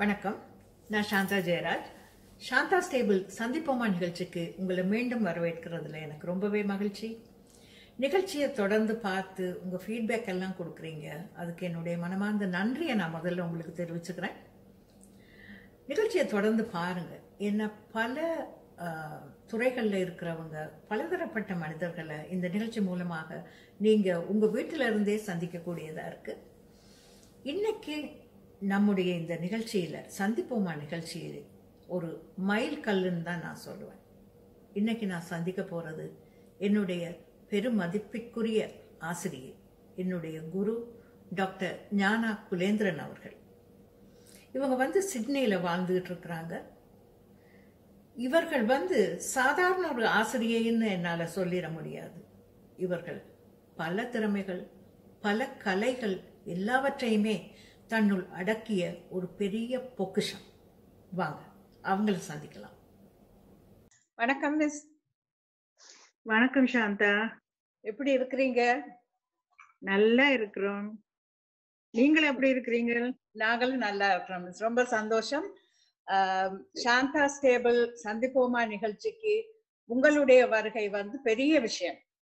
வணக்கம். நான் சாந்தா ஜெயராஜ். சாந்தா ஸ்டேபிள் சந்திப்போமா நிகழ்ச்சிக்கு உங்களை மீண்டும் வரவேற்கிறதுல எனக்கு ரொம்பவே மகிழ்ச்சி. நிகழ்ச்சியை தொடர்ந்து பார்த்து உங்கள் ஃபீட்பேக் எல்லாம் கொடுக்குறீங்க. அதுக்கு என்னுடைய மனமார்ந்த நன்றியை நான் முதல்ல உங்களுக்கு தெரிவிச்சுக்கிறேன். நிகழ்ச்சியை தொடர்ந்து பாருங்க. என்ன பல துறைகளில் இருக்கிறவங்க, பலதரப்பட்ட மனிதர்களை இந்த நிகழ்ச்சி மூலமாக நீங்கள் உங்கள் வீட்டில இருந்தே சந்திக்கக்கூடியதாக இருக்கு. இன்னைக்கு நம்முடைய இந்த நிகழ்ச்சியில சந்திப்போமா நிகழ்ச்சியில் ஒரு மைல் கல்லுன்னு தான் நான் சொல்லுவேன். இன்னைக்கு நான் சந்திக்க போறது என்னுடைய பெருமதிப்பிற்குரிய ஆசிரியை, என்னுடைய குரு டாக்டர் ஞானா குலேந்திரன் அவர்கள். இவங்க சிட்னியில வாழ்ந்துகிட்டு இருக்கிறாங்க. இவர்கள் சாதாரண ஒரு ஆசிரியைன்னு என்னால சொல்லிட முடியாது. இவர்கள் பல திறமைகள், பல கலைகள் எல்லாவற்றையுமே தன்னுள் அடக்கிய ஒரு பெரிய பொக்கிஷம். வாங்க அவங்கள சந்திக்கலாம். வணக்கம் மிஸ். வணக்கம் சாந்தா. எப்படி இருக்கிறீங்க? நல்லா இருக்கிறோம். நீங்கள் எப்படி இருக்கிறீங்க? நாங்களும் நல்லா இருக்கிறோம் மிஸ். ரொம்ப சந்தோஷம். சாந்தா ஸ்டேபிள் சந்திப்போமா நிகழ்ச்சிக்கு உங்களுடைய வருகை பெரிய விஷயம்.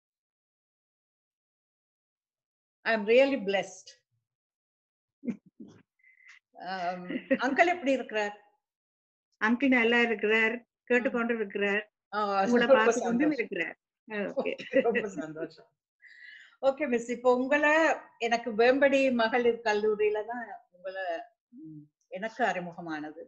I am really blessed. Uncle எப்படி இருக்கிறார்? அங்கிள் நல்லா இருக்கிறார், கேட்டுக்கொண்டு இருக்கிறார், உங்களை பார்த்து கொண்டு இருக்கிறார். ரொம்ப சந்தோஷம். ஓகே மிஸ், இப்போ உங்களை எனக்கு வேம்படி மகளிர் கல்லூரியில தான் உங்களை எனக்கு அறிமுகமானது.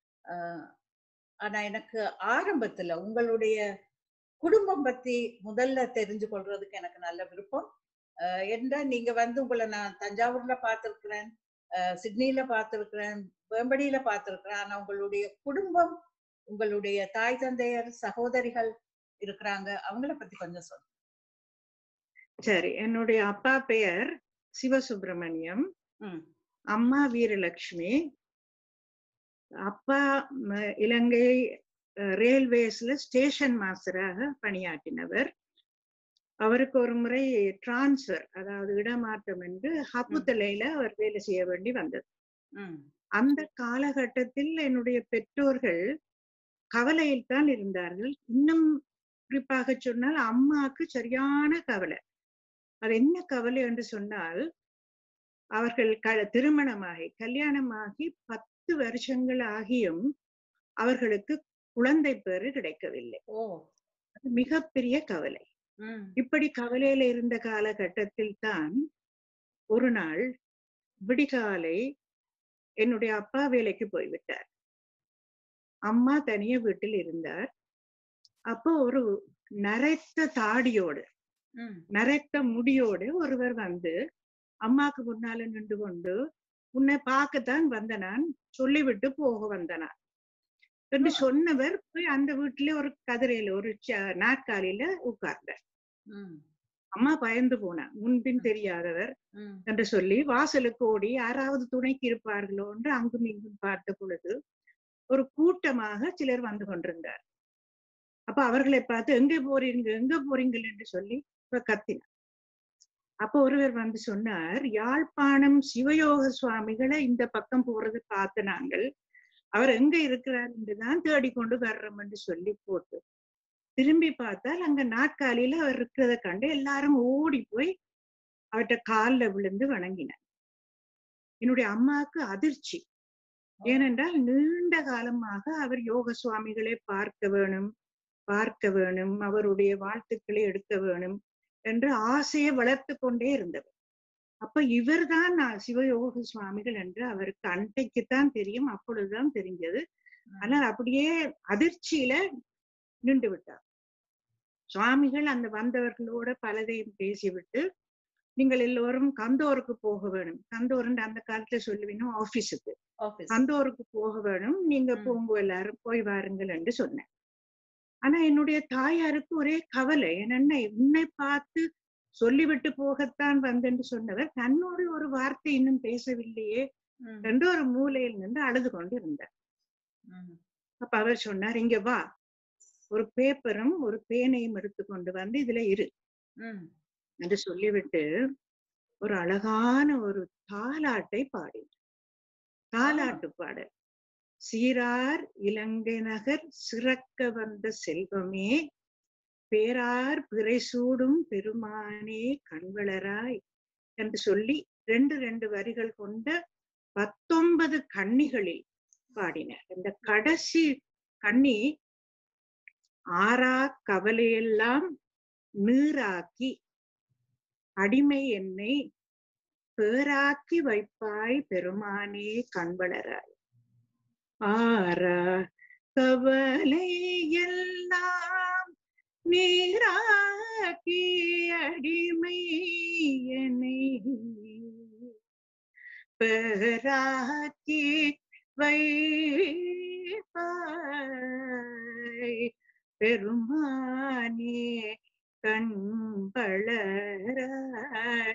ஆனா எனக்கு ஆரம்பத்துல உங்களுடைய குடும்பம் பத்தி முதல்ல தெரிஞ்சு கொள்றதுக்கு எனக்கு நல்ல விருப்பம். என்ன நீங்க உங்களை நான் தஞ்சாவூர்ல பார்த்திருக்கிறேன், சிட்னில பார்த்திருக்கிறேன், வேம்படியில பார்த்திருக்கிறேன். ஆனா உங்களுடைய குடும்பம், உங்களுடைய தாய் தந்தையர் சகோதரிகள் இருக்கிறாங்க, அவங்கள பத்தி கொஞ்சம் சொல்லுங்க. சரி, என்னுடைய அப்பா பெயர் சிவசுப்பிரமணியம், அம்மா வீரலட்சுமி. அப்பா இலங்கை ரயில்வேஸ்ல ஸ்டேஷன் மாஸ்டராக பணியாற்றினவர். அவருக்கு ஒரு முறை டிரான்ஸ்பர், அதாவது இடமாற்றம் என்று ஹப்புத்தலையில அவர் வேலை செய்ய வேண்டி வந்தது. அந்த காலகட்டத்தில் என்னுடைய பெற்றோர்கள் கவலையில் தான் இருந்தார்கள். இன்னும் குறிப்பாக சொன்னால் அம்மாவுக்கு சரியான கவலை. அது என்ன கவலை என்று சொன்னால், அவர்கள் திருமணமாகி கல்யாணமாகி 10 வருஷங்கள் ஆகியும் அவர்களுக்கு குழந்தை பேறு கிடைக்கவில்லை. மிகப்பெரிய கவலை. இப்படி கவலையில இருந்த காலகட்டத்தில் தான் ஒரு நாள் விடிகாலை என்னுடைய அப்பா வேலைக்கு போய்விட்டார். அம்மா தனிய வீட்டில் இருந்தார். அப்போ ஒரு நரைத்த தாடியோடு, நரைத்த முடியோடு ஒருவர் அம்மாக்கு முன்னால நின்று கொண்டு, உன்னை பார்க்கத்தான் வந்த நான், சொல்லிவிட்டு போக வந்தனான் என்று சொன்னவர் போய் அந்த வீட்டிலே ஒரு கதிரையில ஒரு நாற்காலியில உட்கார்ந்தார். அம்மா பயந்து போனார், முன்பின் தெரியாதவர் என்று சொல்லி வாசலுக்கு ஓடி யாராவது துணைக்கு இருப்பார்களோ என்று அங்கும் இங்கும் பார்த்த பொழுது ஒரு கூட்டமாக சிலர் வந்து கொண்டிருந்தார். அப்ப அவர்களை பார்த்து எங்க போறீங்கள் என்று சொல்லி கத்தினார். அப்ப ஒருவர் சொன்னார், யாழ்ப்பாணம் சிவயோக சுவாமிகளை இந்த பக்கம் போறது பார்த்து நாங்கள் அவர் எங்க இருக்கிறார் என்றுதான் தேடிக்கொண்டு வர்றோம் என்று சொல்லி போட்டு திரும்பி பார்த்தால் அங்க நாற்காலியில அவர் இருக்கிறத கண்டு எல்லாரும் ஓடி போய் அவர்கிட்ட காலில் விழுந்து வணங்கினார். என்னுடைய அம்மாவுக்கு அதிர்ச்சி. ஏனென்றால் நீண்ட காலமாக அவர் யோக சுவாமிகளை பார்க்க வேணும், அவருடைய வாழ்த்துக்களை எடுக்க வேணும் என்று ஆசையை வளர்த்து கொண்டே இருந்தவர். அப்ப இவர்தான் சிவயோக சுவாமிகள் என்று அவருக்கு அன்றைக்குத்தான் தெரியும், அப்பொழுதுதான் தெரிஞ்சது. ஆனால் அப்படியே அதிர்ச்சியில நின்று விட்டார். சுவாமிகள் அந்த வந்தவர்களோட பலதையும் பேசிவிட்டு, நீங்கள் எல்லோரும் கந்தோருக்கு போக வேணும், கந்தோர் அந்த காலத்துல சொல்லுவீங்க ஆபீஸுக்கு, கந்தோருக்கு போக வேணும், நீங்க போங்க எல்லாரும் போய் வாருங்கள் என்று சொன்னேன். ஆனா என்னுடைய தாயாருக்கு ஒரே கவலை. என்னென்ன உன்னை பார்த்து சொல்லிவிட்டு போகத்தான் வந்தென்று சொன்னவர் தன்னோடு ஒரு வார்த்தை இன்னும் பேசவில்லையே என்று ஒரு மூலையில் நின்று அழுது கொண்டு இருந்தார். அப்ப அவர் சொன்னார், இங்க வா, ஒரு பேப்பரும் ஒரு பேனையும் எடுத்துக்கொண்டு இதுல இரு என்று சொல்லிவிட்டு ஒரு அழகான ஒரு தாலாட்டை பாடினார். தாலாட்டு பாடல். சீரார் இலங்கை நகர் சிறக்க வந்த செல்வமே, பேரார் பிறை சூடும் பெருமானே கண்வளராய் என்று சொல்லி 2 வரிகள் கொண்ட 19 கன்னிகளில் பாடினார். இந்த கடைசி கன்னி ஆறா கவலையெல்லாம் நீராக்கி அடிமை என்னை பேராக்கி வைப்பாய் பெருமானே கண்வளராய். ஆறா கவலை எல்லாம் நீராக்கி அடிமை என்னை பேராக்கி வைப்பாய் பெருமானே கண்வளராய்.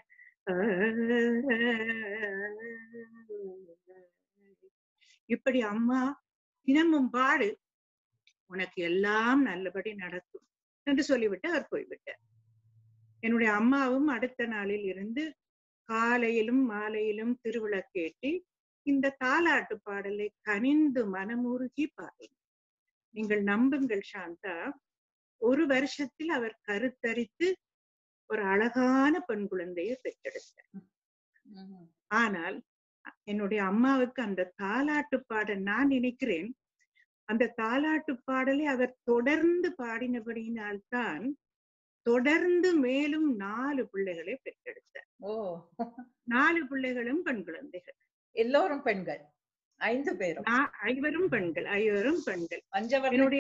இப்படி அம்மா தினமும் பாடு, உனக்கு எல்லாம் நல்லபடி நடக்கும் என்று சொல்லிவிட்டு அவர் போய்விட்டார். என்னுடைய அம்மாவும் அடுத்த நாளில் இருந்து காலையிலும் மாலையிலும் திருவிளக்கேற்றி இந்த தாலாட்டு பாடலை கனிந்து மனமுருகி பாடினார். நீங்கள் நம்புங்கள் சாந்தா, 1 வருஷத்தில் அவர் கருத்தரித்து ஒரு அழகான பெண் குழந்தையை பெற்றெடுத்தார். ஆனால் என்னுடைய அம்மாவுக்கு அந்த தாலாட்டு பாடல், நான் நினைக்கிறேன் அந்த தாலாட்டு பாடலை அவர் தொடர்ந்து பாடினபடியினால்தான் தொடர்ந்து மேலும் 4 பிள்ளைகளை பெற்றெடுத்தார். 4 பிள்ளைகளும் பெண் குழந்தைகள், எல்லோரும் பெண்கள், 5 பேரும், 5 பெண்கள், 5 பெண்கள். என்னுடைய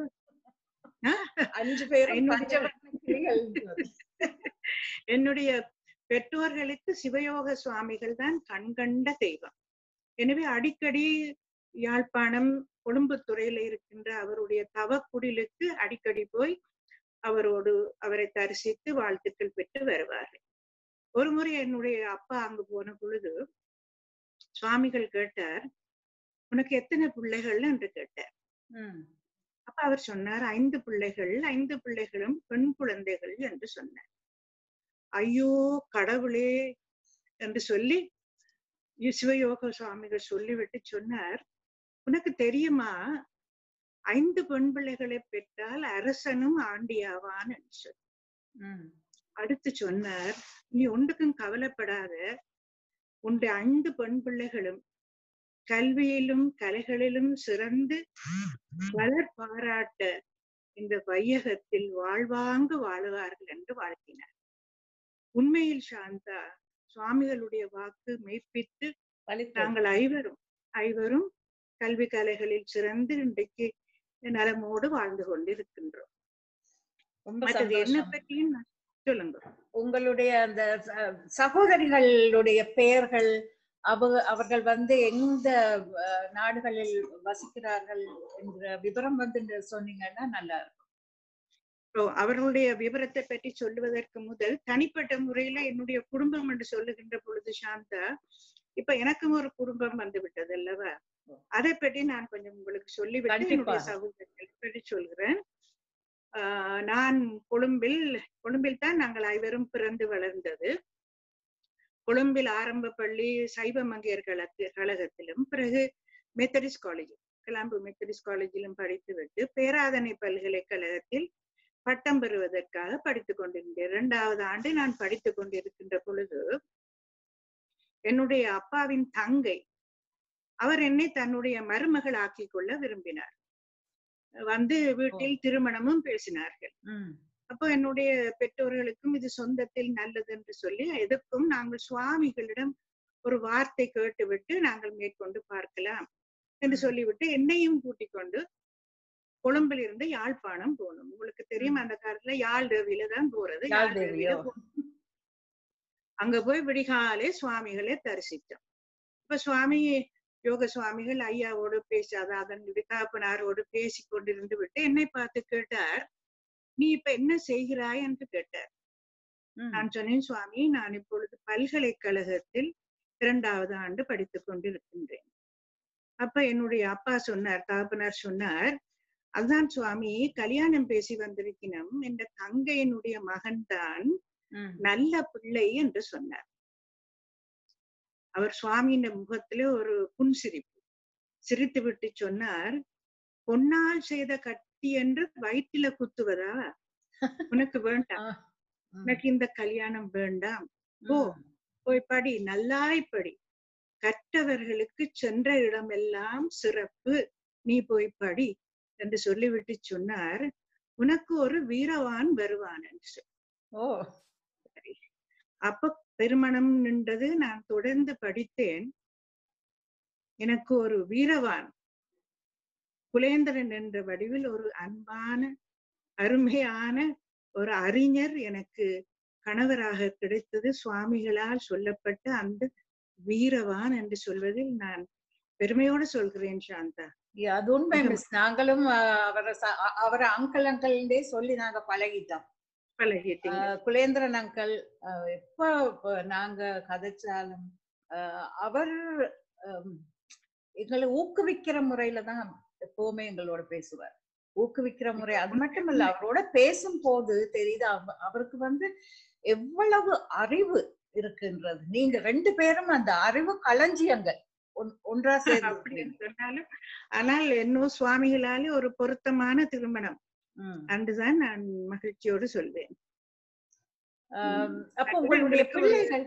என்னுடைய பெற்றோர்களுக்கு சிவயோக சுவாமிகள் தான் கண்கண்ட தெய்வம். எனவே அடிக்கடி யாழ்ப்பாணம் கொழும்புத்துறையில இருக்கின்ற அவருடைய தவக்குடிலுக்கு அடிக்கடி போய் அவரை தரிசித்து வாழ்த்துக்கள் பெற்று வருவார்கள். ஒரு முறை என்னுடைய அப்பா அங்கு போன பொழுது சுவாமிகள் கேட்டார், உனக்கு எத்தனை பிள்ளைகள் என்று கேட்டார். அப்ப அவர் சொன்னார், 5 பிள்ளைகள், 5 பிள்ளைகளும் பெண் குழந்தைகள் என்று சொன்னார். ஐயோ கடவுளே என்று சொல்லி சிவயோக சுவாமிகள் சொல்லிவிட்டு சொன்னார், உனக்கு தெரியுமா 5 பெண் பிள்ளைகளை பெற்றால் அரசனும் ஆண்டியாவான் என்று சொல்லி அடுத்து சொன்னார், நீ ஒன்றுக்கும் கவலைப்படாத, உன்னுடைய 5 பெண் பிள்ளைகளும் கல்வியிலும் கலைகளிலும் சிறந்து வளர் பாராட்ட இந்த வையகத்தில் வாழ்வாங்கு வாழுவார்கள் என்று வாழ்த்தினார். உண்மையில் சாந்தா, சுவாமிகளுடைய வாக்கு மெய்ப்பித்து நாங்கள் 5 கல்வி கலைகளில் சிறந்து இன்றைக்கு நலமோடு வாழ்ந்து கொண்டிருக்கின்றோம். என்ன பற்றியும் சொல்லுங்க. உங்களுடைய அந்த சகோதரிகளுடைய பெயர்கள், அவர்கள் எந்த நாடுகளில் வசிக்கிறார்கள் என்ற விவரம் சொன்னீங்கன்னா நல்லா இருக்கும். அவர்களுடைய விவரத்தை பற்றி சொல்லுவதற்கு முதல் தனிப்பட்ட முறையில என்னுடைய குடும்பம் என்று சொல்லுகின்ற பொழுது சாந்தா, இப்ப எனக்கும் ஒரு குடும்பம் வந்து விட்டது அல்லவா, அதை பற்றி நான் கொஞ்சம் உங்களுக்கு சொல்லிவிட்டு என்னுடைய சகோதரர்களை பற்றி சொல்கிறேன். நான் கொழும்பில் தான் நாங்கள் 5 பிறந்து வளர்ந்தது. கொழும்பில் ஆரம்ப பள்ளி சைவ மங்கையர் கழகத்திலும், பிறகு மெத்தடிஸ்ட் காலேஜ், கிளாம்பு மெத்தடிஸ்ட் காலேஜிலும் படித்து விட்டு பேராதனை பல்கலைக்கழகத்தில் பட்டம் பெறுவதற்காக படித்துக் கொண்டிருந்தேன். 2வது ஆண்டு நான் படித்துக் கொண்டிருக்கின்ற பொழுது என்னுடைய அப்பாவின் தங்கை, அவர் என்னை தன்னுடைய மருமகள் ஆக்கிக் கொள்ள விரும்பினார். வீட்டில் திருமணமும் பேசினார்கள். அப்போ என்னுடைய பெற்றோர்களுக்கும் இது சொந்தத்தில் நல்லது என்று சொல்லி எதற்கும் நாங்கள் சுவாமிகளிடம் ஒரு வார்த்தை கேட்டுவிட்டு நாங்கள் மேற்கொண்டு பார்க்கலாம் என்று சொல்லிவிட்டு என்னையும் கூட்டிக் கொண்டு கொழும்பில் இருந்து யாழ்ப்பாணம் போகணும். உங்களுக்கு தெரியும், அந்த காலத்துல யாழ் தேவியில தான் போறது. அங்க போய் விடிகாலே சுவாமிகளை தரிசித்தோம். இப்ப யோக சுவாமிகள் ஐயாவோடு அதனுடைய காப்பனாரோடு பேசி கொண்டிருந்து விட்டு என்னை பார்த்து கேட்டார், நீ இப்ப என்ன செய்கிறாய் என்று கேட்டார். நான் சொன்னேன், சுவாமி, நான் இப்பொழுது பல்கலைக்கழகத்தில் 2வது ஆண்டு படித்துக் கொண்டிருக்கின்றேன். அப்ப என்னுடைய அப்பா சொன்னார், காப்பனார் சொன்னார், அதுதான் சுவாமி, கல்யாணம் பேசி வந்திருக்கணும், என்ற தங்கையினுடைய மகன் தான் நல்ல பிள்ளை என்று சொன்னார். அவர் சுவாமியின் முகத்திலே ஒரு புன்சிரிப்பு சிரித்து விட்டு சொன்னார், பொன்னால் செய்த கட்டி என்று வயிற்றில குத்துவதா? உனக்கு வேண்டாம், உனக்கு இந்த கல்யாணம் வேண்டாம், போ போய் படி, நல்லாய் படி, கற்றவர்களுக்கு சென்ற இடமெல்லாம் சிறப்பு, நீ போய் படி என்று சொல்லிவிட்டு சொன்னார், உனக்கு ஒரு வீரவான் வருவான் என்று. அப்ப திருமணம் நின்றது. நான் தொடர்ந்து படித்தேன். எனக்கு ஒரு வீரவான் குலேந்திரன் என்ற வடிவில் ஒரு அன்பான அருமையான ஒரு அறிஞர் எனக்கு கணவராக கிடைத்தது. சுவாமிகளால் சொல்லப்பட்ட அந்த வீரவான் என்று சொல்வதில் நான் பெருமையோடு சொல்கிறேன் சாந்தா. அது உண்மை மிஸ். நாங்களும் அவரை அங்கிள் சொல்லி நாங்க பழகிட்டோம். குலேந்திரன் அங்கிள் எப்ப நாங்க கதைச்சாலும் அவர் எங்களை ஊக்குவிக்கிற முறையில தான் எப்பவுமே எங்களோட பேசுவார். ஊக்குவிக்கிற முறை அது மட்டும் இல்ல, அவரோட பேசும் போது தெரியுது அவருக்கு எவ்வளவு அறிவு இருக்குன்றது. நீங்க 2 பேரும் அந்த அறிவு களஞ்சியங்கள் ஒன்றா சேர்ந்து சொன்னாலும், ஆனால் இன்னும் சுவாமிகளாலே ஒரு பொருத்தமான திருமணம் அன்றுதான் நான் மகிழ்ச்சியோடு சொல்வேன். அப்ப உங்களுடைய பிள்ளைகள்?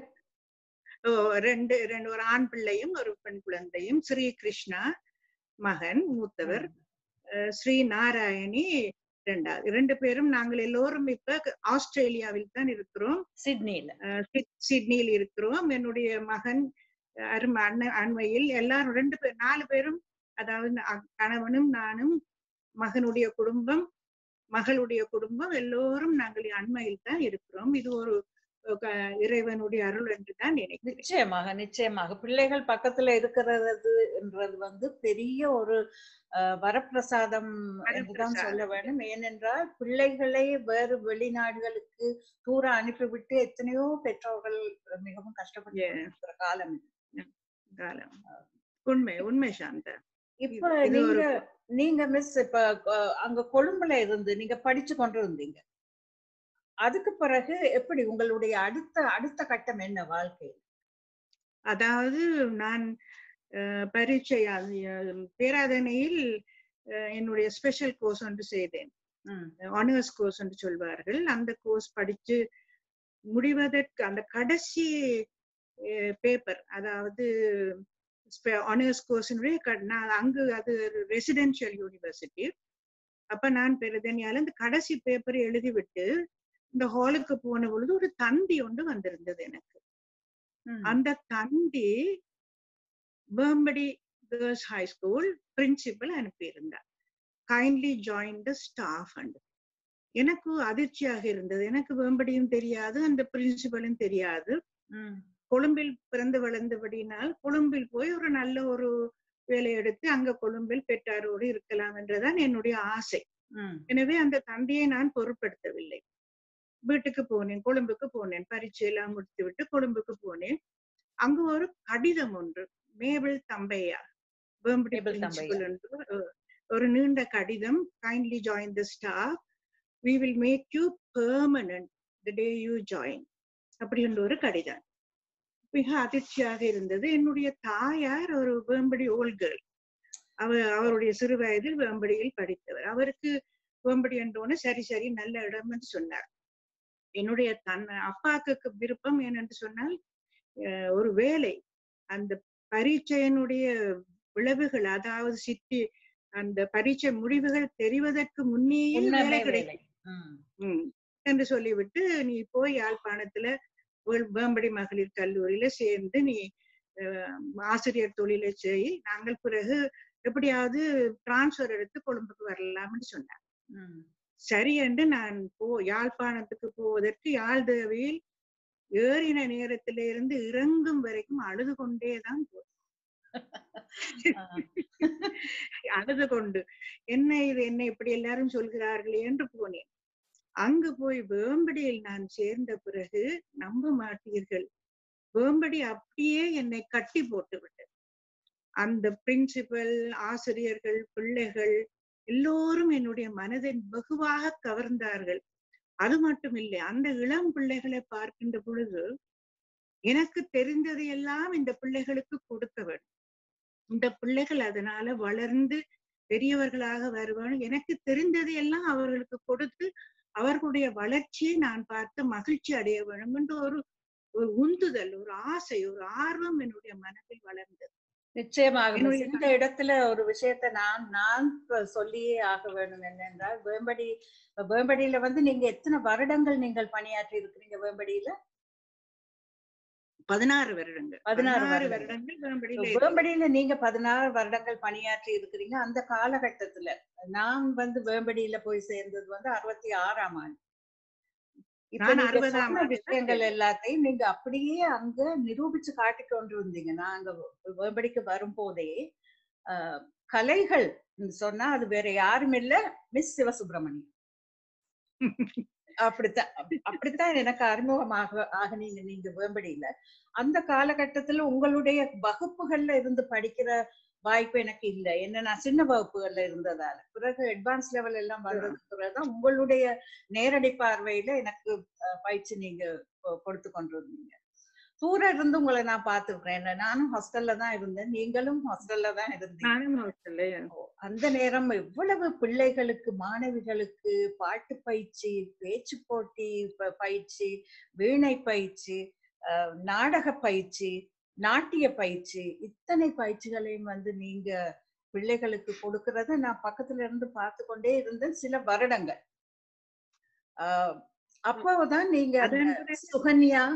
ஒரு ஆண் பிள்ளையும் ஒரு பெண் குழந்தையும். ஸ்ரீ கிருஷ்ணா மகன் மூத்தவர், ஸ்ரீ நாராயணி இரண்டாவது. 2 பேரும் நாங்கள் எல்லோரும் இப்ப ஆஸ்திரேலியாவில் தான் இருக்கிறோம், சிட்னியில் இருக்கிறோம். என்னுடைய மகன் அண்மையில் எல்லாரும் 4 பேரும், அதாவது கணவனும் நானும், மகனுடைய குடும்பம், மகளுடைய குடும்பம், எல்லோரும் நாங்கள் அண்மையில் தான் இருக்கிறோம். இது ஒரு இறைவனுடைய அருள் என்று தான் நினைக்கிறேன். நிச்சயமாக நிச்சயமாக பிள்ளைகள் பக்கத்துல இருக்கிறது என்றது பெரிய ஒரு வரப்பிரசாதம் என்றுதான் சொல்ல வேண்டும். ஏனென்றால் பிள்ளைகளை வேறு வெளிநாடுகளுக்கு தூர அனுப்பிவிட்டு எத்தனையோ பெற்றோர்கள் மிகவும் கஷ்டப்பட்டு காலம். உண்மை சாந்தா. இப்ப நீங்க மிஸ் இப்ப அங்க கொழும்புல இருந்து நீங்க படிச்சு கொண்டு இருந்தீங்க. அதுக்கு பிறகு எப்படி உங்களுடைய அடுத்த கட்டம் என்ன வாழ்க்கை? அதாவது நான் பரீட்சை பேராதனையில் என்னுடைய ஸ்பெஷல் கோர்ஸ் ஒன்று செய்தேன். ஆனர்ஸ் கோர்ஸ் என்று சொல்வார்கள். அந்த கோர்ஸ் படிச்சு முடிவதற்கு அந்த கடைசி பேப்பர், அதாவது ஆனர்ஸ் கோர்ஸ் அங்கு அது ரெசிடென்ஷியல் யூனிவர்சிட்டி. அப்ப நான் பெருதனியால இந்த கடைசி பேப்பரை எழுதிவிட்டு இந்த ஹாலுக்கு போன பொழுது ஒரு தந்தி ஒன்று வந்திருந்தது எனக்கு. அந்த தந்தி பெர்ம்படி கேர்ள்ஸ் ஹை ஸ்கூல் பிரின்சிபல் அனுப்பியிருந்தார். Kindly join the staff. And எனக்கு அதிர்ச்சியாக இருந்தது. எனக்கு பெர்ம்படியும் தெரியாது, அந்த பிரின்சிபலும் தெரியாது. கொழும்பில் பிறந்து வளர்ந்தபடினால் கொழும்பில் போய் ஒரு நல்ல ஒரு வேலை எடுத்து அங்க கொழும்பில் பெற்றாரோடு இருக்கலாம் என்றுதான் என்னுடைய ஆசை. எனவே அந்த தந்தையை நான் பொருட்படுத்தவில்லை. வீட்டுக்கு போனேன், கொழும்புக்கு போனேன், பரீட்சையெல்லாம் முடித்து விட்டு கொழும்புக்கு போனேன். அங்கு ஒரு கடிதம் ஒன்று, மேபிள் தம்பையா பெர்ம்படி பிரின்சிபல் என்று ஒரு நீண்ட கடிதம். Kindly join the staff, we will make you permanent the day you join, அப்படி என்ற ஒரு கடிதம். மிக அதிர்ச்சியாக இருந்தது. என்னுடைய தாயார் ஒரு வேம்படி ஓல்ட் கேர்ள். அவருடைய சிறு வயதில் வேம்படியில் படித்தவர். அவருக்கு வேம்படி என்றோன்னு சரி நல்ல இடம் என்று சொன்னார். என்னுடைய அப்பாவுக்கு விருப்பம் ஏனென்று சொன்னால் ஒரு வேலை, அந்த பரீட்சையினுடைய விளைவுகள், அதாவது சித்தி அந்த பரீட்சை முடிவுகள் தெரிவதற்கு முன்னேயே வேலை கிடைக்கும் என்று சொல்லிவிட்டு, நீ போய் யாழ்ப்பாணத்துல வேம்படி மகளிர் கல்லூரியில சேர்ந்து நீ ஆசிரியர் தொழிலை செய், நாங்கள் பிறகு எப்படியாவது டிரான்ஸ்பர் எடுத்து கொழும்புக்கு வரலாம்னு சொன்னார். சரி என்று நான் யாழ்ப்பாணத்துக்கு போவதற்கு யாழ்தேவியில் ஏறின நேரத்தில இருந்து இறங்கும் வரைக்கும் அழுது கொண்டேதான் அழுது கொண்டு, என்ன இது, என்ன இப்படி எல்லாரும் சொல்கிறார்களே என்று போனேன். அங்கு போய் வேம்படியில் நான் சேர்ந்த பிறகு நம்ப மாட்டீர்கள், வேம்படி அப்படியே என்னை கட்டி போட்டு விட்டது. அந்த பிரின்சிபல், ஆசிரியர்கள், பிள்ளைகள் எல்லோரும் என்னுடைய மனதை வெகுவாக கவர்ந்தார்கள். அது மட்டும் இல்லை, அந்த இளம் பிள்ளைகளை பார்க்கின்ற பொழுது எனக்கு தெரிந்ததை எல்லாம் இந்த பிள்ளைகளுக்கு கொடுக்க வேண்டும். இந்த பிள்ளைகள் அதனால வளர்ந்து பெரியவர்களாக வருவாங்க. எனக்கு தெரிந்ததை எல்லாம் அவர்களுக்கு கொடுத்து அவர்களுடைய வளர்ச்சியை நான் பார்த்து மகிழ்ச்சி அடைய வேண்டும் என்று ஒரு உந்துதல், ஒரு ஆசை, ஒரு ஆர்வம் என்னுடைய மனதில் வளர்ந்தது. நிச்சயமாக இந்த இடத்துல ஒரு விஷயத்த நான் சொல்லியே ஆக வேண்டும். என்னென்றால் வேம்படியில வந்து நீங்க எத்தனை வருடங்கள் நீங்கள் பணியாற்றி இருக்கிறீங்க? வேம்படியில 16 வருடங்கள். 16 வருடங்கள் வேம்படியில நீங்க 16 வருடங்கள் பணியாற்றி இருக்கிறீங்க. அந்த காலகட்டத்துல நான் வந்து வேம்படியில போய் சேர்ந்தது வந்து 66ஆம் ஆண்டு. இப்ப நீங்க சொன்ன விஷயங்கள் எல்லாத்தையும் நீங்க அப்படியே அங்க நிரூபிச்சு காட்டிக் கொண்டிருந்தீங்க. நாங்க வேம்படிக்கு வரும்போதே கலைகள் சொன்னா அது வேற யாரும் இல்ல, மிஸ் சிவசுப்பிரமணியம். அப்படித்தான் எனக்கு அறிமுகமாக நீங்க வேம்படியில. அந்த காலகட்டத்துல உங்களுடைய வகுப்புகள்ல இருந்து படிக்கிற வாய்ப்பு எனக்கு இல்லை. என்ன, நான் சின்ன வகுப்புகள்ல இருந்ததால. பிறகு அட்வான்ஸ் லெவல் எல்லாம் வந்ததுக்கு பிறகுதான் உங்களுடைய நேரடி பார்வையில எனக்கு பயிற்சி நீங்க கொடுத்து கொண்டிருந்தீங்க. தூர இருந்து உங்களை நான் பார்த்திருக்கிறேன். நானும் ஹாஸ்டல்ல தான் இருந்தேன், நீங்களும் ஹாஸ்டல்ல தான் இருந்தீங்க. அந்த நேரம் எவ்வளவு பிள்ளைகளுக்கு, மாணவிகளுக்கு பாட்டு பயிற்சி, பேச்சு போட்டி பயிற்சி, வீணை பயிற்சி, நாடக பயிற்சி, நாட்டிய பயிற்சி, இத்தனை பயிற்சிகளையும் வந்து நீங்க பிள்ளைகளுக்கு கொடுக்கறத நான் பக்கத்துல இருந்து பார்த்து கொண்டே இருந்தேன் சில வருடங்கள். அப்போதான் நீங்க சுகன்யா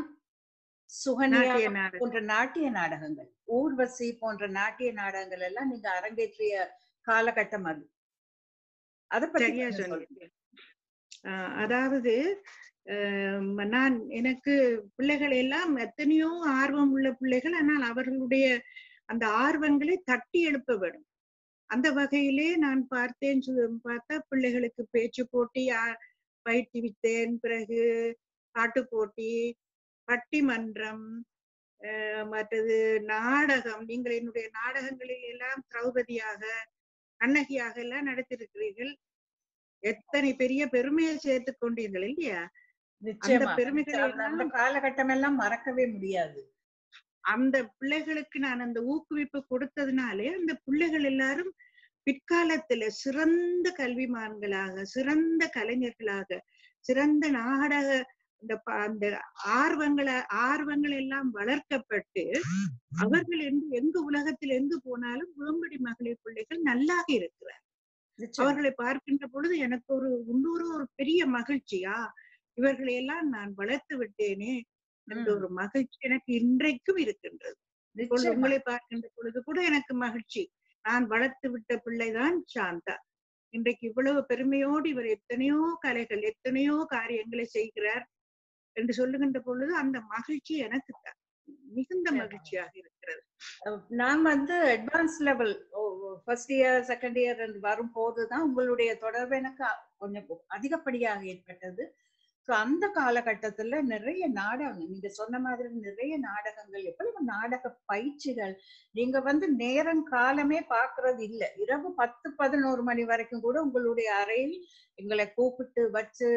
போன்ற நாட்டிய நாடகங்கள், ஊர்வசி போன்ற நாட்டிய நாடகங்கள் எல்லாம் நீங்க அரங்கேற்றிய காலகட்டம் அது. அத பத்தி சொல்லுங்க. அதாவது நான் எனக்கு பிள்ளைகள் எல்லாம் எத்தனையோ ஆர்வம் உள்ள பிள்ளைகள், ஆனால் அவர்களுடைய அந்த ஆர்வங்களை தட்டி எழுப்ப வேண்டும். அந்த வகையிலே நான் பார்த்தா பிள்ளைகளுக்கு பேச்சு போட்டி பயிற்றுவித்தேன். பிறகு பாட்டு போட்டி, பட்டிமன்றம், மற்றது நாடகம். நீங்கள் என்னுடைய நாடகங்களில் எல்லாம் திரௌபதியாக, கண்ணகியாக எல்லாம் நடத்திருக்கிறீர்கள். எத்தனை பெரிய பெருமையை சேர்த்துக் கொண்டீர்கள் இல்லையா? அந்த பெருமைகளை அந்த காலகட்டம் எல்லாம் மறக்கவே முடியாது. அந்த பிள்ளைகளுக்கு நான் அந்த ஊக்குவிப்பு கொடுத்ததுனாலே அந்த பிள்ளைகள் எல்லாரும் பிற்காலத்துல சிறந்த கல்விமான்களாக, சிறந்த கலைஞர்களாக, சிறந்த நாடக அந்த ஆர்வங்கள் எல்லாம் வளர்க்கப்பட்டு அவர்கள் எங்கு உலகத்தில் எங்கு போனாலும் வேம்படி மகளிர் பிள்ளைகள் நல்லாக இருக்கிறார். அவர்களை பார்க்கின்ற பொழுது எனக்கு ஒரு பெரிய மகிழ்ச்சியா, இவர்களை எல்லாம் நான் வளர்த்து விட்டேனே என்ற ஒரு மகிழ்ச்சி எனக்கு இன்றைக்கும் இருக்கின்றது. உங்களை பார்க்கின்ற பொழுது கூட எனக்கு மகிழ்ச்சி. நான் வளர்த்து விட்ட பிள்ளைதான் சாந்தா. இன்றைக்கு இவ்வளவு பெருமையோடு இவர் எத்தனையோ கலைகள், எத்தனையோ காரியங்களை செய்கிறார் என்று சொல்லுகின்ற பொழுது அந்த மகிழ்ச்சி எனக்கு மிகுந்த மகிழ்ச்சியாக இருக்கிறது. நான் வந்து advance level first year, second year வரும் போதுதான் உங்களுடைய தொடர்பு எனக்கு கொஞ்சம் அதிகப்படியாக ஏற்பட்டது. அந்த காலகட்டத்துல நிறைய நாடகங்கள், நீங்க சொன்ன மாதிரி நிறைய நாடகங்கள், எவ்வளவு நாடக பயிற்சிகள். நீங்க வந்து நேரம் காலமே பாக்குறது இல்லை. இரவு 10-11 மணி வரைக்கும் கூட உங்களுடைய அறையில் எங்களை கூப்பிட்டு வச்சு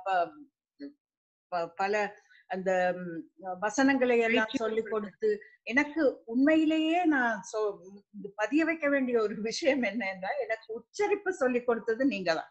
பல அந்த வசனங்களை எல்லாம் சொல்லி கொடுத்து, எனக்கு உண்மையிலேயே நான் பதிய வைக்க வேண்டிய ஒரு விஷயம் என்னன்னா, எனக்கு உச்சரிப்பு சொல்லி கொடுத்தது நீங்க தான்.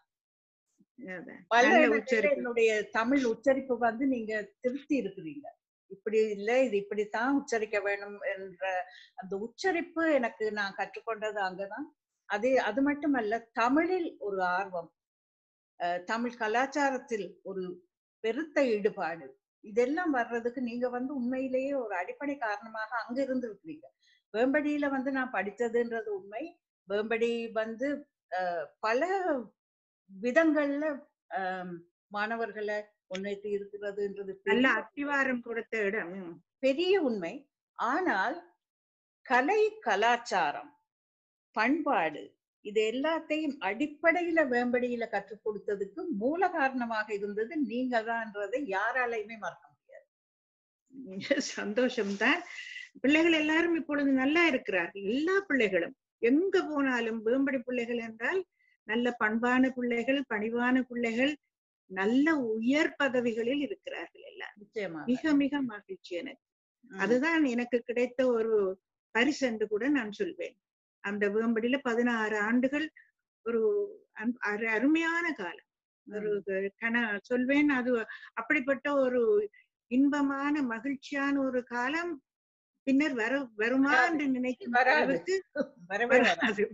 என்னுடைய தமிழ் உச்சரிப்பு வந்து நீங்க திருத்தி இருக்கிறீங்க. இப்படி இல்ல, இது இப்படித்தான் உச்சரிக்க வேணும் என்ற அந்த உச்சரிப்பு எனக்கு நான் கற்றுக்கொண்டது அங்கதான். அது மட்டுமல்ல, தமிழில் ஒரு ஆர்வம், தமிழ் கலாச்சாரத்தில் ஒரு பெருத்த ஈடுபாடு, இதெல்லாம் வர்றதுக்கு நீங்க வந்து உண்மையிலேயே ஒரு அடிப்படை காரணமாக அங்க இருந்து இருக்கிறீங்க. வேம்படியில வந்து நான் படித்ததுன்றது உண்மை. வேம்படி வந்து பல விதங்கள்ல மாணவர்களை முன்னேற்றி இருக்கிறதுன்றது நல்ல அத்திவாரம் கொடுத்த இடம், பெரிய உண்மை. ஆனால் கலை, கலாச்சாரம், பண்பாடு, இது எல்லாத்தையும் அடிப்படையில வேம்படியில கற்றுக் கொடுத்ததுக்கு மூல காரணமாக இருந்தது நீங்க தான்ன்றதை யாராலையுமே மறக்க முடியாது. சந்தோஷம்தான். பிள்ளைகள் எல்லாரும் இப்பொழுது நல்லா இருக்கிறார்கள். எல்லா பிள்ளைகளும் எங்க போனாலும் வேம்படி பிள்ளைகள் என்றால் நல்ல பண்பான பிள்ளைகள், பணிவான பிள்ளைகள், நல்ல உயர் பதவிகளில் இருக்கிறார்கள் எல்லாம். நிச்சயமா மிக மிக மகிழ்ச்சி எனக்கு. அதுதான் எனக்கு கிடைத்த ஒரு பரிசு என்று கூட நான் சொல்வேன். அந்த வேம்படியில 16 ஆண்டுகள் ஒரு அருமையான காலம். ஒரு சொல்வேன், அது அப்படிப்பட்ட ஒரு இன்பமான மகிழ்ச்சியான ஒரு காலம் பின்னர் வருமா என்று நினைக்கும் அளவுக்கு வராது.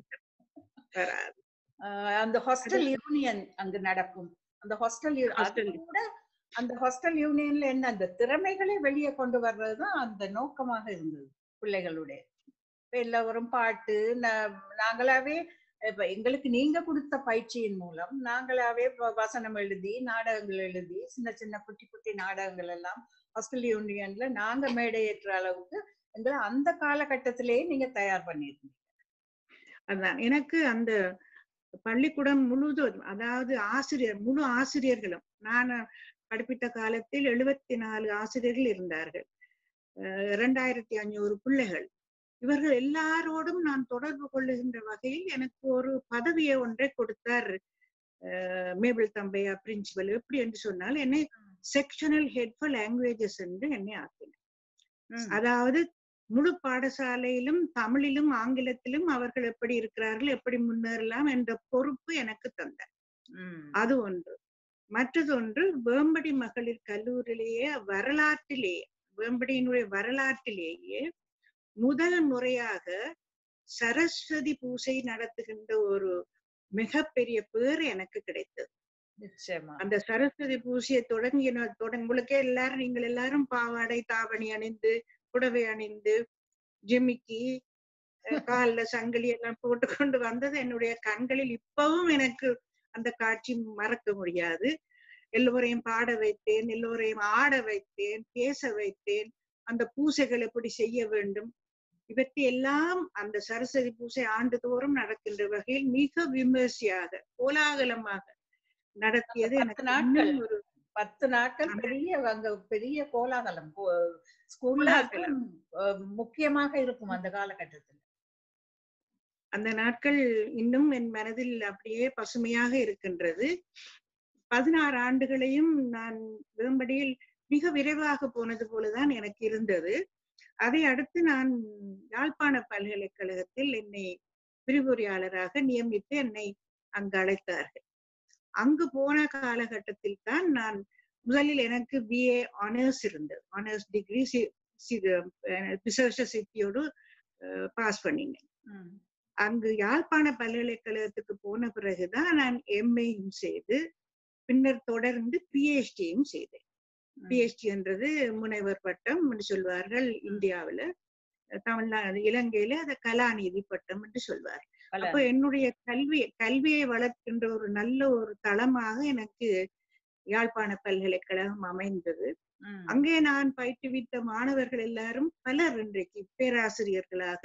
அந்த ஹாஸ்டல் யூனியன் அங்கு நடக்கும். அந்த ஹாஸ்டல் கூட அந்த ஹாஸ்டல் யூனியன்ல என்ன அந்த திறமைகளை வெளியே கொண்டு வர்றதுதான் அந்த நோக்கமாக இருந்தது பிள்ளைகளுடைய. எல்லோரும் பாட்டு நாங்களாவே இப்ப எங்களுக்கு நீங்க கொடுத்த பயிற்சியின் மூலம் நாங்களாவே வசனம் எழுதி நாடகங்கள் எழுதி சின்ன சின்ன குட்டி குட்டி நாடகங்கள் எல்லாம் ஹாஸ்டல் யூனியன்ல நாங்க மேடையேற்ற அளவுக்கு எங்களை அந்த காலகட்டத்திலேயே நீங்க தயார் பண்ணிருந்தீங்க. அதான் எனக்கு அந்த பள்ளிக்கூடம் முழுவதும், அதாவது முழு ஆசிரியர்களும், நான் படிப்பித்த காலத்தில் 74 ஆசிரியர்கள் இருந்தார்கள், 2500 பிள்ளைகள். இவர்கள் எல்லாரோடும் நான் தொடர்பு கொள்ளுகின்ற வகையில் எனக்கு ஒரு பதவியை ஒன்றை கொடுத்தார் மேபிள் தம்பையா பிரின்சிபல். எப்படி என்று சொன்னால், என்னை செக்ஷனல் ஹெட் ஃபார் லாங்குவேஜஸ் என்று என்னை ஆக்கினார். அதாவது முழு பாடசாலையிலும் தமிழிலும் ஆங்கிலத்திலும் அவர்கள் எப்படி இருக்கிறார்கள், எப்படி முன்னேறலாம் என்ற பொறுப்பு எனக்கு தந்தார். அது ஒன்று. மற்றது ஒன்று, வேம்படி மகளிர் கல்லூரியிலேயே வேம்படியினுடைய வரலாற்றிலேயே முதல் முறையாக சரஸ்வதி பூசை நடத்துகின்ற ஒரு மிகப்பெரிய பேர் எனக்கு கிடைத்தது. அந்த சரஸ்வதி பூசையை தொடங்குங்களுக்கே எல்லாரும், நீங்கள் எல்லாரும் பாவாடை தாவணி அணிந்து புடவை அணிந்து ஜிமிக்கி கால்ல சங்கிலி எல்லாம் போட்டுக்கொண்டு வந்தது என்னுடைய கண்களில் இப்பவும் எனக்கு அந்த காட்சி மறக்க முடியாது. எல்லோரையும் பாட வைத்தேன், எல்லோரையும் ஆட வைத்தேன், பேச வைத்தேன். அந்த பூசைகள் எப்படி செய்ய வேண்டும் இவற்றை எல்லாம் அந்த சரஸ்வதி பூசை ஆண்டுதோறும் நடக்கின்ற வகையில் மிக விமர்சையாக கோலாகலமாக நடத்தியது எனக்கு 10 நாட்கள் பெரிய கோலாகலம் ஸ்கூல்ல முக்கியமாக இருக்கும் அந்த காலகட்டத்தில். அந்த நாட்கள் இன்னும் என் மனதில் அப்படியே பசுமையாக இருக்கின்றது. 16 ஆண்டுகளையும் நான் வேம்படியில் மிக விரைவாக போனது போலதான் எனக்கு இருந்தது. அதை அடுத்து நான் யாழ்ப்பாண பல்கலைக்கழகத்தில் என்னை விரிவுரையாளராக நியமித்து என்னை அங்கு அழைத்தார்கள். அங்கு போன காலகட்டத்தில் தான் நான் முதலில் எனக்கு BA ஆனர்ஸ் இருந்தது, ஆனர்ஸ் டிகிரி சித்தியோடு பாஸ் பண்ணினேன். அங்கு யாழ்ப்பாண பல்கலைக்கழகத்துக்கு போன பிறகுதான் நான் MAயும் செய்து பின்னர் தொடர்ந்து PhDயும் செய்தேன். PhD என்றது முனைவர் பட்டம் என்று சொல்வார்கள் இந்தியாவில, தமிழ்நாடு இலங்கையில அதை கலாநிதி பட்டம் என்று சொல்வார். அப்ப என்னுடைய கல்வியை வளர்க்கின்ற ஒரு நல்ல ஒரு தளமாக எனக்கு யாழ்ப்பாண பல்கலைக்கழகம் அமைந்தது. அங்கே நான் பயிற்றுவித்த மாணவர்கள் எல்லாரும் பலர் இன்றைக்கு பேராசிரியர்களாக,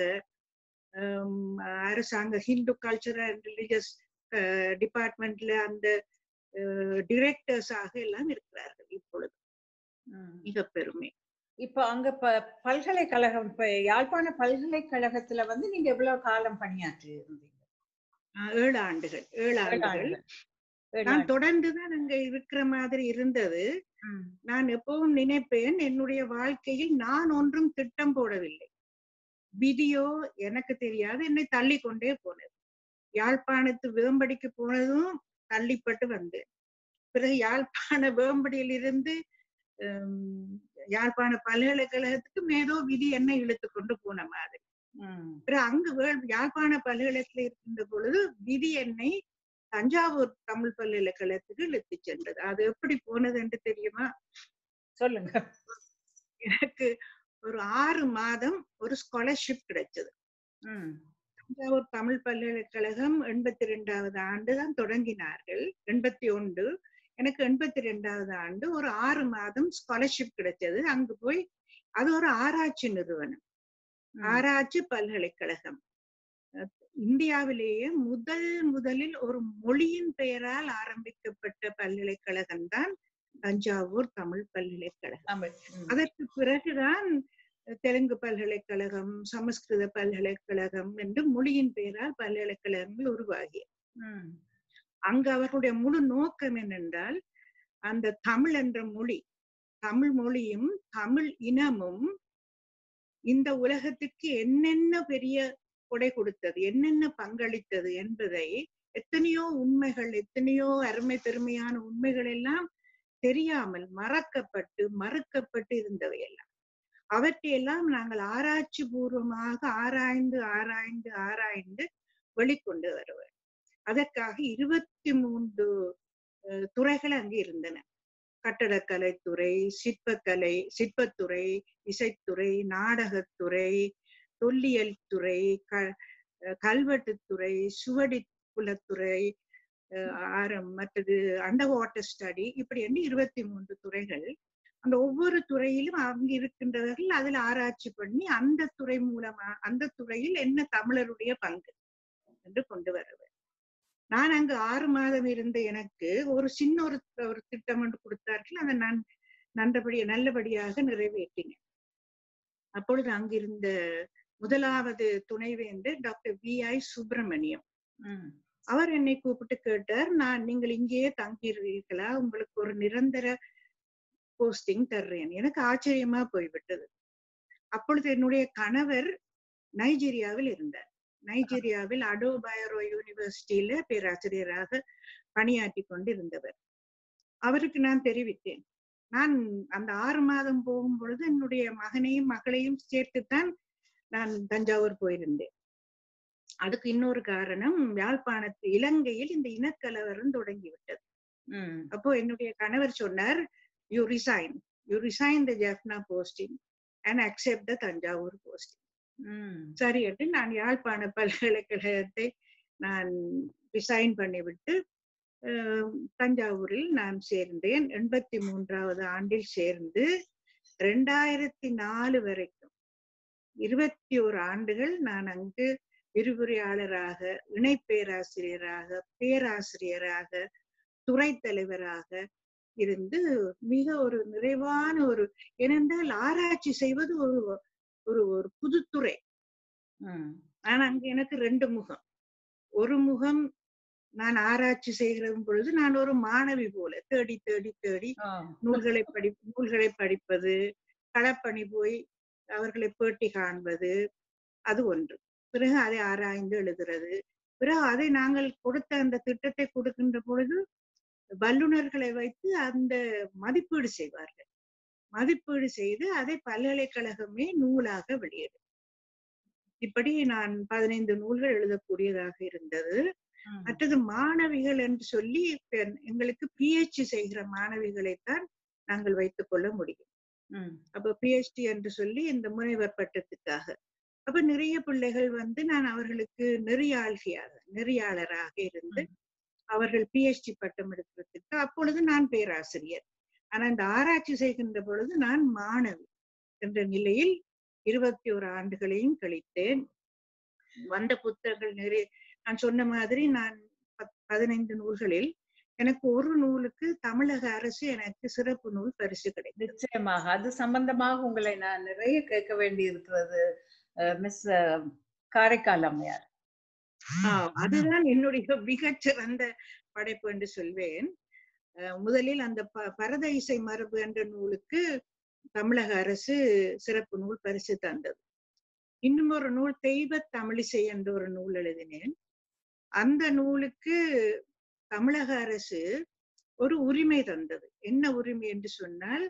அரசாங்க ஹிந்து கல்ச்சரல் அண்ட் ரிலிஜியஸ் டிபார்ட்மெண்ட்ல அந்த டிரெக்டர்ஸாக எல்லாம் இருக்கிறார்கள் இப்பொழுது. மிக பெருமை. இப்ப அங்க பல்கலைக்கழகம், யாழ்ப்பாண பல்கலைக்கழகத்துல நீங்க எவ்வளவு காலம் பணியாற்றி இருந்தீங்க? 7 ஆண்டுகள். 7 ஆண்டுகள் நான் தொடர்ந்துதான் அங்க இருக்கிற மாதிரி இருந்தது. நான் எப்பவும் நினைப்பேன், என்னுடைய வாழ்க்கையில் நான் ஒன்றும் திட்டம் போடவில்லை, விதியோ எனக்கு தெரியாது என்னை தள்ளி கொண்டே போனது. யாழ்ப்பாணத்து வேம்படிக்கு போனதும் தள்ளிப்பட்டு வந்தேன். பிறகு யாழ்ப்பாண வேம்படியில் இருந்து யாழ்ப்பாண பல்கலைக்கழகத்துக்கு மேதோ விதி என்னை இழுத்து கொண்டு போன மாதிரி. பிறகு அங்கு யாழ்ப்பாண பல்கலைக்கழகத்தில் இருக்கின்ற பொழுது விதி என்னை தஞ்சாவூர் தமிழ் பல்கலைக்கழகத்துக்கு இழுத்து சென்றது. அது எப்படி போனது என்று தெரியுமா? சொல்லுங்க. எனக்கு ஒரு 6 மாதம் ஒரு ஸ்காலர்ஷிப் கிடைச்சது. தஞ்சாவூர் தமிழ் பல்கலைக்கழகம் 82வது ஆண்டு தான் தொடங்கினார்கள், 81. எனக்கு 82வது ஆண்டு ஒரு 6 மாதம் ஸ்காலர்ஷிப் கிடைச்சது. அங்கு போய் அது ஒரு ஆராய்ச்சி நிறுவனம், ஆராய்ச்சி பல்கலைக்கழகம். இந்தியாவிலேயே முதலில் ஒரு மொழியின் பெயரால் ஆரம்பிக்கப்பட்ட பல்கலைக்கழகம் தான் தஞ்சாவூர் தமிழ் பல்கலைக்கழகம். அதற்கு பிறகுதான் தெலுங்கு பல்கலைக்கழகம், சமஸ்கிருத பல்கலைக்கழகம் என்று மொழியின் பெயரால் பல்கலைக்கழகங்கள் உருவாகிய. அங்கு அவர்களுடைய முழு நோக்கம் என்னென்றால், அந்த தமிழ் என்ற மொழி, தமிழ் மொழியும் தமிழ் இனமும் இந்த உலகத்துக்கு என்னென்ன பெரிய கொடை கொடுத்தது, என்னென்ன பங்களித்தது என்பதை, எத்தனையோ உண்மைகள், எத்தனையோ அருமை பெருமையான உண்மைகள் எல்லாம் தெரியாமல் மறுக்கப்பட்டு இருந்தவை எல்லாம். அவற்றையெல்லாம் நாங்கள் ஆராய்ச்சி பூர்வமாக ஆராய்ந்து வெளிக்கொண்டு வருவர். அதற்காக 23 துறைகள் அங்கு இருந்தன. கட்டடக்கலைத்துறை, சிற்பத்துறை, இசைத்துறை, நாடகத்துறை, தொல்லியல் துறை, கல்வெட்டுத்துறை, சுவடி புலத்துறை, மற்றது அண்டர் வாட்டர் ஸ்டடி, இப்படி என்று 23 துறைகள். அந்த ஒவ்வொரு துறையிலும் அங்கு இருக்கின்றவர்கள் அதில் ஆராய்ச்சி பண்ணி அந்த துறை மூலமா அந்த துறையில் என்ன தமிழருடைய பங்கு என்று கொண்டு வருவர். நான் அங்கு 6 மாதம் இருந்த எனக்கு ஒரு சின்ன ஒரு திட்டம் ஒன்று கொடுத்தார்கள். அதை நான் நல்லபடியாக நிறைவேற்றினேன். அப்பொழுது அங்கிருந்த முதலாவது துணைவேந்தர் டாக்டர் VI சுப்பிரமணியம், அவர் என்னை கூப்பிட்டு கேட்டார், நீங்கள் இங்கேயே தங்கியிருக்கீர்களா, உங்களுக்கு ஒரு நிரந்தர போஸ்டிங் தர்றேன். எனக்கு ஆச்சரியமா போய்விட்டது. அப்பொழுது என்னுடைய கணவர் நைஜீரியாவில் இருந்தார். நைஜீரியாவில் அடோ பயரோ யூனிவர்சிட்டியில பேராசிரியராக பணியாற்றி கொண்டு இருந்தவர். அவருக்கு நான் தெரிவித்தேன், நான் அந்த 6 மாதம் போகும் பொழுது என்னுடைய மகனையும் மகளையும் சேர்த்துத்தான் நான் தஞ்சாவூர் போயிருந்தேன். அதுக்கு இன்னொரு காரணம், இலங்கையில் இந்த இனக்கலவரம் தொடங்கிவிட்டது. அப்போ என்னுடைய கணவர் சொன்னார், you resign the Jaffna posting and accept the Thanjavur posting. சரி என்று நான் யாழ்ப்பாண பல்கலைக்கழகத்தை நான் ரிசைன் பண்ணிவிட்டு தஞ்சாவூரில் நான் சேர்ந்தேன். 83வது ஆண்டில் சேர்ந்து 2004 வரைக்கும் 21 ஆண்டுகள் நான் அங்கு விரிவுரையாளராக, இணை பேராசிரியராக, பேராசிரியராக, துறை தலைவராக இருந்து மிக ஒரு நிறைவான ஏனென்றால் ஆராய்ச்சி செய்வது ஒரு புதுத்துறை. ஆனா அங்க எனக்கு 2 முகம். ஒரு முகம், நான் ஆராய்ச்சி செய்கிற பொழுது நான் ஒரு மாணவி போல தேடி தேடி தேடி நூல்களை படிப்பது, களப்பணி போய் அவர்களை பேட்டி காண்பது, அது ஒன்று. பிறகு அதை ஆராய்ந்து எழுதுறது. பிறகு அதை நாங்கள் கொடுத்த அந்த திட்டத்தை கொடுக்கின்ற பொழுது வல்லுநர்களை வைத்து அந்த மதிப்பீடு செய்வார்கள். மதிப்பீடு செய்து அதை பல்கலைக்கழகமே நூலாக வெளியிடும். இப்படி நான் 15 நூல்கள் எழுதக்கூடியதாக இருந்தது. மற்றது மாணவிகள் என்று சொல்லி எங்களுக்கு PhD செய்கிற மாணவிகளைத்தான் நாங்கள் வைத்துக் கொள்ள முடியும். அப்ப PhD என்று சொல்லி இந்த முனைவர் பட்டத்துக்காக அப்ப நிறைய பிள்ளைகள் வந்து நான் அவர்களுக்கு நெறியாளராக இருந்து அவர்கள் PhD பட்டம் எடுக்கிறதுக்கு, அப்பொழுது நான் பேராசிரியர். ஆனா இந்த ஆராய்ச்சி செய்கின்ற பொழுது நான் மாணவி என்ற நிலையில் 21 ஆண்டுகளையும் கழித்தேன். வந்த புத்தகங்கள் நிறைய. நான் சொன்ன மாதிரி நான் 15 நூல்களில் எனக்கு ஒரு நூலுக்கு தமிழக அரசு எனக்கு சிறப்பு நூல் பரிசு கிடைத்தது. நிச்சயமாக அது சம்பந்தமாக உங்களை நான் நிறைய கேட்க வேண்டி இருக்கிறது மிஸ் காரைக்கால் அம்மையார். அதுதான் என்னுடைய மிகச்சிறந்த படைப்பு என்று சொல்வேன். முதலில் அந்த பரத இசை மரபு என்ற நூலுக்கு தமிழக அரசு சிறப்பு நூல் பரிசு தந்தது. இன்னும் ஒரு நூல் தெய்வ தமிழிசை என்ற ஒரு நூல் எழுதினேன். அந்த நூலுக்கு தமிழக அரசு ஒரு உரிமை தந்தது. என்ன உரிமை என்று சொன்னால்,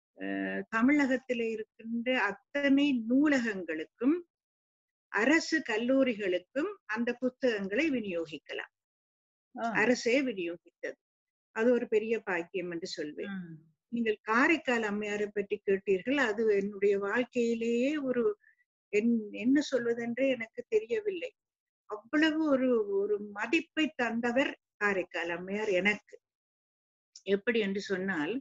தமிழகத்திலே இருக்கின்ற அத்தனை நூலகங்களுக்கும் அரசு கல்லூரிகளுக்கும் அந்த புத்தகங்களை விநியோகிக்கலாம். அரசே விநியோகித்தது. அது ஒரு பெரிய பாக்கியம் என்று சொல்வேன். நீங்கள் காரைக்கால் அம்மையாரை பற்றி கேட்டீர்கள். அது என்னுடைய வாழ்க்கையிலேயே என்ன சொல்வதென்றே எனக்கு தெரியவில்லை. அவ்வளவு ஒரு மதிப்பை தந்தவர் காரைக்கால் அம்மையார் எனக்கு. எப்படி என்று சொன்னால்,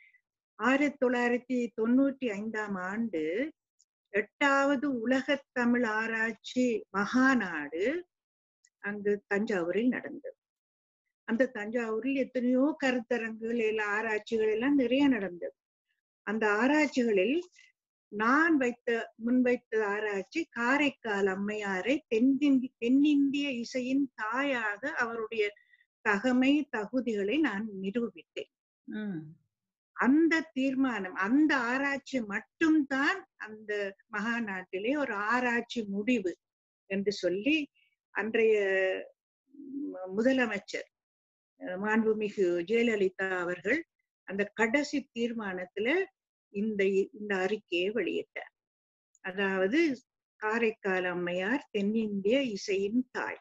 1995ஆம் ஆண்டு 8வது உலகத் தமிழ் ஆராய்ச்சி மகாநாடு அங்கு தஞ்சாவூரில் நடந்தது. அந்த தஞ்சாவூரில் எத்தனையோ கருத்தரங்குகள், ஆராய்ச்சிகள் எல்லாம் நிறைய நடந்தது. அந்த ஆராய்ச்சிகளில் நான் முன்வைத்த ஆராய்ச்சி காரைக்கால் அம்மையாரை தென்னிந்திய இசையின் தாயாக அவருடைய தகுதிகளை நான் நிரூபித்தேன். அந்த தீர்மானம், அந்த ஆராய்ச்சி மட்டும்தான் அந்த மகாநாட்டிலே ஒரு ஆராய்ச்சி முடிவு என்று சொல்லி அன்றைய முதலமைச்சர் மாண்புமிகு ஜெயலலிதா அவர்கள் அந்த கடைசி தீர்மானத்துல இந்த இந்த அறிக்கையை வெளியிட்டார். அதாவது காரைக்கால் அம்மையார் தென்னிந்திய இசையின் தாய்.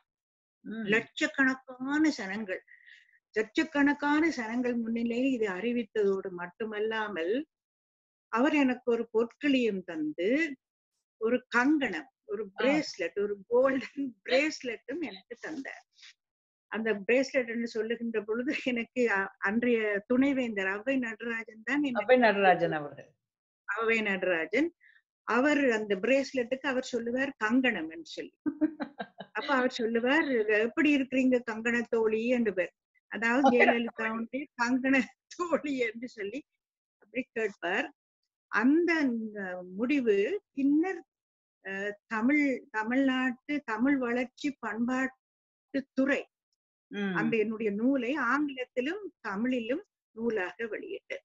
லட்சக்கணக்கான சனங்கள் முன்னிலையில் இதை அறிவித்ததோடு மட்டுமல்லாமல் அவர் எனக்கு ஒரு பொற்களியும் தந்து ஒரு கங்கணம், ஒரு பிரேஸ்லெட், ஒரு கோல்டன் பிரேஸ்லெட்டும் எனக்கு தந்தார். அந்த பிரேஸ்லெட் என்று சொல்லுகின்ற பொழுது எனக்கு அன்றைய துணைவேந்தர் அவ்வை நடராஜன் தான், அவ்வை நடராஜன் அவர் அந்த பிரேஸ்லெட்டுக்கு அவர் சொல்லுவார் கங்கணம் என்று சொல்லி. அப்ப அவர் சொல்லுவார், எப்படி இருக்கிறீங்க கங்கண தோழி என்று பேர், அதாவது ஜெயலலிதாவுடைய கங்கண தோழி என்று சொல்லி அப்படி கேட்பார். அந்த முடிவு பின்னர் தமிழ்நாட்டு தமிழ் வளர்ச்சி பண்பாட்டு துறை அந்த என்னுடைய நூலை ஆங்கிலத்திலும் தமிழிலும் நூலாக வெளியிட்டு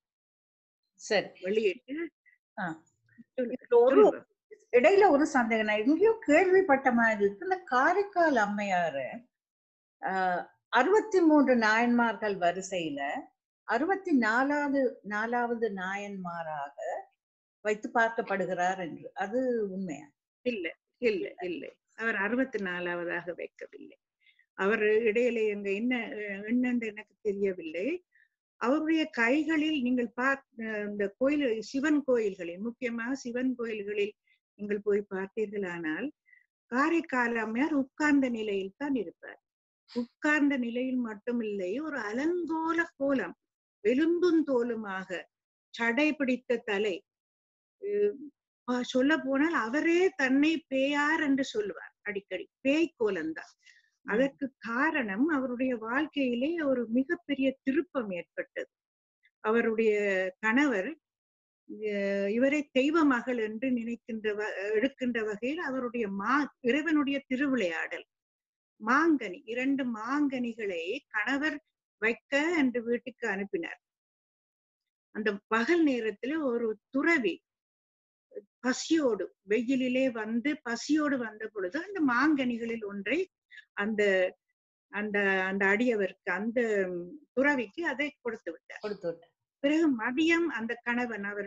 இடையில ஒரு சந்தேகம், நான் எங்கேயோ கேள்விப்பட்ட மாதிரி இருக்கு. இந்த காரைக்கால் அம்மையாரு 63 நாயன்மார்கள் வரிசையில 64வது நாயன்மாராக வைத்து பார்க்கப்படுகிறார் என்று, அது உண்மையா? இல்லை இல்லை இல்லை, அவர் 64வதாக வைக்கவில்லை. அவர் இடையில எங்க என்ன என்னென்று எனக்கு தெரியவில்லை. அவருடைய கைகளில் நீங்கள் இந்த கோயில், சிவன் கோயில்களில், முக்கியமாக சிவன் கோயில்களில் நீங்கள் போய் பார்த்தீர்களானால் காரைக்கால் அம்மையார் உட்கார்ந்த நிலையில் தான் இருப்பார். உட்கார்ந்த நிலையில் மட்டுமில்லை, ஒரு அலங்கோல கோலம், எலும்பும் தோலுமாக, சடை பிடித்த தலை. சொல்ல போனால் அவரே தன்னை பேயார் என்று சொல்லுவார் அடிக்கடி, பேய் கோலம்தான். அதற்கு காரணம் அவருடைய வாழ்க்கையிலே ஒரு மிகப்பெரிய திருப்பம் ஏற்பட்டது. அவருடைய கணவர் இவரை தெய்வ மகள் என்று எடுக்கின்ற வகையில் அவருடைய இறைவனுடைய திருவிளையாடல் மாங்கனி, 2 மாங்கனிகளை கணவர் வைக்க என்று வீட்டுக்கு அனுப்பினார். அந்த பகல் நேரத்துல ஒரு துறவி பசியோடு, வெயிலிலே வந்து பசியோடு வந்த பொழுது அந்த மாங்கனிகளில் ஒன்றை அந்த அந்த அந்த அடியவருக்கு, அந்த துறவிக்கு அதை கொடுத்து விட்டார். பிறகு மதியம் அந்த கணவன் அவர்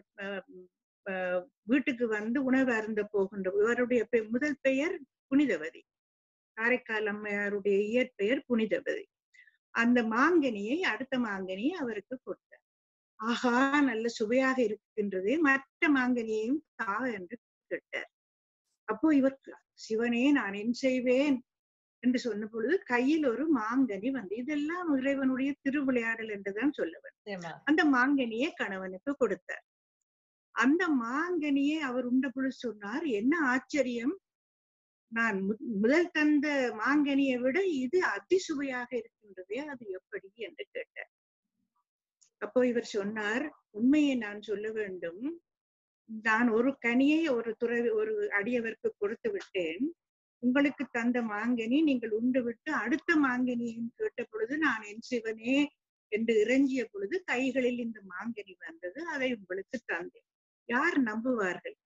வீட்டுக்கு வந்து உணவு அருந்த போகின்ற, இவருடைய முதல் பெயர் புனிதவதி, காரைக்கால் அம்மையாருடைய இயற்பெயர் புனிதவதி. அந்த மாங்கனியை, அடுத்த மாங்கனியை அவருக்கு கொடுத்தார். ஆஹா, நல்ல சுவையாக இருக்கின்றது, மற்ற மாங்கனியையும் தா என்று கேட்டார். அப்போ இவர், சிவனே நான் என் செய்வேன் என்று சொன்ன பொழுது கையில் ஒரு மாங்கனி வந்து, இதெல்லாம் இறைவனுடைய திருவிளையாடல் என்றுதான் சொல்லுவார். அந்த மாங்கனியை கணவனுக்கு கொடுத்தார். அந்த மாங்கனியை அவர் உண்ட பொழுது சொன்னார், என்ன ஆச்சரியம், நான் முதல் தந்த மாங்கனியை விட இது அதிசுவையாக இருக்கின்றதே, அது எப்படி என்று கேட்டார். அப்போ இவர் சொன்னார், உண்மையை நான் சொல்ல வேண்டும், நான் ஒரு கனியை ஒரு அடியவருக்கு கொடுத்து விட்டேன், உங்களுக்கு தந்த மாங்கனி நீங்கள் உண்டு விட்டு அடுத்த மாங்கனியும் கேட்ட பொழுது நான் என் சிவனே என்று இறைஞ்சிய பொழுது கைகளில் இந்த மாங்கனி வந்தது, அதை உங்களுக்கு தந்தேன். யார் நம்புவார்கள்?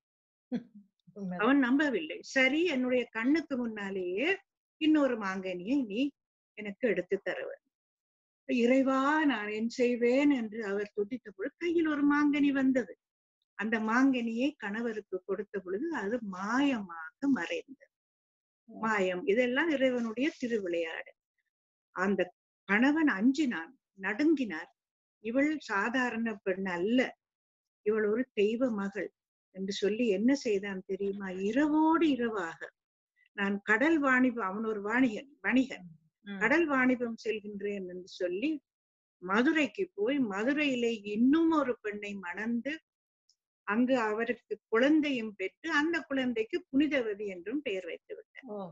அவன் நம்பவில்லை. சரி, என்னுடைய கண்ணுக்கு முன்னாலேயே இன்னொரு மாங்கனியை நீ எனக்கு எடுத்து தருவன். இறைவா நான் என் செய்வேன் என்று அவர் துடித்த பொழுது கையில் ஒரு மாங்கனி வந்தது. அந்த மாங்கனியை கணவருக்கு கொடுத்த பொழுது அது மாயமாக மறைந்தது. மாயம், இதெல்லாம் இறைவனுடைய திருவிளையாடு. அந்த கணவன் அஞ்சினான், நடுங்கினார். இவள் சாதாரண பெண் அல்ல, இவள் ஒரு தெய்வ மகள் என்று சொல்லி என்ன செய்தான் தெரியுமா? இரவோடு இரவாக நான் கடல் வாணிபம், அவன் ஒரு வணிகன், கடல் வாணிபம் செல்கின்றேன் என்று சொல்லி மதுரைக்கு போய் மதுரையிலே இன்னும் ஒரு பெண்ணை மணந்து அங்கு அவருக்கு குழந்தையும் பெற்று அந்த குழந்தைக்கு புனிதவதி என்றும் பெயர் வைத்து விட்டார்.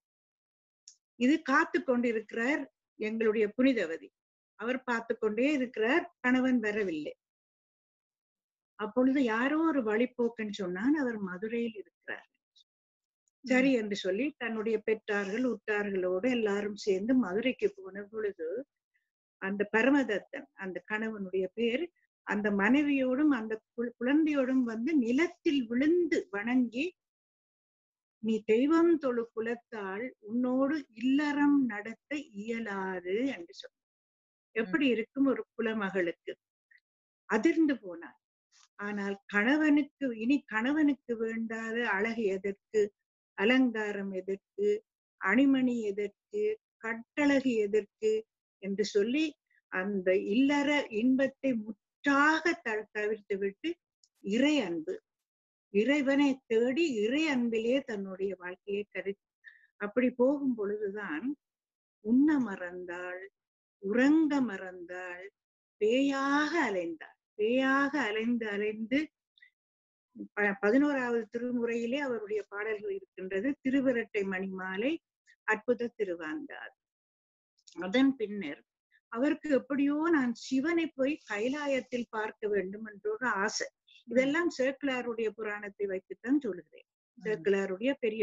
இது காத்து கொண்டிருக்கிறார் எங்களுடைய புனிதவதி. அவர் பார்த்து கொண்டே இருக்கிறார், கணவன் வரவில்லை. அப்பொழுது யாரோ ஒரு வழிபோக்கன் சொன்னான், அவர் மதுரையில் இருக்கிறார். சரி என்று சொல்லி தன்னுடைய பெற்றார்கள் உற்றார்களோடு எல்லாரும் சேர்ந்து மதுரைக்கு போன பொழுது அந்த பரமதத்தன், அந்த கணவனுடைய பேர், அந்த மனைவியோடும் அந்த குழந்தையோடும் வந்து நிலத்தில் விழுந்து வணங்கி, நீ தெய்வம் தொழு குலத்தால் உன்னோடு இல்லறம் நடத்த இயலாது என்று சொன்ன. எப்படி இருக்கும் ஒரு குலமகளுக்கு? அதிர்ந்து போனார். ஆனால் கணவனுக்கு இனி கணவனுக்கு வேண்டாத அழகு எதற்கு, அலங்காரம் எதற்கு, அணிமணி எதற்கு, கட்டழகு எதற்கு என்று சொல்லி அந்த இல்லற இன்பத்தை முற்றாக தவிர்த்து விட்டு இறை அன்பு, இறைவனை தேடி இறை அன்பிலே தன்னுடைய வாழ்க்கையை அப்படி போகும் பொழுதுதான் உண்ண மறந்தாள், உறங்க மறந்தாள், பேயாக அலைந்தாள். பேயாக அலைந்து அலைந்து 11வது திருமுறையிலே அவருடைய பாடல்கள் இருக்கின்றது. திருவிரட்டை மணிமாலை, அற்புத திருவாந்தார். அதன் பின்னர் அவருக்கு எப்படியோ நான் சிவனை போய் கைலாயத்தில் பார்க்க வேண்டும் என்ற ஒரு ஆசை. இதெல்லாம் சேக்கிழாருடைய புராணத்தை வைத்துத்தான் சொல்கிறேன். சேக்கிழாருடைய பெரிய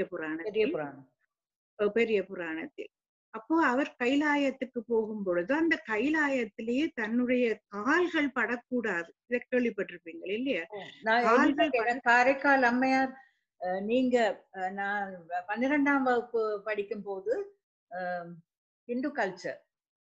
புராணத்தில். அப்போ அவர் கைலாயத்துக்கு போகும் பொழுது அந்த கைலாயத்திலேயே தன்னுடைய கால்கள் படக்கூடாது. இதை கேள்விப்பட்டிருப்பீங்க இல்லையா? காரைக்கால் அம்மையார், நீங்க நான் 12ஆம் வகுப்பு படிக்கும் போது ஹிந்து கல்ச்சர்,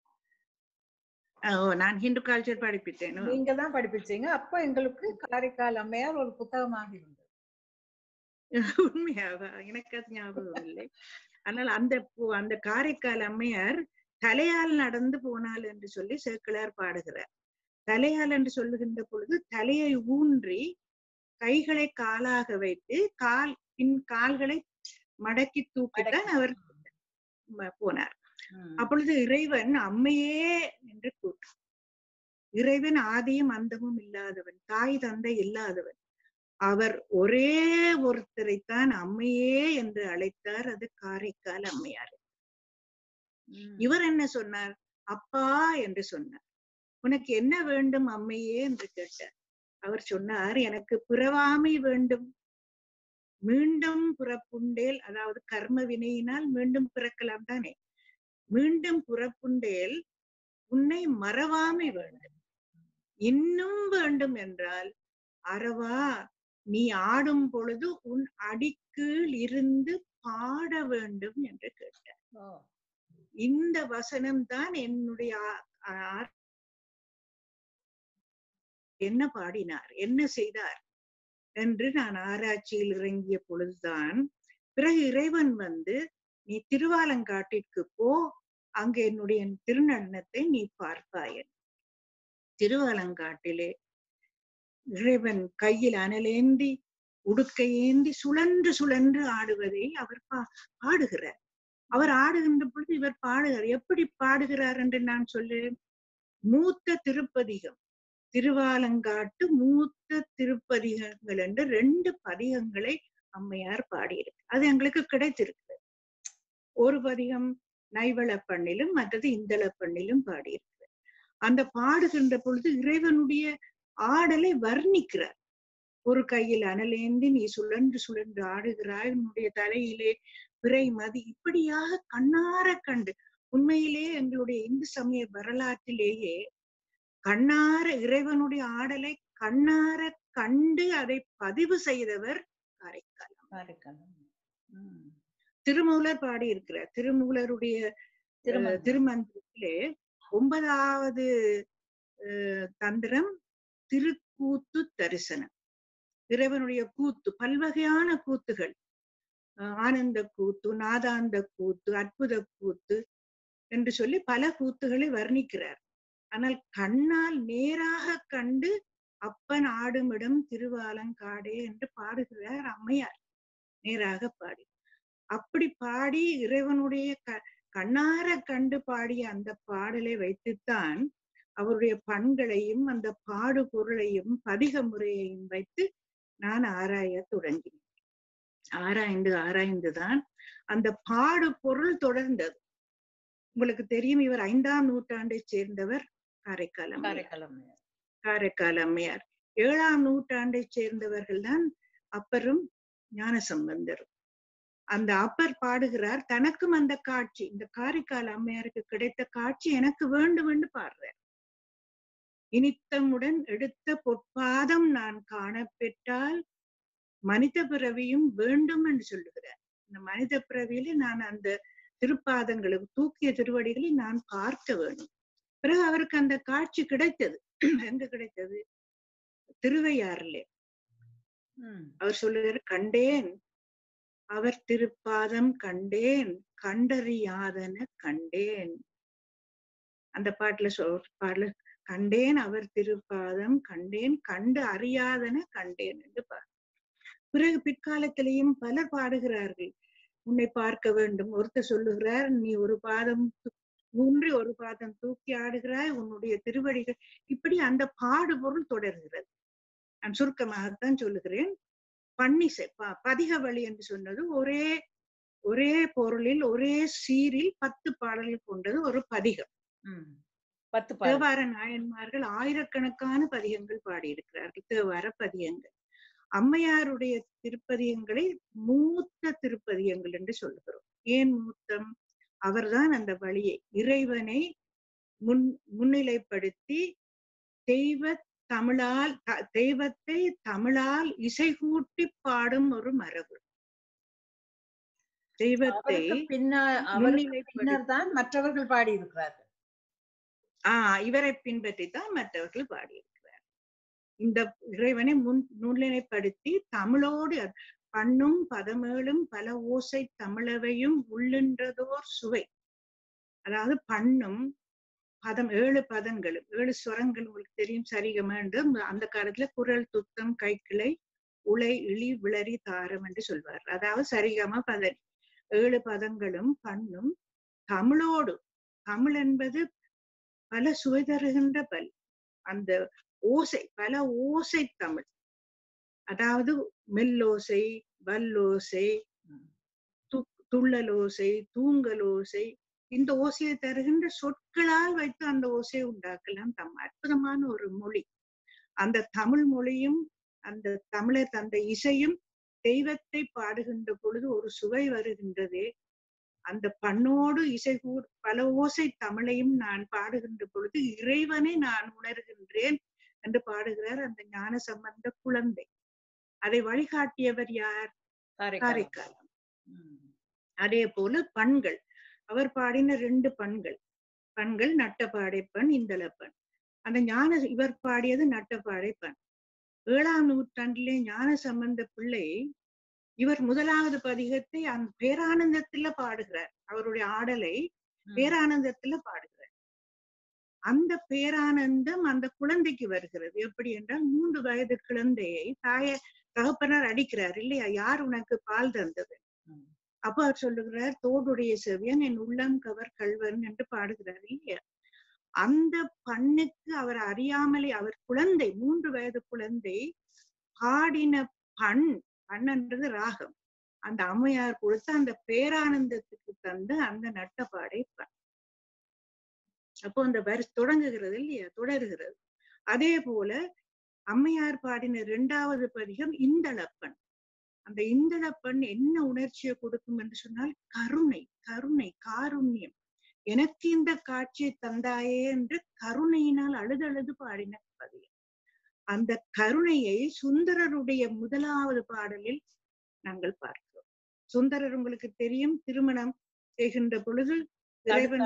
நான் ஹிந்து கல்ச்சர் படிப்பித்தேன். நீங்க தான் படிப்பிச்சீங்க. அப்ப எங்களுக்கு காரைக்கால் அம்மையார் ஒரு புத்தகமாக இருந்தது. உண்மையாக எனக்கு அது ஞாபகம் இல்லை. ஆனால் அந்த காரைக்கால் அம்மையார் தலையால் நடந்து போனாள் என்று சொல்லி சேக்கிழார் பாடுகிறார். தலையால் என்று சொல்லுகின்ற பொழுது தலையை ஊன்றி கைகளை காலாக வைத்து கால்களை மடக்கி தூக்கித்தான் அவர் போனார். அப்பொழுது இறைவன் அம்மையே என்று கூட்டார். இறைவன் ஆதியும் அந்தமும் இல்லாதவன், தாய் தந்தை இல்லாதவன். அவர் ஒரே ஒருத்தரைத்தான் அம்மையே என்று அழைத்தார். அது காரைக்கால் அம்மையார். இவர் என்ன சொன்னார்? அப்பா என்று சொன்னார். உனக்கு என்ன வேண்டும் அம்மையே என்று கேட்டார். அவர் சொன்னார், எனக்கு பிறவாமை வேண்டும், மீண்டும் பிறப்புண்டேல், அதாவது கர்ம வினையினால் மீண்டும் பிறக்கலாம் தானே, மீண்டும் பிறப்புண்டேல் உன்னை மறவாமை வேண்டும், இன்னும் வேண்டும் என்றால் அறவா நீ ஆடும் பொழுது உன் அடிக்கீழ் இருந்து பாட வேண்டும் என்று கேட்டார். இந்த வசனம் தான் என்னுடைய என்ன பாடினார், என்ன செய்தார் என்று நான் ஆராய்ச்சியில் இறங்கிய பொழுதுதான் பிறகு இறைவன் வந்து, நீ திருவாலங்காட்டிற்கு போ, அங்கு என்னுடைய திருநடனத்தை நீ பார்ப்பாய். திருவாலங்காட்டிலே இறைவன் கையில் அனலேந்தி உடுக்கையேந்தி சுழன்று சுழன்று ஆடுவதை அவர் பாடுகிறார். அவர் ஆடுகின்ற பொழுது இவர் பாடுகிறார். எப்படி பாடுகிறார் என்று நான் சொல்லேன். மூத்த திருப்பதிகம், திருவாலங்காட்டு மூத்த திருப்பதிகங்கள் என்று 2 பதிகங்களை அம்மையார் பாடியிருக்கு. அது எங்களுக்கு கிடைத்திருக்கு. ஒரு பதிகம் நைவளப்பண்ணிலும் மற்றது இந்தளப்பண்ணிலும் பாடியிருக்கு. அந்த பாடுகின்ற பொழுது இறைவனுடைய ஆடலை வர்ணிக்கிறார். ஒரு கையில் அனலேந்தி நீ சுழன்று சுழன்று ஆடுகிறாய், உன்னுடைய தலையிலே பிறை மதி, இப்படியாக கண்ணார கண்டு, உண்மையிலே எங்களுடைய இந்து சமய வரலாற்றிலேயே கண்ணார இறைவனுடைய ஆடலை கண்ணார கண்டு அதை பதிவு செய்தவர் காரைக்கால். திருமூலர் பாடியிருக்கிறார். திருமூலருடைய திருமந்திரத்திலே 9வது தந்திரம் திருக்கூத்து தரிசனம். இறைவனுடைய கூத்து, பல்வகையான கூத்துகள், ஆனந்த கூத்து, நாதாந்த கூத்து, அற்புத கூத்து என்று சொல்லி பல கூத்துகளை வர்ணிக்கிறார். ஆனால் கண்ணால் நேராக கண்டு அப்பன் ஆடுமிடம் திருவாலங்காடே என்று பாடுகிறார் அம்மையார். நேராக பாடி, அப்படி பாடி இறைவனுடைய கண்ணார கண்டு பாடிய அந்த பாடலை வைத்துத்தான் அவருடைய பண்களையும் அந்த பாடு பொருளையும் பதிக முறையையும் வைத்து நான் ஆராய தொடங்கினேன். ஆராய்ந்துதான் அந்த பாடு பொருள் தொடர்ந்தது. உங்களுக்கு தெரியும், இவர் 5ஆம் நூற்றாண்டை சேர்ந்தவர் காரைக்கால் அம்மையார். 7ஆம் நூற்றாண்டை சேர்ந்தவர்கள் தான் அப்பரும் ஞானசம்பந்தரும். அந்த அப்பர் பாடுகிறார், தனக்கும் அந்த காட்சி, இந்த காரைக்கால் அம்மையாருக்கு கிடைத்த காட்சி எனக்கு வேண்டும் என்று பாடுறார். இனித்தமுடன் எடுத்த பொற்பாதம் நான் காண பெற்றால் மனித பிறவியும் வேண்டும் என்று சொல்லுகிறார். இந்த மனித பிறவியில நான் அந்த திருப்பாதங்களுக்கு தூக்கிய திருவடிகளை நான் பார்க்க வேண்டும். பிறகு அவருக்கு அந்த காட்சி கிடைத்தது. எங்க கிடைத்தது? திருவையாறிலே. அவர் சொல்லுகிறார், கண்டேன் அவர் திருப்பாதம் கண்டேன் கண்டறியாதன கண்டேன். அந்த பாட்டுல கண்டேன் அவர் திருப்பாதம் கண்டேன் கண்டு அறியாதன கண்டேன் என்று பிறகு பிற்காலத்திலேயும் பலர் பாடுகிறார்கள், உன்னை பார்க்க வேண்டும். ஒருத்தர் சொல்லுகிறார், நீ ஒரு பாதம் ஊன்றி ஒரு பாதம் தூக்கி ஆடுகிறாய், உன்னுடைய திருவடிகள். இப்படி அந்த பாடுபொருள் தொடர்கிறது. நான் சுருக்கமாகத்தான் சொல்லுகிறேன். பன்னிசை பதிக வழி என்று சொன்னது ஒரே பொருளில் ஒரே சீரில் 10 பாடல்கள் கொண்டது ஒரு பதிகம். 10 தேவார நாயன்மார்கள் ஆயிரக்கணக்கான பதிகங்கள் பாடியிருக்கிறார்கள். தேவார பதிகங்கள் அம்மையாருடைய திருப்பதிகங்களை மூத்த திருப்பதிகங்கள் என்று சொல்லுகிறோம். ஏன் மூத்தம்? அவர்தான் அந்த வழியை இறைவனை முன்னிலைப்படுத்தி தெய்வத்தை தமிழால் இசைகூட்டி பாடும் ஒரு மரபு. தெய்வத்தை பின்னர் மற்றவர்கள் பாடியிருக்கிறார்கள். இவரை பின்பற்றித்தான் மற்றவர்கள் பாடியிருக்கிறார். இந்த இறைவனை முன்னிலைப்படுத்தி தமிழோடு பண்ணும் பதமேளும் பல ஓசை தமிழவையும் உள்ளின்றதோர் சுவை. அதாவது பண்ணும் பதம் 7 பதங்களும் 7 ஸ்வரங்கள் உங்களுக்கு தெரியும். சரிகம என்று அந்த காலத்துல குரல் துத்தம் கைக்கிளை உலை இழி விளரி தாரம் என்று சொல்வார். அதாவது சரிகம பதனி 7 பதங்களும் பண்ணும் தமிழோடு. தமிழ் என்பது பல சுவை தருகின்ற அந்த ஓசை, பல ஓசை தமிழ். அதாவது மெல்லோசை, வல்லோசை, துள்ளலோசை, தூங்கலோசை, இந்த ஓசையை தருகின்ற சொற்களால் வைத்து அந்த ஓசையை உண்டாக்கலாம். அற்புதமான ஒரு மொழி. அந்த தமிழ் மொழியும் அந்த தமிழர் தந்த இசையும் தெய்வத்தை பாடுகின்ற பொழுது ஒரு சுவை வருகின்றது. அந்த பண்ணோடு பல ஓசை தமிழையும் நான் பாடுகின்ற பொழுது இறைவனை நான் உணர்கின்றேன் என்று பாடுகிறார் அந்த ஞான சம்பந்த குழந்தை. அதை வழிகாட்டியவர் யார்? காரைக்காலம். அதே போல பண்கள், அவர் பாடின 2 பண்கள் நட்டப்பாடைப்பண், இந்தளப்பண். அந்த இவர் பாடியது நட்டப்பாடைப்பண். 7ஆம் நூற்றாண்டிலே ஞான சம்பந்த பிள்ளை இவர் முதலாவது பதிகத்தை அந்த பேரானந்தத்துல பாடுகிறார். அவருடைய ஆடலை பேரானந்தத்துல பாடுகிறார். அந்த பேரானந்தம் அந்த குழந்தைக்கு வருகிறது. எப்படி என்றால் 3 வயது குழந்தையை தகப்பனார் அடிக்கிறார் இல்லையா, யார் உனக்கு பால் தந்தது? அப்ப அவர் சொல்லுகிறார், தோடுடைய செவியன் என் உள்ளம் கவர் கல்வன் என்று பாடுகிறார் இல்லையா. அந்த பண்ணுக்கு அவர் அறியாமலே, அவர் குழந்தை 3 வயது குழந்தை பாடின பண்ணன்றது ராகம். அந்த அம்மையார் கொடுத்த அந்த பேரானந்தத்துக்கு தந்த அந்த நட்டப்பாடை பண். அப்போ அந்த தொடங்குகிறது இல்லையா, தொடர்கிறது. அதே போல அம்மையார் பாடின 2வது பதிகம் இந்தளப்பண். அந்த இந்தளப்பண் என்ன உணர்ச்சியை கொடுக்கும் என்று சொன்னால் காருண்யம். எனக்கு இந்த காட்சியை தந்தாயே என்று கருணையினால் அழுது பாடின பதிகம். அந்த கருணையை சுந்தரருடைய முதலாவது பாடலில் நாங்கள் பார்க்கிறோம். சுந்தரர் உங்களுக்கு தெரியும், திருமணம் செய்கின்ற பொழுது இறைவன்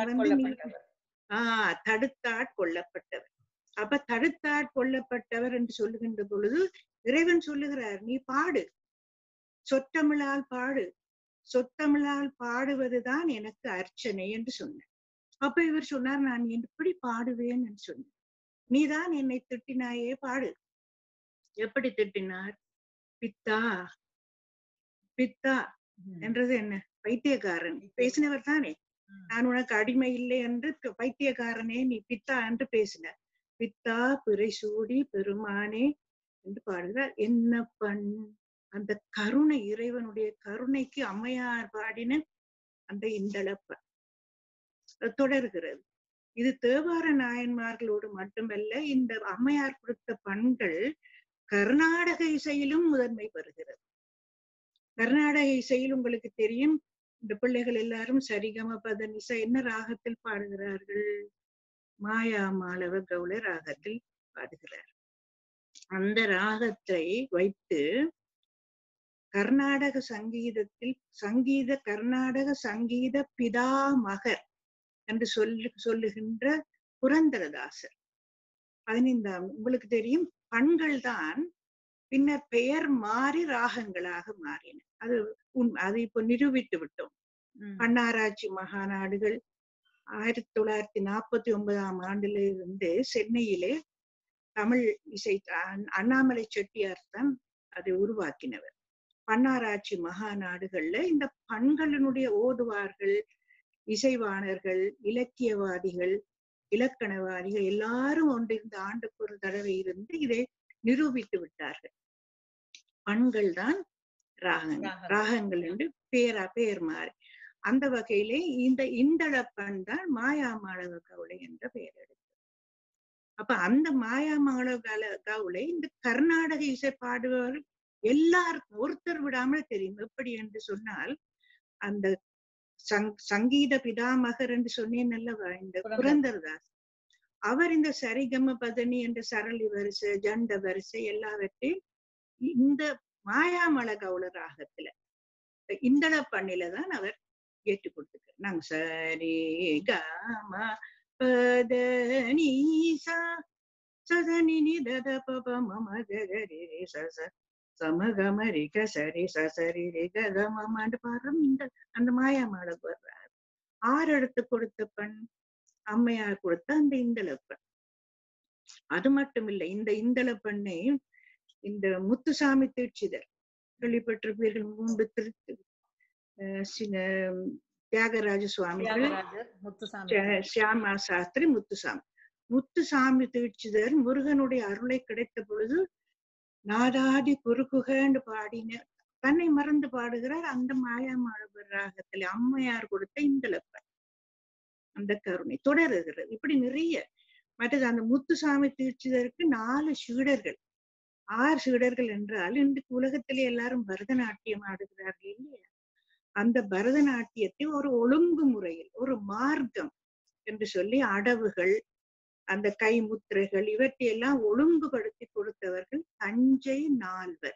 தடுத்தாட்கொள்ளப்பட்டவர். அப்ப தடுத்தாட்கொள்ளப்பட்டவர் என்று சொல்லுகின்ற பொழுது இறைவன் சொல்லுகிறார், நீ பாடு, சொற்றமிழால் பாடு, சொத்தமிழால் பாடுவதுதான் எனக்கு அர்ச்சனை என்று சொன்னார். அப்ப இவர் சொன்னார், நான் எப்படி பாடுவேன் என்று சொன்னார். நீதான் என்னை திட்டினாயே, பாடு. எப்படி திட்டினார்? பித்தா பித்தா என்றது என்ன? பைத்தியக்காரன் பேசினவர் தானே. நான் உனக்கு அடிமை இல்லை என்று பைத்தியக்காரனே நீ பித்தா என்று பேசினார். பித்தா பிறை சூடி பெருமானே என்று பாடுகிறார். என்ன பண்? அந்த கருணை, இறைவனுடைய கருணைக்கு அம்மையார் பாடின அந்த இந்தளப்பண் தொடர்கிறது. இது தேவார நாயன்மார்களோடு மட்டுமல்ல, இந்த அம்மையார் கொடுத்த பண்கள் கர்நாடக இசையிலும் முதன்மை பெறுகிறது. கர்நாடக இசையில் உங்களுக்கு தெரியும், இந்த பிள்ளைகள் எல்லாரும் சரிகம பதனிசை என்ன ராகத்தில் பாடுகிறார்கள்? மாயா மாளவ கௌள ராகத்தில் பாடுகிறார். அந்த ராகத்தை வைத்து கர்நாடக சங்கீதத்தில் கர்நாடக சங்கீத பிதாமகர் என்று சொல்லுகின்ற புரந்தரதாசர் 15ஆம், உங்களுக்கு தெரியும், பண்கள் தான் பின்னர் பெயர் மாறி ராகங்களாக மாறின. அது இப்போ நிரூபித்து விட்டோம். பன்னாராய்ச்சி மகாநாடுகள் 1949ஆம் ஆண்டிலிருந்து சென்னையிலே தமிழ் இசை அண்ணாமலை செட்டியார் தான் அதை உருவாக்கினவர். பன்னாராய்ச்சி மகாநாடுகள்ல இந்த பண்களினுடைய ஓதுவார்கள், இசைவாணர்கள், இலக்கியவாதிகள், இலக்கணவாதிகள் எல்லாரும் ஒன்றிருந்த ஆண்டுக்கு ஒரு தடவை இருந்து இதை நிரூபித்து விட்டார்கள். பண்கள் தான் ராகங்கள் என்று பெயர் மாறி. அந்த வகையிலே இந்த இந்தளப்பண் தான் மாயாமாளவ கவுளை என்ற பெயர் எடுத்தது. அப்ப அந்த மாயாமாளவ கவுளை இந்த கர்நாடக இசை பாடுபவர்கள் எல்லாருக்கும் ஒருத்தர் விடாமல் தெரியும். எப்படி என்று சொன்னால், அந்த சங்கீத பிதாமகர் என்று சொன்னேன் அல்லவா, இந்த புரந்தரதாஸ், அவர் இந்த சரிகம பதனி என்ற சரளி வரிசை, ஜண்ட வரிசை எல்லாவற்றையும் இந்த மாயாமள கவுள ராகத்துல இந்தள பண்ணில தான் அவர் ஏற்று கொடுத்துருக்கார். நாங்க சரி கம பதனி சதனி தத பப மம கரி சச சமகமரி கசரி சசரி கதமண்டு பாடுறோம். இந்த அந்த மாயாமாள வர்றார். 6 இடத்து கொடுத்த பண் அம்மையார் கொடுத்த அந்த இந்தளப்பண். அது மட்டும் இல்லை, இந்த இந்தளப்பண்ணை இந்த முத்துசாமி தீட்சிதர் கேள்விப்பட்டிருப்பீர்கள். முன்பு தியாகராஜ சுவாமிகள், சியாமா சாஸ்திரி, முத்துசாமி தீட்சிதர் முருகனுடைய அருளை கிடைத்த பொழுது நாதாதி குறுகுகன்னு பாடின தன்னை மறந்து பாடுகிறார். அந்த மாயாமாளவர் ராகத்துல அம்மையார் கொடுத்த இந்தளப்பண் அந்த கருணை தொடருகிறது. இப்படி நிறைய. மற்றது அந்த முத்துசாமி தீட்சிதருக்கு 4 சீடர்கள், 6 சீடர்கள் என்றால் இன்றைக்கு உலகத்திலே எல்லாரும் பரதநாட்டியம் ஆடுகிறார்கள் இல்லையா? அந்த பரதநாட்டியத்தை ஒரு ஒழுங்கு முறையில், ஒரு மார்க்கம் என்று சொல்லி அடவுகள், அந்த கைமுத்திரைகள் இவற்றையெல்லாம் ஒழுங்குபடுத்தி கொடுத்தவர்கள் தஞ்சை நால்வர்.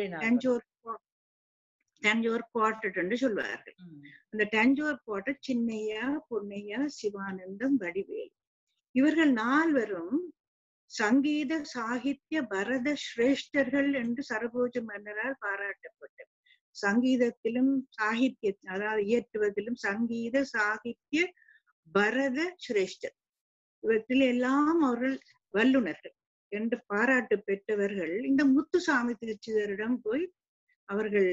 தஞ்சோர் குவார்டர் என்று சொல்வார்கள். அந்த தஞ்சோர் குவார்டர் சின்னையா, பொன்னையா, சிவானந்தம், வடிவேல், இவர்கள் 4வரும் சங்கீத சாகித்ய பரத சிரேஷ்டர்கள் என்று சரபோஜ மன்னரால் பாராட்டப்பட்டது. சங்கீதத்திலும் சாகித்யத்திலும், அதாவது இயற்றுவதிலும் சங்கீத சாகித்ய பரத சிரேஷ்டர், இவற்றில் எல்லாம் அவர்கள் வல்லுநர்கள் என்று பாராட்டு பெற்றவர்கள். இந்த முத்துசாமி தீட்சிதரிடம் போய் அவர்கள்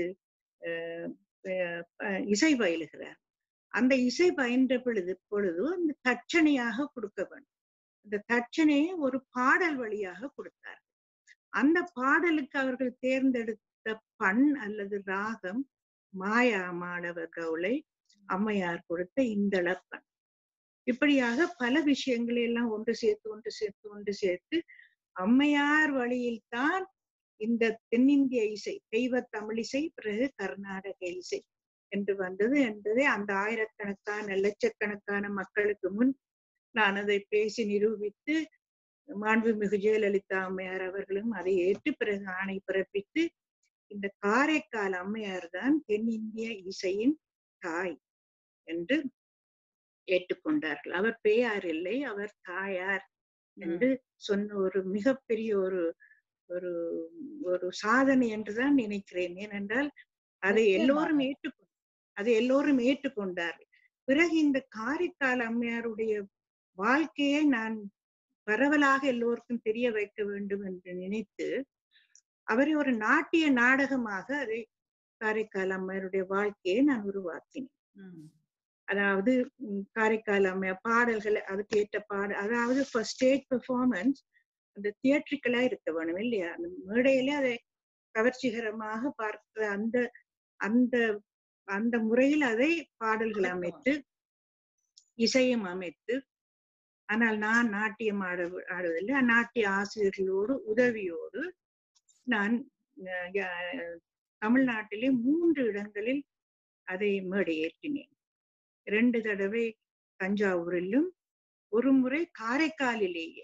இசை பயிலுகிறார். அந்த இசை பயின்ற பொழுது அந்த தட்சணையாக கொடுக்க வேண்டும். அந்த தட்சணையை ஒரு பாடல் வழியாக கொடுத்தார்கள். அந்த பாடலுக்கு அவர்கள் தேர்ந்தெடுத்த பண் அல்லது ராகம் மாயாமாளவ கவுளை, அம்மையார் கொடுத்த இந்தளப்பண். இப்படியாக பல விஷயங்களை எல்லாம் ஒன்று சேர்த்து அம்மையார் வழியில் தான் இந்த தென்னிந்திய இசை, தெய்வ தமிழிசை, பிறகு கர்நாடக இசை என்று வந்தது என்பதை அந்த ஆயிரக்கணக்கான லட்சக்கணக்கான மக்களுக்கு முன் நான் அதை பேசி நிரூபித்து, மாண்புமிகு ஜெயலலிதா அம்மையார் அவர்களும் அதை ஏற்று பிறகு ஆணை பிறப்பித்து, இந்த காரைக்கால் அம்மையார் தான் தென்னிந்திய இசையின் தாய் என்று ஏற்றுக்கொண்டார்கள். அவர் பேயார் இல்லை, அவர் தாயார் என்று சொன்ன ஒரு மிகப்பெரிய ஒரு ஒரு சாதனை என்றுதான் நினைக்கிறேன். ஏனென்றால் அதை எல்லோரும் ஏற்றுக்கொண்டார்கள். பிறகு இந்த காரைக்கால் அம்மையாருடைய வாழ்க்கையை நான் பரவலாக எல்லோருக்கும் தெரிய வைக்க வேண்டும் என்று நினைத்து அவரை ஒரு நாட்டிய நாடகமாக அதை காரைக்கால் அம்மையாருடைய வாழ்க்கையை நான் உருவாக்கினேன். அதாவது காரைக்கால் அம்மையார் பாடல்கள், அதுக்கு ஏற்ற அதாவது ஸ்டேஜ் பெர்ஃபார்மன்ஸ் அந்த தியேட்ரிக்கலா இருக்க வேணும் இல்லையா? அந்த மேடையில அதை கவர்ச்சிகரமாக பார்க்கிற அந்த அந்த அந்த முறையில் அதை பாடல்கள் அமைத்து இசையும் அமைத்து, ஆனால் நான் நாட்டியம் ஆடுவதில்லை, நாட்டிய ஆசிரியர்களோடு உதவியோடு நான் தமிழ்நாட்டிலே 3 இடங்களில் அதை மேடையேற்றினேன். 2 தடவை தஞ்சாவூரிலும், ஒரு முறை காரைக்காலிலேயே.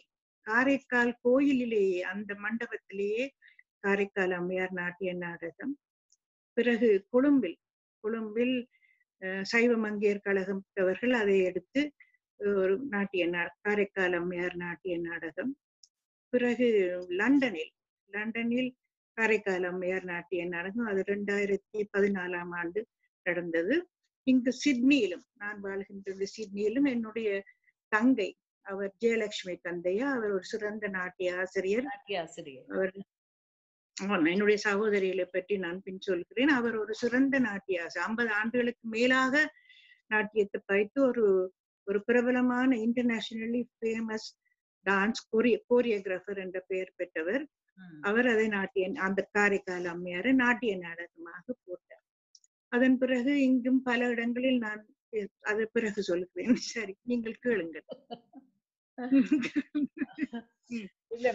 காரைக்கால் கோயிலிலேயே அந்த மண்டபத்திலேயே காரைக்கால் அம்மையார் நாட்டிய நாடகம். பிறகு கொழும்பில் சைவ மங்கையர் கழகம் அவர்கள் அதை எடுத்து ஒரு காரைக்கால் அம்மையார் நாட்டிய நாடகம். பிறகு லண்டனில் காரைக்கால் அம்மையார் நாட்டிய நாடகம், அது 2014 ஆண்டு நடந்தது. இங்கு சிட்னியிலும், நான் வாழ்கின்ற சிட்னியிலும் என்னுடைய தங்கை, அவர் ஜெயலட்சுமி தந்தையா, அவர் ஒரு சிறந்த நாட்டிய ஆசிரியர். அவர் என்னுடைய சகோதரிகளை பற்றி நான் பின் சொல்கிறேன். அவர் ஒரு சிறந்த நாட்டிய ஆசிரியர். 50 ஆண்டுகளுக்கு மேலாக நாட்டியத்தை பயித்து ஒரு பிரபலமான இன்டர்நேஷனலி ஃபேமஸ் டான்ஸ் கோரியோகிராஃபர் என்ற பெயர் பெற்றவர். அவர் அதை அந்த காரைக்கால் அம்மையாரை நாட்டிய நாடகமாக போட்டார். அதன் பிறகு இங்கும் பல இடங்களில் நான் அதை பிறகு சொல்லுகிறேன். சரி, நீங்கள் கேளுங்கள். இல்ல,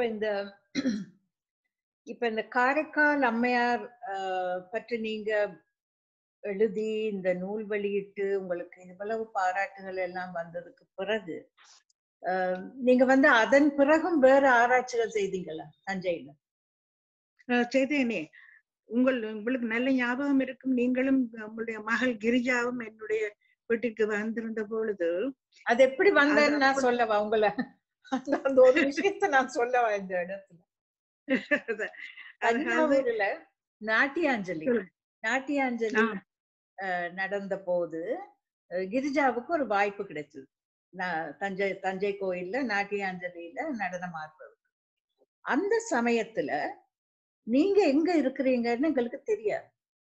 இப்ப இந்த காரைக்கால் அம்மையார் பற்றி நீங்க எழுதி இந்த நூல் வெளியிட்டு உங்களுக்கு இவ்வளவு பாராட்டுகள் எல்லாம் வந்ததுக்கு பிறகு நீங்க அதன் பிறகும் வேற ஆராய்ச்சிகள் செய்தீங்களா தஞ்சையில? செய்தேனே. உங்களுக்கு நல்ல ஞாபகம் இருக்கும். நீங்களும் உங்களுடைய மகள் கிரிஜாவும் என்னுடைய வீட்டுக்கு வந்திருந்த பொழுது அது எப்படி வந்தேன்னு நான் சொல்லவா உங்களை? அந்த ஒரு விஷயத்த நான் சொல்லவா இந்த இடத்துல? தஞ்சாவூர்ல நாட்டியாஞ்சலி நடந்த போது கிரிஜாவுக்கு ஒரு வாய்ப்பு கிடைச்சது. தஞ்சை கோயில்ல நாட்டியாஞ்சலியில நடனம் ஆடுறது. அந்த சமயத்துல நீங்க எங்க இருக்கிறீங்கன்னு எங்களுக்கு தெரியாது.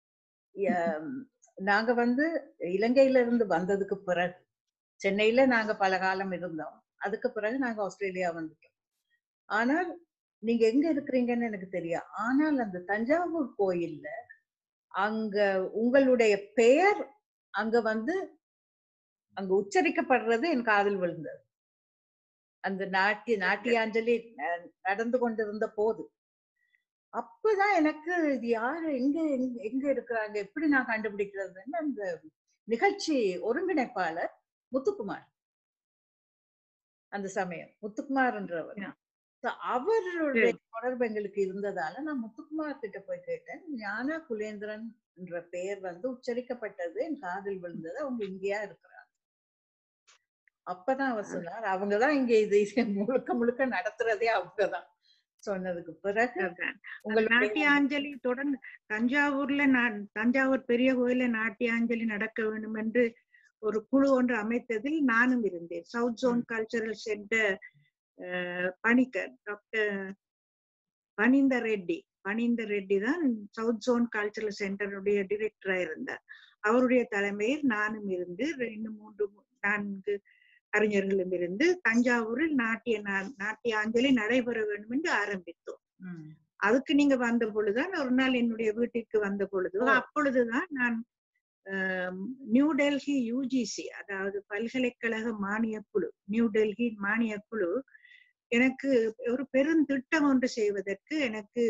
நாங்க இலங்கையில இருந்து வந்ததுக்கு பிறகு சென்னையில நாங்க பல காலம் இருந்தோம். அதுக்கு பிறகு நாங்க ஆஸ்திரேலியா வந்துட்டோம். ஆனால் நீங்க எங்க இருக்கிறீங்கன்னு எனக்கு தெரியும். ஆனால் அந்த தஞ்சாவூர் கோயில்ல அங்க உங்களுடைய பெயர் அங்க அங்க உச்சரிக்கப்படுறது என் காதில் விழுந்தது. அந்த நாட்டியாஞ்சலி நடந்து கொண்டிருந்த போது அப்பதான் எனக்கு இது யாரு, எங்க இருக்கிறாங்க, எப்படி நான் கண்டுபிடிக்கிறதுன்னு அந்த நிகழ்ச்சி ஒருங்கிணைப்பாளர் முத்துக்குமார், அந்த சமயம் முத்துக்குமார்ன்றவர், அவருடைய தொடர்பு எங்களுக்கு இருந்ததால நான் முத்துக்குமார் கிட்ட போய் கேட்டேன். ஞானா குலேந்திரன் என்ற பெயர் உச்சரிக்கப்பட்டது என் காதில் விழுந்தது, அவங்க இங்கேயா இருக்கிறாங்க. அப்பதான் அவர் சொன்னார், அவங்கதான் இங்க இது முழுக்க நடத்துறதே அவங்கதான். சொன்னதுக்கு பிறகு நாட்டியாஞ்சலி தொடர்ந்து தஞ்சாவூர் பெரிய கோயில நாட்டியாஞ்சலி நடக்க வேண்டும் என்று ஒரு குழு ஒன்று அமைத்ததில் நானும் இருந்தேன். South zone cultural centre Panicker doctor Paninda Reddy தான் சவுத் ஜோன் கல்ச்சரல் சென்டருடைய டிரெக்டரா இருந்தார். அவருடைய தலைமையில் நானும் இருந்து 4 அறிஞர்களும் இருந்து தஞ்சாவூரில் நாட்டியாஞ்சலி நடைபெற வேண்டும் என்று ஆரம்பித்தோம். அதுக்கு நீங்க வந்த பொழுதுதான், ஒரு நாள் என்னுடைய வீட்டிற்கு வந்த பொழுது, அப்பொழுதுதான் நான் நியூ டெல்லி யூஜிசி, அதாவது பல்கலைக்கழக மானியக்குழு, நியூ டெல்லி மானியக்குழு எனக்கு ஒரு பெருந்திட்டம் ஒன்று செய்வதற்கு எனக்கு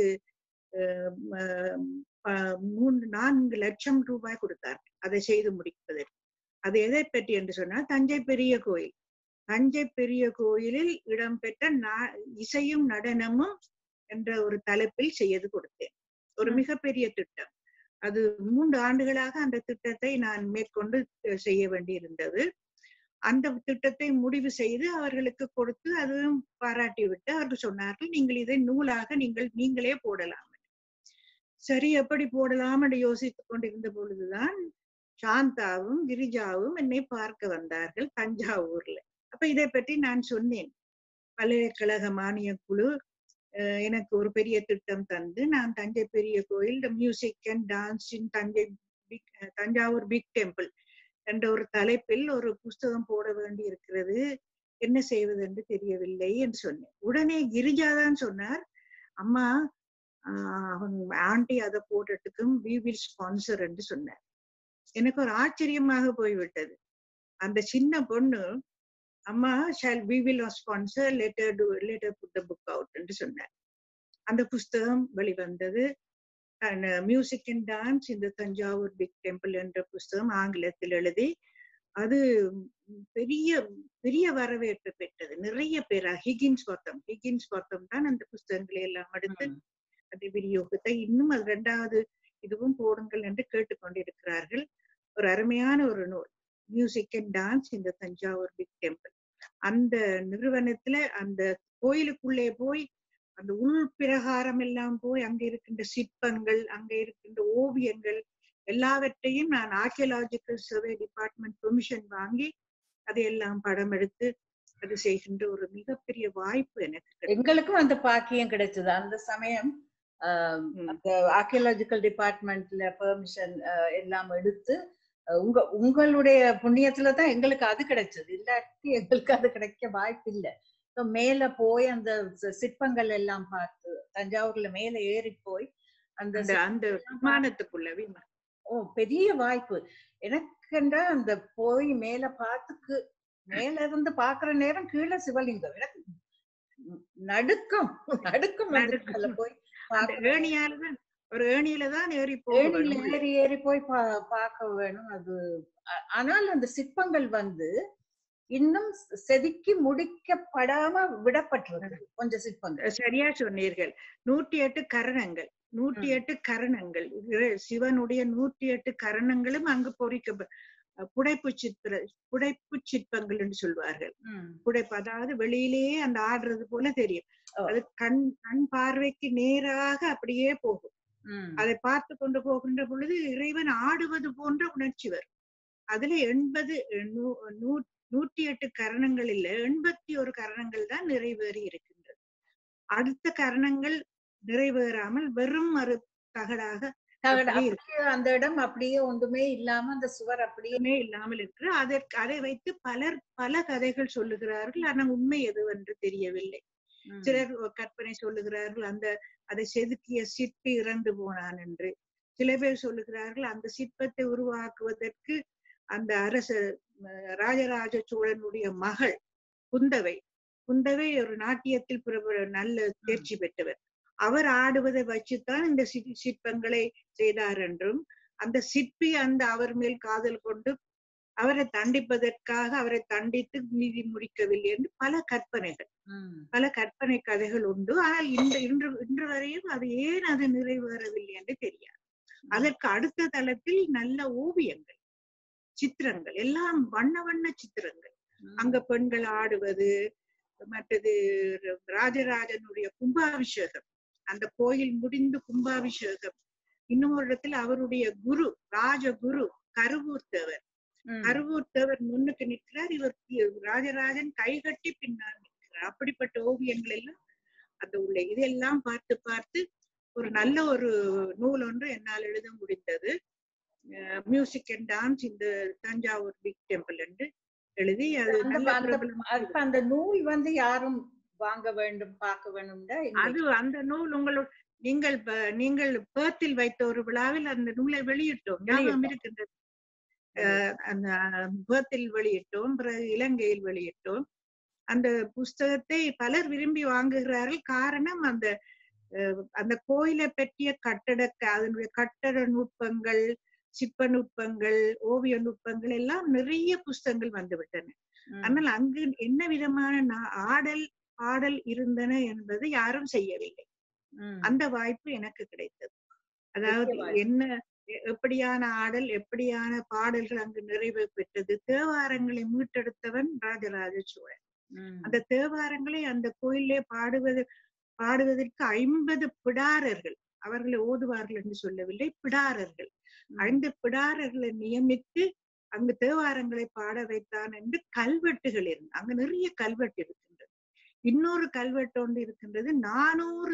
4 லட்சம் ரூபாய் கொடுத்தார் அதை செய்து முடிப்பதற்கு. அது எதை பற்றி என்று சொன்னால், தஞ்சை பெரிய கோயிலில் இடம்பெற்ற இசையும் நடனமும் என்ற ஒரு தலைப்பில் செய்து கொடுத்தேன். ஒரு மிகப்பெரிய திட்டம். அது 3 ஆண்டுகளாக அந்த திட்டத்தை நான் மேற்கொண்டு செய்ய வேண்டி இருந்தது. அந்த திட்டத்தை முடிவு செய்து அவர்களுக்கு கொடுத்து அதுவும் பாராட்டி விட்டு அவர்கள் சொன்னார்கள், நீங்கள் இதை நூலாக நீங்களே போடலாம். சரி, எப்படி போடலாம் என்று யோசித்துக் கொண்டிருந்த பொழுதுதான் சாந்தாவும் கிரிஜாவும் என்னை பார்க்க வந்தார்கள் தஞ்சாவூர்ல. அப்ப இதை பற்றி நான் சொன்னேன். பல்கலைக்கழக மானிய குழு எனக்கு ஒரு பெரிய திட்டம் தந்து, நான் தஞ்சை பெரிய கோயில் music and dance in Thanjavur big temple என்ற ஒரு தலைப்பில் ஒரு புஸ்தகம் போட வேண்டி இருக்கிறது, என்ன செய்வது என்று தெரியவில்லை என்று சொன்னேன். உடனே கிரிஜா தான் சொன்னார், அம்மா அவங்க ஆண்டி அதை போடுறதுக்கும் we will sponsor என்று சொன்னார். எனக்கு ஒரு ஆச்சரியமாக போய்விட்டது. அந்த சின்ன பொண்ணு, அம்மா we will sponsor, later put the book out என்று சொன்னார். அந்த புஸ்தகம் வெளிவந்தது. மியூசிக் அண்ட் டான்ஸ் இந்த தஞ்சாவூர் பிக் டெம்பிள் என்ற புஸ்தகம் ஆங்கிலத்தில் எழுதி அது பெரிய பெரிய வரவேற்பு பெற்றது. நிறைய பேர் ஹிகின்ஸ் வர்த்தம் தான் அந்த புஸ்தகங்களை எல்லாம் எடுத்து அந்த விநியோகத்தை இன்னும் அது 2வது இதுவும் போடுங்கள் என்று கேட்டுக்கொண்டிருக்கிறார்கள். ஒரு அருமையான ஒரு நூல், மியூசிக் அண்ட் டான்ஸ் இந்த தஞ்சாவூர் பிக் டெம்பிள். அந்த நிறுவனத்துல அந்த கோயிலுக்குள்ளே போய் அந்த உள் பிரகாரம் எல்லாம் போய் அங்க இருக்கின்ற சிற்பங்கள், அங்க இருக்கின்ற ஓவியங்கள் எல்லாவற்றையும் நான் ஆர்கியலாஜிக்கல் சர்வே டிபார்ட்மெண்ட் பெர்மிஷன் வாங்கி அதையெல்லாம் படம் எடுத்து அது செய்கின்ற ஒரு மிகப்பெரிய வாய்ப்பு எனக்கு. எங்களுக்கும் அந்த பாக்கியம் கிடைச்சது. அந்த சமயம் அந்த ஆர்கியலாஜிக்கல் டிபார்ட்மெண்ட்ல பெர்மிஷன் எல்லாம் எடுத்து உங்களுடைய புண்ணியத்துலதான் எங்களுக்கு அது கிடைச்சது. இல்லாட்டி எங்களுக்கு அது கிடைக்க வாய்ப்பு இல்லை. மேல போய் அந்த சிற்பங்கள் எல்லாம் பார்த்து தஞ்சாவூர்ல மேல ஏறி போய் அந்த விமானத்துக்குள்ள பெரிய வாய்ப்பு எனக்குன்றா. அந்த போய் மேல பார்த்துக்கு மேல இருந்து பாக்குற நேரம் கீழே சிவலிங்கம். எனக்கு நடுக்கம் போய் ஒரு ஏணியில தான் ஏறி போய் பார்க்க வேணும். அது ஆனால் அந்த சிற்பங்கள் இன்னும் செதுக்கி முடிக்கப்படாம விடப்பட்டிருக்கு கொஞ்சம் சிற்பங்கள். சரியா சொன்னீர்கள். 108 கரணங்கள், 108 கரணங்கள், சிவனுடைய 108 கரணங்களும் அங்கு புடைப்பு சிற்பங்கள் என்று சொல்வார்கள். புடைப்பு, அதாவது வெளியிலேயே அந்த ஆடுறது போல தெரியும். அது கண் பார்வைக்கு நேராக அப்படியே போகும். அதை பார்த்து கொண்டு போகின்ற பொழுது இறைவன் ஆடுவது போன்ற உணர்ச்சி வரும். அதுல 108 கரணங்கள் இல்ல, 81 கரணங்கள் தான் நிறைவேறி இருக்கின்றது. அடுத்த கரணங்கள் நிறைவேறாமல் வெறும் மறு தகடாக அந்த இடம் அப்படியே ஒன்றுமே இல்லாம அந்த சுவர் அப்படியே இல்லாமல் இருக்கு. அதை வைத்து பல கதைகள் சொல்லுகிறார்கள். ஆனால் உண்மை எதுவென்று தெரியவில்லை. சிலர் கற்பனை சொல்லுகிறார்கள் அதை செதுக்கிய சிற்பி இறந்து போனான் என்று. சில பேர் சொல்லுகிறார்கள் அந்த சிற்பத்தை உருவாக்குவதற்கு அந்த ராஜராஜ சோழனுடைய மகள் குந்தவை ஒரு நாட்டியத்தில் நல்ல தேர்ச்சி பெற்றவர். அவர் ஆடுவதை வச்சுத்தான் இந்த சிற்பங்களை செய்தார் என்றும், அந்த சிற்பி அவர் மேல் காதல் கொண்டு அவரை தண்டிப்பதற்காக அவரை தண்டித்து நீதி முடிக்கவில்லை என்று பல கற்பனை கதைகள் உண்டு. ஆனால் இன்று வரையும் அது ஏன் அது நிறைவேறவில்லை என்று தெரியாது. அதற்கு அடுத்த தளத்தில் நல்ல ஓவியங்கள், சித்திரங்கள், எல்லாம் வண்ண சித்திரங்கள். அங்க பெண்கள் ஆடுவது, மற்றது ராஜராஜனுடைய கும்பாபிஷேகம், அந்த கோயில் முடிந்து கும்பாபிஷேகம். இன்னும் ஒரு இடத்துல அவருடைய ராஜகுரு கருவூர் தேவர் முன்னுக்கு நிற்கிறார். இவர் ராஜராஜன் கைகட்டி பின்னால் நிற்கிறார். அப்படிப்பட்ட ஓவியங்கள் எல்லாம் அந்த உள்ள இதெல்லாம் பார்த்து ஒரு நல்ல ஒரு நூல் ஒன்று என்னால் எழுத முடிந்தது. மியூசிக் அண்ட் டான்ஸ் இந்த தஞ்சாவூர் பிக் டெம்பிள் என்று எழுதி அந்த நூல் யாரும் வாங்க வேண்டும், பார்க்க வேண்டும். அது அந்த நூல் நீங்கள் பேர்த்தில் வைத்த ஒரு விழாவில் அந்த நூலை வெளியிட்டோம். ஞாபகம் இருக்கின்றது. அந்த பேர்த்தில் வெளியிட்டோம், பிறகு இலங்கையில் வெளியிட்டோம். அந்த புஸ்தகத்தை பலர் விரும்பி வாங்குகிறார்கள். காரணம் அந்த கோயிலை பற்றிய அதனுடைய கட்டட நுட்பங்கள், சிற்ப நுட்பங்கள், ஓவிய நுட்பங்கள் எல்லாம் நிறைய புஸ்தகங்கள் வந்துவிட்டன. ஆனால் அங்கு என்ன விதமான பாடல் இருந்தன என்பது யாரும் செய்யவில்லை. அந்த வாய்ப்பு எனக்கு கிடைத்தது. அதாவது எப்படியான ஆடல், எப்படியான பாடல்கள் அங்கு நிறைவு பெற்றது. தேவாரங்களை மீட்டெடுத்தவன் ராஜராஜ சோழன். அந்த தேவாரங்களை அந்த கோயிலே பாடுவதற்கு 50 பிடாரர்கள், அவர்களை ஓதுவார்கள் என்று சொல்லவில்லை, பிடாரர்கள், 5 பிடாரர்களை நியமித்து அங்கு தேவாரங்களை பாட வைத்தான் என்று கல்வெட்டுகள் இருந்து. அங்கு நிறைய கல்வெட்டு இருக்கின்றது. இன்னொரு கல்வெட்டு ஒன்று இருக்கின்றது. 400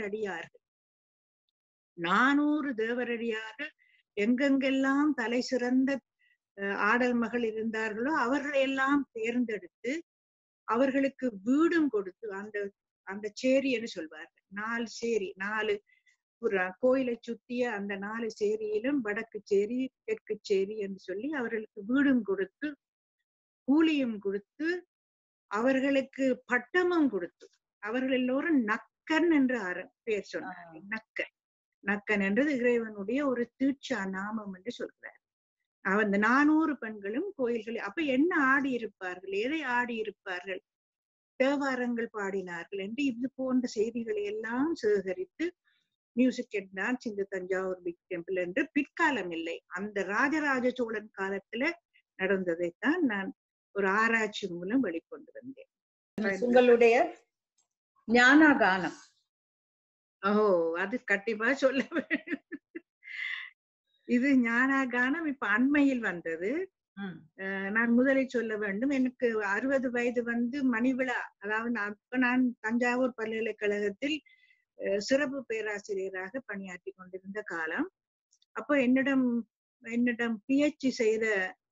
தேவரடியார்கள் எங்கெங்கெல்லாம் தலை சிறந்த ஆடல் மகள் இருந்தார்களோ அவர்களையெல்லாம் தேர்ந்தெடுத்து அவர்களுக்கு வீடும் கொடுத்து அந்த சேரி என்று சொல்வார்கள். 4 சேரி, 4 கோயிலை சுத்திய அந்த 4 சேரியிலும் வடக்கு சேரி, தெற்கு சேரி என்று சொல்லி அவர்களுக்கு வீடும் கொடுத்து, கூலியும் கொடுத்து, அவர்களுக்கு பட்டமும் கொடுத்து, அவர்கள் எல்லோரும் நக்கன் என்று பெயர் சொன்னார்கள். நக்கன் என்றது இறைவனுடைய ஒரு தீட்சா நாமம் என்று சொல்கிறார். அந்த 400 பெண்களும் கோயில்கள் அப்ப என்ன ஆடி இருப்பார்கள், எதை ஆடி இருப்பார்கள், தேவாரங்கள் பாடினார்கள் என்று இது போன்ற செய்திகளை எல்லாம் சேகரித்து மியூசிக் அண்ட் டான்ஸ் இந்த தஞ்சாவூர் பிக் டெம்பிள் என்று பிற்காலம் இல்லை, அந்த ராஜராஜ சோழன் காலத்துல நடந்ததைத்தான் நான் ஒரு ஆராய்ச்சி மூலம் வெளிக்கொண்டு வந்தேன். உங்களுடைய ஞானகானம் அது கண்டிப்பா சொல்ல வேண்டும். இது ஞானகானம் இப்ப அண்மையில் வந்தது. நான் முதலில் சொல்ல வேண்டும், எனக்கு 60 வயது மணிவிழா, அதாவது நான் தஞ்சாவூர் பல்கலைக்கழகத்தில் சிறப்பு பேராசிரியராக பணியாற்றி கொண்டிருந்த காலம். அப்போ என்னிடம் PhD செய்த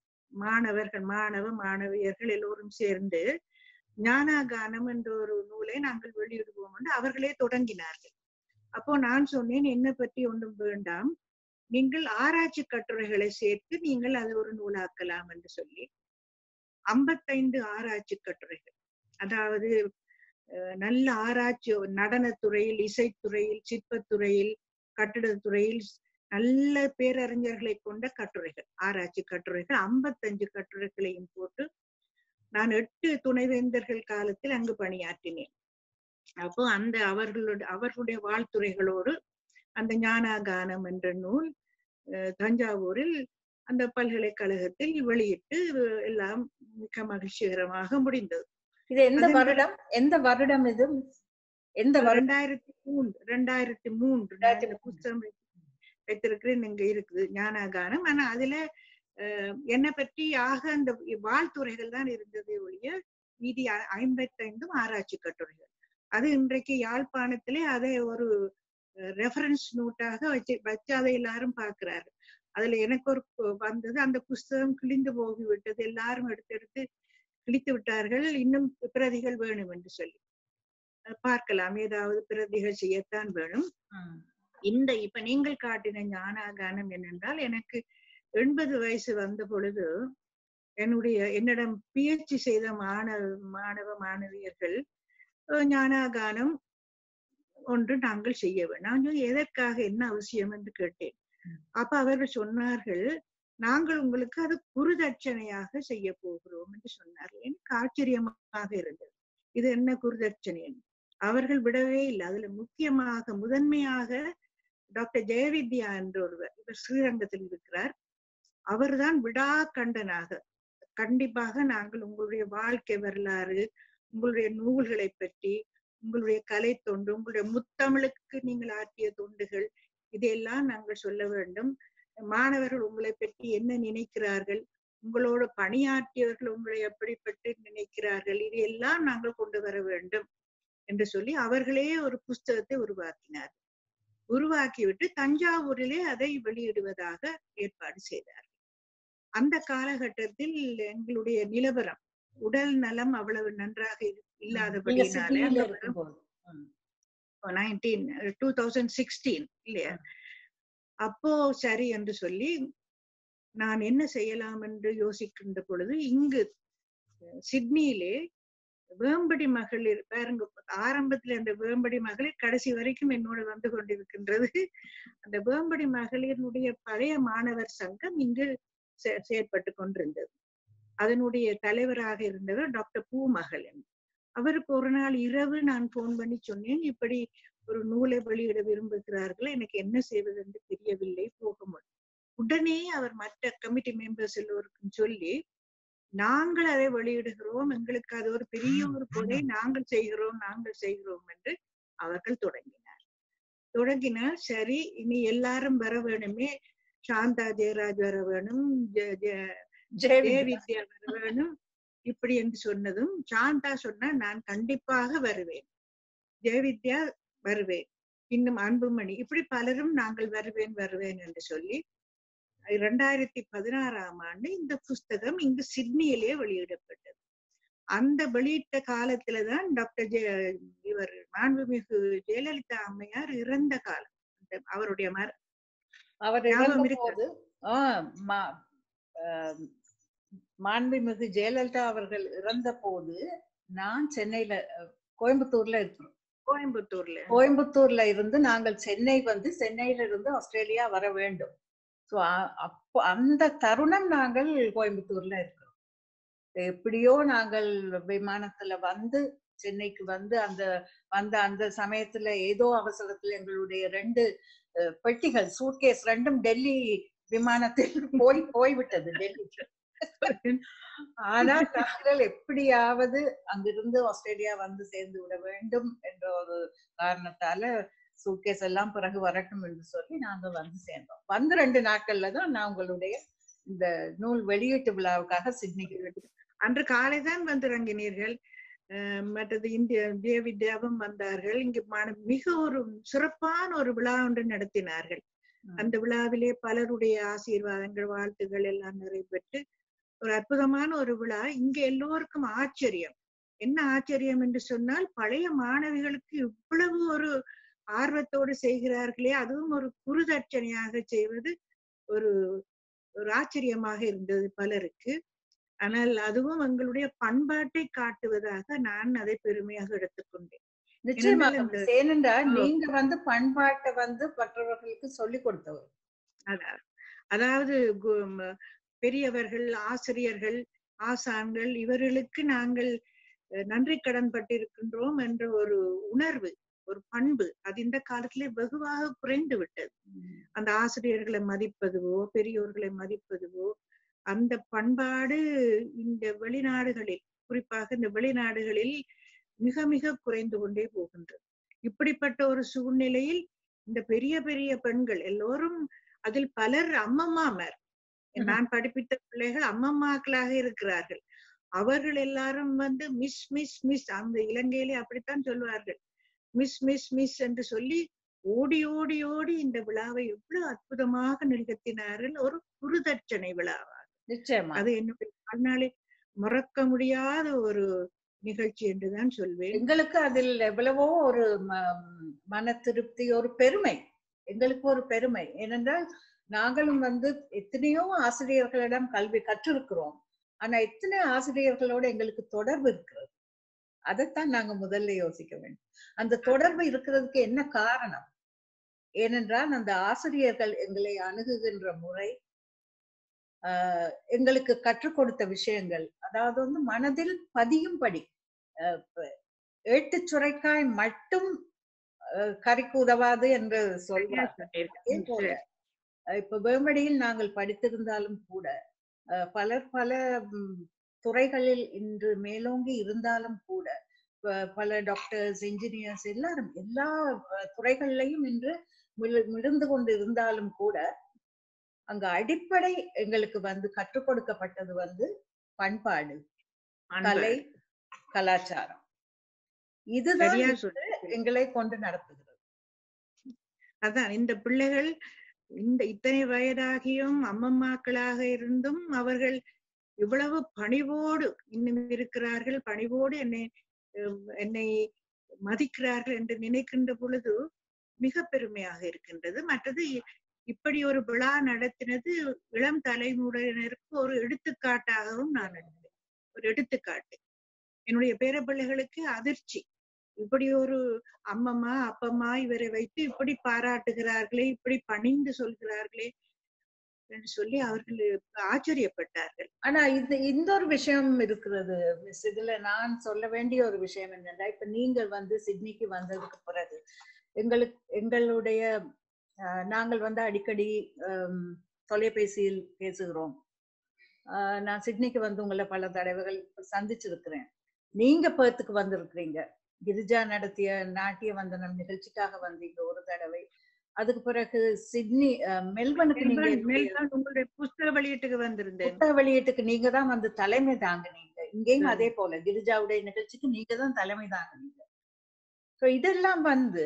மாணவியர்கள் எல்லோரும் சேர்ந்து ஞானகானம் என்ற ஒரு நூலை நாங்கள் வெளியிடுவோம் என்று அவர்களே தொடங்கினார்கள். அப்போ நான் சொன்னேன், என்னை பற்றி ஒன்றும் வேண்டாம், நீங்கள் ஆராய்ச்சி கட்டுரைகளை சேர்த்து நீங்கள் அதை ஒரு நூலாக்கலாம் என்று சொல்லி 55 ஆராய்ச்சி கட்டுரைகள், அதாவது நல்ல ஆராய்ச்சி, நடனத்துறையில், இசைத்துறையில், சிற்பத்துறையில், கட்டிடத்துறையில் நல்ல பேரறிஞர்களை கொண்ட கட்டுரைகள், ஆராய்ச்சி கட்டுரைகள் 55 கட்டுரைகளையும் போட்டு நான் 8 துணைவேந்தர்கள் காலத்தில் அங்கு பணியாற்றினேன். அப்போ அந்த அவர்களுடைய வாழ்த்துறைகளோடு அந்த ஞானகானம் என்ற நூல் தஞ்சாவூரில் அந்த பல்கலைக்கழகத்தில் வெளியிட்டு எல்லாம் மிக மகிழ்ச்சிகரமாக முடிந்தது. இது எந்த வருடம் இது? 2003 புத்தகம் வைத்திருக்கிறேன், இங்க இருக்குது ஞானகானம். ஆனா அதுல என்னை பற்றி அந்த வாழ்த்துறைகள் தான் இருந்ததே ஒழிய மீதி 55 ஆராய்ச்சி கட்டுரைகள். அது இன்றைக்கு யாழ்ப்பாணத்திலே அதை ஒரு ரெஃபரன்ஸ் நோட்டாக வச்சு அதை எல்லாரும் பார்க்கிறாரு. அதுல எனக்கு ஒரு வந்தது, அந்த புஸ்தகம் கிழிந்து போகிவிட்டது, எல்லாரும் எடுத்து கிழித்து விட்டார்கள், இன்னும் பிரதிகள் வேணும் என்று சொல்லி பார்க்கலாம், ஏதாவது பிரதிகள் செய்யத்தான் வேணும். இப்ப நீங்கள் காட்டின ஞானகானம் என்னென்றால், எனக்கு 80 வயசு வந்த பொழுது என்னிடம் PhD செய்த மாணவியர்கள் ஞானகானம் ஒன்று நாங்கள் செய்ய வேண்டும். நான் எதற்காக, என்ன அவசியம் என்று கேட்டேன். அப்ப அவர்கள் சொன்னார்கள், நாங்கள் உங்களுக்கு அது குருதட்சணையாக செய்ய போகிறோம் என்று சொன்னார்கள். எனக்கு ஆச்சரியமாக இருந்தது, இது என்ன குருதட்சணை? அவர்கள் விடவே இல்லை. அதுல முதன்மையாக டாக்டர் ஜெயவித்யா என்ற ஒருவர், இவர் ஸ்ரீரங்கத்தில் இருக்கிறார், அவர்தான் விடாக்கண்டனாக, கண்டிப்பாக நாங்கள் உங்களுடைய வாழ்க்கை வரலாறு, உங்களுடைய நூல்களை பற்றி, உங்களுடைய கலை தொண்டு, உங்களுடைய முத்தமிழுக்கு நீங்கள் ஆற்றிய தொண்டுகள், இதையெல்லாம் நாங்கள் சொல்ல வேண்டும். மாணவர்கள் உங்களை பற்றி என்ன நினைக்கிறார்கள், உங்களோட பணியாற்றியவர்கள் உங்களை எப்படிப்பட்டு நினைக்கிறார்கள், இதையெல்லாம் நாங்கள் கொண்டு வர வேண்டும் என்று சொல்லி அவர்களே ஒரு புஸ்தகத்தை உருவாக்கிவிட்டு தஞ்சாவூரிலே அதை வெளியிடுவதாக ஏற்பாடு செய்தார். அந்த காலகட்டத்தில் எங்களுடைய நிலவரம், உடல் நலம் அவ்வளவு நன்றாக இல்லாதபடினாலே 2016 இல்லையா, அப்போ சரி என்று சொல்லி நான் என்ன செய்யலாம் என்று யோசிக்கின்ற பொழுது, இங்கு சிட்னியிலே வேம்படி மகளிர், பாருங்க, ஆரம்பத்துல அந்த வேம்படி மகளிர் கடைசி வரைக்கும் என்னோட வந்து கொண்டிருக்கின்றது. அந்த வேம்படி மகளிருடைய பழைய மாணவர் சங்கம் இங்கு செயற்பட்டு கொண்டிருந்தது. அதனுடைய தலைவராக இருந்தவர் டாக்டர் பூமகள். அவருக்கு ஒரு நாள் இரவு நான் போன் பண்ணி சொன்னேன், இப்படி ஒரு நூலை வெளியிட விரும்புகிறார்கள், எனக்கு என்ன செய்வது என்று தெரியவில்லை, போக முடியும். உடனே அவர் மற்ற கமிட்டி மெம்பர்ஸ் எல்லோருக்கும் சொல்லி, நாங்கள் அதை வெளியிடுகிறோம், எங்களுக்கு அது ஒரு பெரிய ஒரு கொலை, நாங்கள் செய்கிறோம் என்று அவர்கள் தொடங்கினார். சரி, இனி எல்லாரும் வர வேணுமே, சாந்தா ஜெயராஜ் வர வேணும், ஜெயவித்யா வர வேணும், இப்படி என்று சொன்னதும் சாந்தா சொன்னா, நான் கண்டிப்பாக வருவேன், ஜெயவித்யா வருவேன், இன்னும் அன்புமணி, இப்படி பலரும் நாங்கள் வருவேன் என்று சொல்லி 2016ஆம் ஆண்டு இந்த புஸ்தகம் இங்கு சிட்னியிலே வெளியிடப்பட்டது. அந்த வெளியிட்ட காலத்துலதான் டாக்டர் இவர் மாண்புமிகு ஜெயலலிதா அம்மையார் இறந்த காலம். அவருடைய மாண்புமிகு ஜெயலலிதா அவர்கள் இறந்த போது நான் சென்னையில கோயம்புத்தூர்ல இருந்து நாங்கள் சென்னையில இருந்து ஆஸ்திரேலியா வர வேண்டும். ஸோ அப்போ அந்த தருணம் நாங்கள் கோயம்புத்தூர்ல இருக்கிறோம். எப்படியோ நாங்கள் விமானத்துல வந்து சென்னைக்கு வந்து அந்த சமயத்துல ஏதோ அவசரத்துல எங்களுடைய 2 பெட்டிகள் சூட்கேஸ் 2ம் டெல்லி விமானத்தில் போய்விட்டது டெல்லிக்கு. ஆனால் நாங்கள் எப்படியாவது அங்கிருந்து ஆஸ்திரேலியா வந்து சேர்ந்து விட வேண்டும் என்ற ஒரு காரணத்தால சூட்கேஸ் எல்லாம் பிறகு வரட்டும் என்று சொல்லி நாங்க வந்து சேர்ந்தோம். வந்து 2 நாட்கள்ல தான் நான் உங்களுடைய இந்த நூல் வெளியீட்டு விழாவுக்காக சிட்னிக்கு அன்று காலைதான் வந்திறங்கினீர்கள். மற்றது இந்திய வித்யாவும் வந்தார்கள். இங்கு மிக ஒரு சிறப்பான ஒரு விழா ஒன்று நடத்தினார்கள். அந்த விழாவிலே பலருடைய ஆசீர்வாதங்கள் வாழ்த்துகள் எல்லாம் நிறைவேற்று ஒரு அற்புதமான ஒரு விழா. இங்க எல்லோருக்கும் ஆச்சரியம். என்ன ஆச்சரியம் என்று சொன்னால், பழைய மாணவிகளுக்கு இவ்வளவு ஒரு ஆர்வத்தோடு செய்கிறார்களே, அதுவும் ஒரு குருதட்சணையாக செய்வது ஒரு ஆச்சரியமாக இருந்தது பலருக்கு. ஆனால் அதுவும் எங்களுடைய பண்பாட்டை காட்டுவதாக நான் அதை பெருமையாக எடுத்துக்கொண்டேன். நிச்சயமாக. ஏனென்றால் நீங்க வந்து பண்பாட்டை வந்து மற்றவர்களுக்கு சொல்லிக் கொடுத்தவர். அதாவது பெரியவர்கள், ஆசிரியர்கள், ஆசான்கள் இவர்களுக்கு நாங்கள் நன்றி கடன் பட்டிருக்கின்றோம் என்ற ஒரு உணர்வு, ஒரு பண்பு அது இந்த காலத்திலே வெகுவாக குறைந்து விட்டது. அந்த ஆசிரியர்களை மதிப்பதுவோ பெரியோர்களை மதிப்பதுவோ அந்த பண்பாடு இந்த வெளிநாடுகளில், குறிப்பாக இந்த வெளிநாடுகளில் மிக மிக குறைந்து கொண்டே போகின்றது. இப்படிப்பட்ட ஒரு சூழ்நிலையில் இந்த பெரிய பெரிய பெண்கள் எல்லோரும், அதில் பலர் அம்மம்மாமார், நான் படிப்பித்த பிள்ளைகள் அம்மம்மாக்களாக இருக்கிறார்கள். அவர்கள் எல்லாரும் வந்து மிஸ் மிஸ் மிஸ், அந்த இலங்கையிலே அப்படித்தான் சொல்வார்கள், மிஸ் மிஸ் மிஸ் என்று சொல்லி ஓடி ஓடி ஓடி இந்த விழாவை எவ்வளவு அற்புதமாக நிகழ்த்தினார்கள். ஒரு குருதட்சணை விழாவாக. நிச்சயமா அது என்னுடைய வாழ்நாளே மறக்க முடியாத ஒரு நிகழ்ச்சி என்றுதான் சொல்வேன். எங்களுக்கு அதில் எவ்வளவோ ஒரு மன திருப்தி, ஒரு பெருமை, எங்களுக்கு ஒரு பெருமை. ஏனென்றால் நாங்களும் வந்து எத்தனையோ ஆசிரியர்களிடம் கல்வி கற்றிருக்கிறோம். ஆனா எத்தனை ஆசிரியர்களோட எங்களுக்கு தொடர்பு இருக்கிறது, அதைத்தான் நாங்க முதல்ல யோசிக்க வேண்டும். அந்த தொடர்பு இருக்கிறதுக்கு என்ன காரணம்? ஏனென்றால் அந்த ஆசிரியர்கள் எங்களை அணுகுகின்ற முறை, எங்களுக்கு கற்றுக் கொடுத்த விஷயங்கள், அதாவது வந்து மனதில் பதியும்படி, ஏட்டு சுரைக்காய் மட்டும் கறிக்கு உதவாது என்று சொல்வார். இப்ப வேம்படியில் நாங்கள் படித்திருந்தாலும் கூட பல துறைகளில் இன்று மேலோங்கி இருந்தாலும் கூட, பல டாக்டர்ஸ், இன்ஜினியர்ஸ் எல்லாரும் எல்லா துறைகளிலையும் இன்று மிதந்து கொண்டு இருந்தாலும் கூட, அங்க அடிப்படை எங்களுக்கு வந்து கற்றுக் கொடுக்கப்பட்டது வந்து பண்பாடு, கலை, கலாச்சாரம். இதுதான் எங்களை கொண்டு நடத்துகிறது. அதான் இந்த பிள்ளைகள் இந்த இத்தனை வயதாகியும் அம்மம்மாக்களாக இருந்தும் அவர்கள் இவ்வளவு பணிவோடு இன்னும் இருக்கிறார்கள், பணிவோடு என்னை மதிக்கிறார்கள் என்று நினைக்கின்ற பொழுது மிக பெருமையாக இருக்கின்றது. மற்றது இப்படி ஒரு விழா நடத்தினது இளம் தலைமுறையினருக்கு ஒரு எடுத்துக்காட்டாகவும் நான் நினைக்கிறேன். ஒரு எடுத்துக்காட்டு. என்னுடைய பேரப்பிள்ளைகளுக்கு அதிர்ச்சி, இப்படி ஒரு அம்மம்மா அப்பம்மா இவரை வைத்து இப்படி பாராட்டுகிறார்களே, இப்படி பணிந்து சொல்கிறார்களே என்று சொல்லி அவர்கள் ஆச்சரியப்பட்டார்கள். ஆனா இந்த ஒரு விஷயம் இருக்கிறது மிஸ், இதுல நான் சொல்ல வேண்டிய ஒரு விஷயம் என்னன்னா, இப்ப நீங்கள் வந்து சிட்னிக்கு வந்ததுக்கு பிறகு எங்களுடைய நாங்கள் வந்து அடிக்கடி தொலைபேசியில் பேசுகிறோம். நான் சிட்னிக்கு வந்து உங்களை பல தடவைகள் சந்திச்சிருக்கிறேன். நீங்க பேர்த்துக்கு வந்திருக்கிறீங்க, கிரிஜா நடத்திய நாட்டிய வந்தனம் நிகழ்ச்சிக்காக வந்தீங்க ஒரு தடவை. அதுக்கு பிறகு சிட்னி மெல்பர்னுக்கு உங்களுடைய புஸ்தக வெளியீட்டுக்கு வந்திருந்தேன். புத்தக வெளியீட்டுக்கு நீங்க தான் வந்து தலைமை தாங்குனீங்க. இங்கேயும் அதே போல கிரிஜாவுடைய நிகழ்ச்சிக்கு நீங்க தான் தலைமை தாங்குனீங்க. இதெல்லாம் வந்து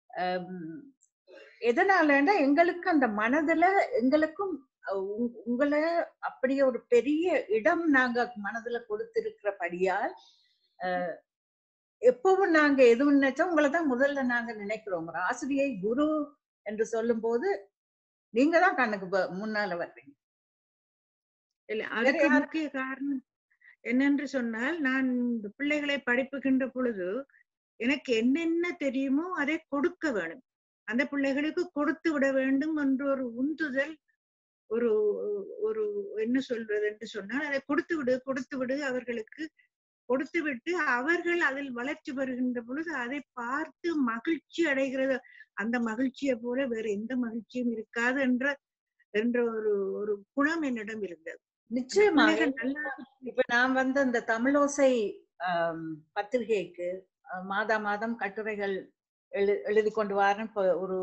எதனாலன்னா, எங்களுக்கு அந்த மனதுல எங்களுக்கும் உங்களை அப்படியே ஒரு பெரிய இடம் நாங்க மனதுல கொடுத்திருக்கிறபடியால் எப்பவும் நாங்க எதுவும் நினைச்சோம் உங்களைதான் முதல்ல நாங்க நினைக்கிறோம். ஒரு ஆசிரியை குரு என்று சொல்லும் போது நீங்க தான் கண்ணுக்கு முன்னால வர்றீங்க. இல்ல, அதுக்கு முக்கிய காரணம் என்னென்று சொன்னால், நான் பிள்ளைகளை படிப்புகின்ற பொழுது எனக்கு என்னென்ன தெரியுமோ அதை கொடுக்க வேணும், அந்த பிள்ளைகளுக்கு கொடுத்து விட வேண்டும் என்ற ஒரு உந்துதல் ஒரு ஒரு என்ன சொல்றது என்று சொன்னால் அதை கொடுத்து விடு அவர்களுக்கு கொடுத்து விட்டு அவர்கள் அதில் வளர்ச்சி பெறுகின்ற பொழுது அதை பார்த்து மகிழ்ச்சி அடைகிறது. அந்த மகிழ்ச்சியை போல வேற எந்த மகிழ்ச்சியும் இருக்காது என்ற ஒரு ஒரு குணம் என்னிடம் இருந்தது. நிச்சயமாக. நல்லா இப்ப நான் அந்த தமிழோசை பத்திரிகைக்கு மாதா மாதம் கட்டுரைகள் எழுதி கொண்டு வரேன். இப்ப ஒரு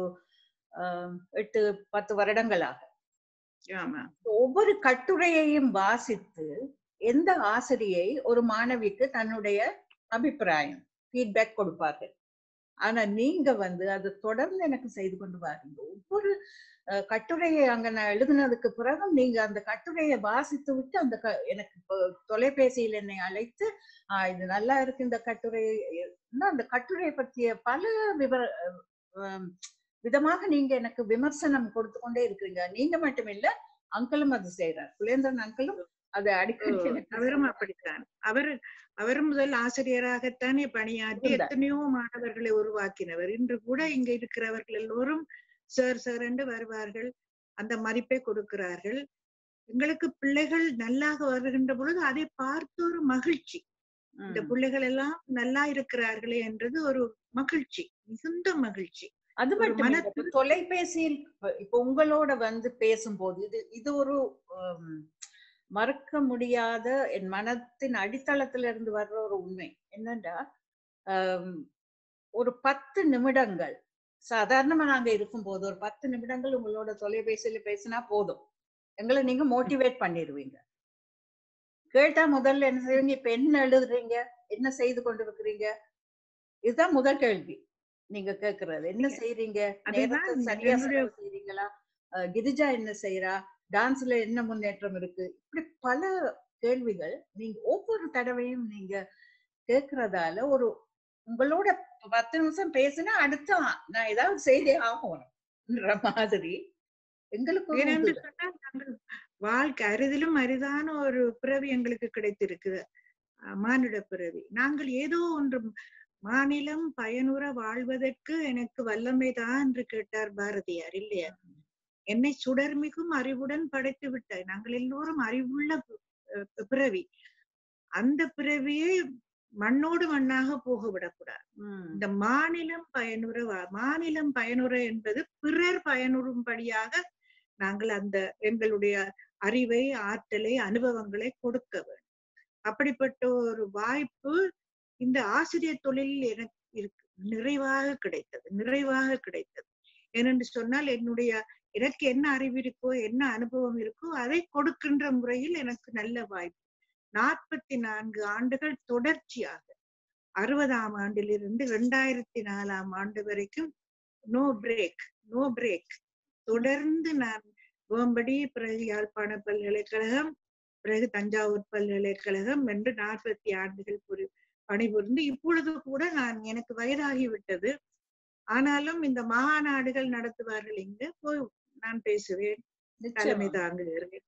8-10 வருடங்களாக. ஆமா. ஒவ்வொரு கட்டுரையையும் வாசித்து எந்த ஆசிரியை ஒரு மாணவிக்கு தன்னுடைய அபிப்பிராயம் ஃபீட்பேக் கொடுப்பார்கள். ஆனா நீங்க அது தொடர்ந்து எனக்கு செய்து கொண்டு வாருங்க. ஒவ்வொரு கட்டுரையை அங்க நான் எழுதினதுக்கு பிறகு நீங்க அந்த கட்டுரையை வாசித்து விட்டு எனக்கு தொலைபேசியில் என்னை அழைத்து இது நல்லா இருக்கு இந்த கட்டுரை, அந்த கட்டுரையை பற்றிய பல விதமாக நீங்க எனக்கு விமர்சனம் கொடுத்து கொண்டே இருக்கிறீங்க. நீங்க மட்டும் இல்ல, அங்கிளும் அது செய்யறார். குலேந்திரன் அங்கிளும் அது அடிக்கடி. அவரும் அப்படித்தான். அவர் முதல் ஆசிரியராகத்தானே பணியாற்றி எத்தனையோ மாணவர்களை உருவாக்கினவர். இன்று கூட இங்க இருக்கிறவர்கள் எல்லோரும் சார் என்று வருவார்கள், அந்த மதிப்பை கொடுக்கிறார்கள். எங்களுக்கு பிள்ளைகள் நல்லாக வருகின்ற பொழுது அதை பார்த்து ஒரு மகிழ்ச்சி, இந்த பிள்ளைகள் எல்லாம் நல்லா இருக்கிறார்களே என்றது ஒரு மகிழ்ச்சி, மிகுந்த மகிழ்ச்சி. அது மட்டும் தொலைபேசியில் இப்ப உங்களோட பேசும்போது இது ஒரு மறக்க முடியாத என் மனத்தின் அடித்தளத்துல இருந்து வர்ற ஒரு உண்மை என்னன்னா, ஒரு 10 நிமிடங்கள் சாதாரணமா நாங்க இருக்கும்போது ஒரு 10 நிமிடங்கள் உங்களோட தொலைபேசியில பேசினா போதும், எங்களை நீங்க மோட்டிவேட் பண்ணிடுவீங்க. கேட்டா முதல்ல என்ன செய்வீங்க, இப்ப என்ன எழுதுறீங்க, என்ன செய்து கொண்டிருக்கிறீங்க, இதுதான் முதல் கேள்வி நீங்க கேக்குறது. என்ன செய்றீங்க, நேரத்தை சரியா செய்றீங்களா, கிரிஜா என்ன செய்யறா, டான்ஸ்ல என்ன முன்னேற்றம் இருக்கு, இப்படி பல கேள்விகள் நீங்க ஒவ்வொரு தடவையும் நீங்க கேக்குறதால ஒரு உங்களோட 10 நிமிஷம் பேசினா அடுத்த நான் ஏதாவது செய்தே ஆகணும்ன்ற மாதிரி எங்களுக்கு வாழ்க்கை அரிதிலும் அரிதான ஒரு பிறவி எங்களுக்கு கிடைத்திருக்குது, மானுட பிறவி. நாங்கள் ஏதோ ஒன்று மாநிலம் பயனுற வாழ்வதற்கு எனக்கு வல்லமைதான் என்று கேட்டார் பாரதியார் இல்லையா? என்னை சுடர்மிகும் அறிவுடன் படைத்து விட்டாய். நாங்கள் எல்லோரும் அறிவுள்ள பிறவி. அந்த பிறவியை மண்ணோடு மண்ணாக போக விடக்கூடாது. இந்த மாநிலம் பயனுற என்பது பிறர் பயனுறும்படியாக நாங்கள் அந்த எங்களுடைய அறிவை, ஆற்றலை, அனுபவங்களை கொடுக்க வேண்டும். அப்படிப்பட்ட ஒரு வாய்ப்பு இந்த ஆசிரியர் தொழிலில் எனக்கு இருக்கு, நிறைவாக கிடைத்தது. ஏனென்று சொன்னால் எனக்கு என்ன அறிவு இருக்கோ, என்ன அனுபவம் இருக்கோ அதை கொடுக்கின்ற முறையில் எனக்கு நல்ல வாய்ப்பு. 44 ஆண்டுகள் தொடர்ச்சியாக 60ஆம் ஆண்டிலிருந்து 2004ஆம் ஆண்டு வரைக்கும் நோ பிரேக் தொடர்ந்து நான் வேம்படி, பிறகு யாழ்ப்பாண பல்கலைக்கழகம், பிறகு தஞ்சாவூர் பல்கலைக்கழகம் என்று 40 ஆண்டுகள் பணிபுரிந்து இப்பொழுது கூட எனக்கு வயதாகிவிட்டது. ஆனாலும் இந்த மகாநாடுகள் நடத்துவார்கள், இங்கு போய் நான் பேசுவேன், தலைமை தாங்குகிறேன்.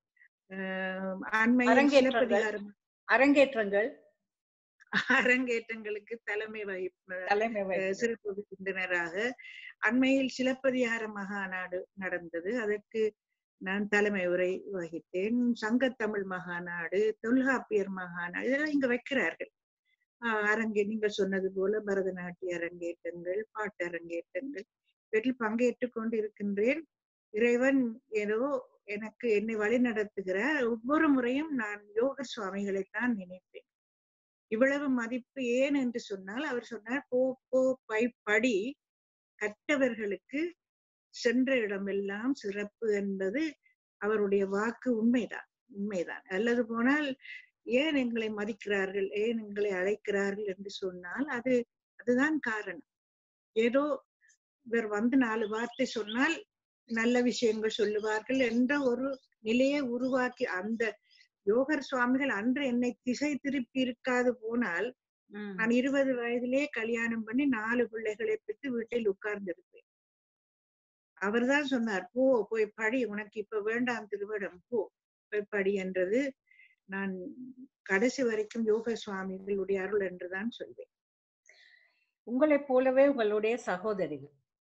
அரங்கேற்றங்களுக்கு தலைமை சிறப்பு விருந்தினராக அண்மையில் சிலப்பதிகார மகாநாடு நடந்தது, அதற்கு நான் தலைமை உரை வகித்தேன். சங்கத்தமிழ் மகாநாடு, தொல்காப்பியர் மகாநாடு, இதெல்லாம் இங்க வைக்கிறார்கள். நீங்கள் சொன்னது போல பரதநாட்டிய அரங்கேற்றங்கள், பாட்டு அரங்கேற்றங்கள், இவற்றில் பங்கேற்றுக் கொண்டு இருக்கின்றேன். இறைவன் ஏதோ எனக்கு என்னை வழி நடத்துகிறார். ஒவ்வொரு முறையும் நான் யோகர் சுவாமிகளைத்தான் நினைப்பேன். இவ்வளவு மதிப்பு ஏன் என்று சொன்னால், அவர் சொன்னார், படி, கற்றவர்களுக்கு சென்ற இடமெல்லாம் சிறப்பு என்பது அவருடைய வாக்கு. உண்மைதான். அல்லது போனால் ஏன் எங்களை மதிக்கிறார்கள், ஏன் எங்களை அழைக்கிறார்கள் என்று சொன்னால் அதுதான் காரணம். ஏதோ இவர் 4 வார்த்தை சொன்னால் நல்ல விஷயங்கள் சொல்லுவார்கள் என்ற ஒரு நிலையை உருவாக்கி, அந்த யோகர் சுவாமிகள் அன்று என்னை திசை திருப்பி இருக்காது போனால் நான் 20 வயதிலே கல்யாணம் பண்ணி 4 பிள்ளைகளை பெற்று வீட்டில் உட்கார்ந்திருப்பேன். அவர்தான் சொன்னார், போய் படி, உனக்கு இப்ப வேண்டாம் திருவிடம், போய் படி என்றது. நான் கடைசி வரைக்கும் யோக சுவாமிகளுடைய அருள் என்றுதான் சொல்வேன். உங்களை போலவே உங்களுடைய சகோதரிகள்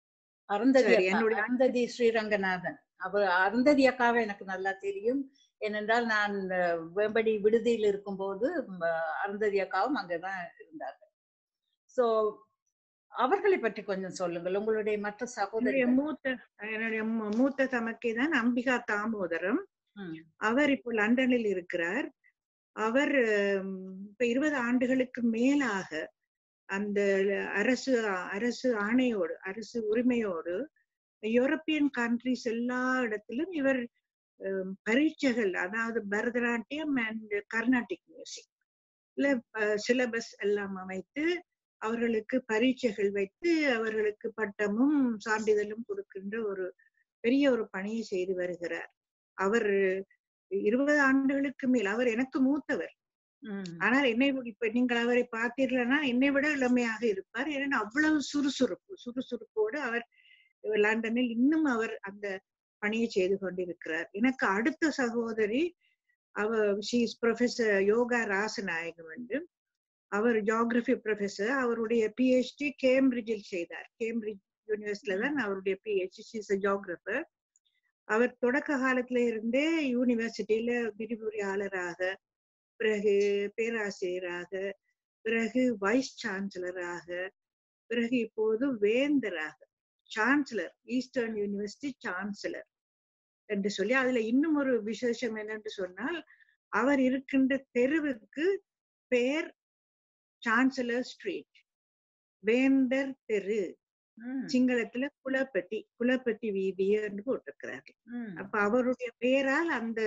அருந்ததி ஸ்ரீரங்கநாதன். அருந்ததி அக்காவை எனக்கு நல்லா தெரியும். ஏனென்றால் நான் வேம்படி விடுதியில் இருக்கும்போது அருந்ததி அக்காவும் அங்கதான் இருந்தார்கள். சோ அவர்களை பற்றி கொஞ்சம் சொல்லுங்கள். உங்களுடைய மற்ற சகோதரி. என்னுடைய மூத்த தமக்கை தான் அம்பிகா தாமோதரம். அவர் இப்போ லண்டனில் இருக்கிறார். அவர் இப்ப 20 ஆண்டுகளுக்கு மேலாக அந்த அரசு ஆணையோடு, அரசு உரிமையோடு யூரோப்பியன் கண்ட்ரிஸ் எல்லா இடத்திலும் இவர் பரீட்சைகள், அதாவது Bharatanatyam and Carnatic music syllabus எல்லாம் அமைத்து அவர்களுக்கு பரீட்சைகள் வைத்து அவர்களுக்கு பட்டமும் சான்றிதழும் கொடுக்கின்ற ஒரு பெரிய ஒரு பணியை செய்து வருகிறார். அவர் 20 ஆண்டுகளுக்கு மேல், அவர் எனக்கு மூத்தவர். ஆனால் என்னை இப்ப நீங்கள் அவரை பார்த்தீர்கள்னா என்னை விட இளமையாக இருப்பார். ஏன்னா அவ்வளவு சுறுசுறுப்போடு அவர் லண்டனில் இன்னும் அவர் அந்த பணியை செய்து கொண்டிருக்கிறார். எனக்கு அடுத்த சகோதரி ப்ரொஃபசர் யோகா ராசநாயகம் என்று, அவர் ஜியோகிராபி ப்ரொஃபசர். அவருடைய PhD கேம்பிரிட்ஜில் செய்தார். கேம்பிரிட்ஜ் யூனிவர்சிட்டியில தான் அவருடைய PhD. ஜியோகிராபர். அவர் தொடக்க காலத்துல இருந்தே யூனிவர்சிட்டியில விரிவுரையாளராக, பிறகு பேராசிரியராக, பிறகு வைஸ் சான்சலராக, பிறகு இப்போது வேந்தராக, சான்சலர், ஈஸ்டர்ன் யூனிவர்சிட்டி சான்சலர் என்று சொல்லி. அதுல இன்னும் ஒரு விசேஷம் என்னன்னு சொன்னால், அவர் இருக்கின்ற தெருவுக்கு பேர் சான்சலர் ஸ்ட்ரீட், வேந்தர் தெரு. சிங்களத்துல குலப்பட்டி வீதி என்று போட்டிருக்கிறார்கள். அப்ப அவருடைய பெயரால் அந்த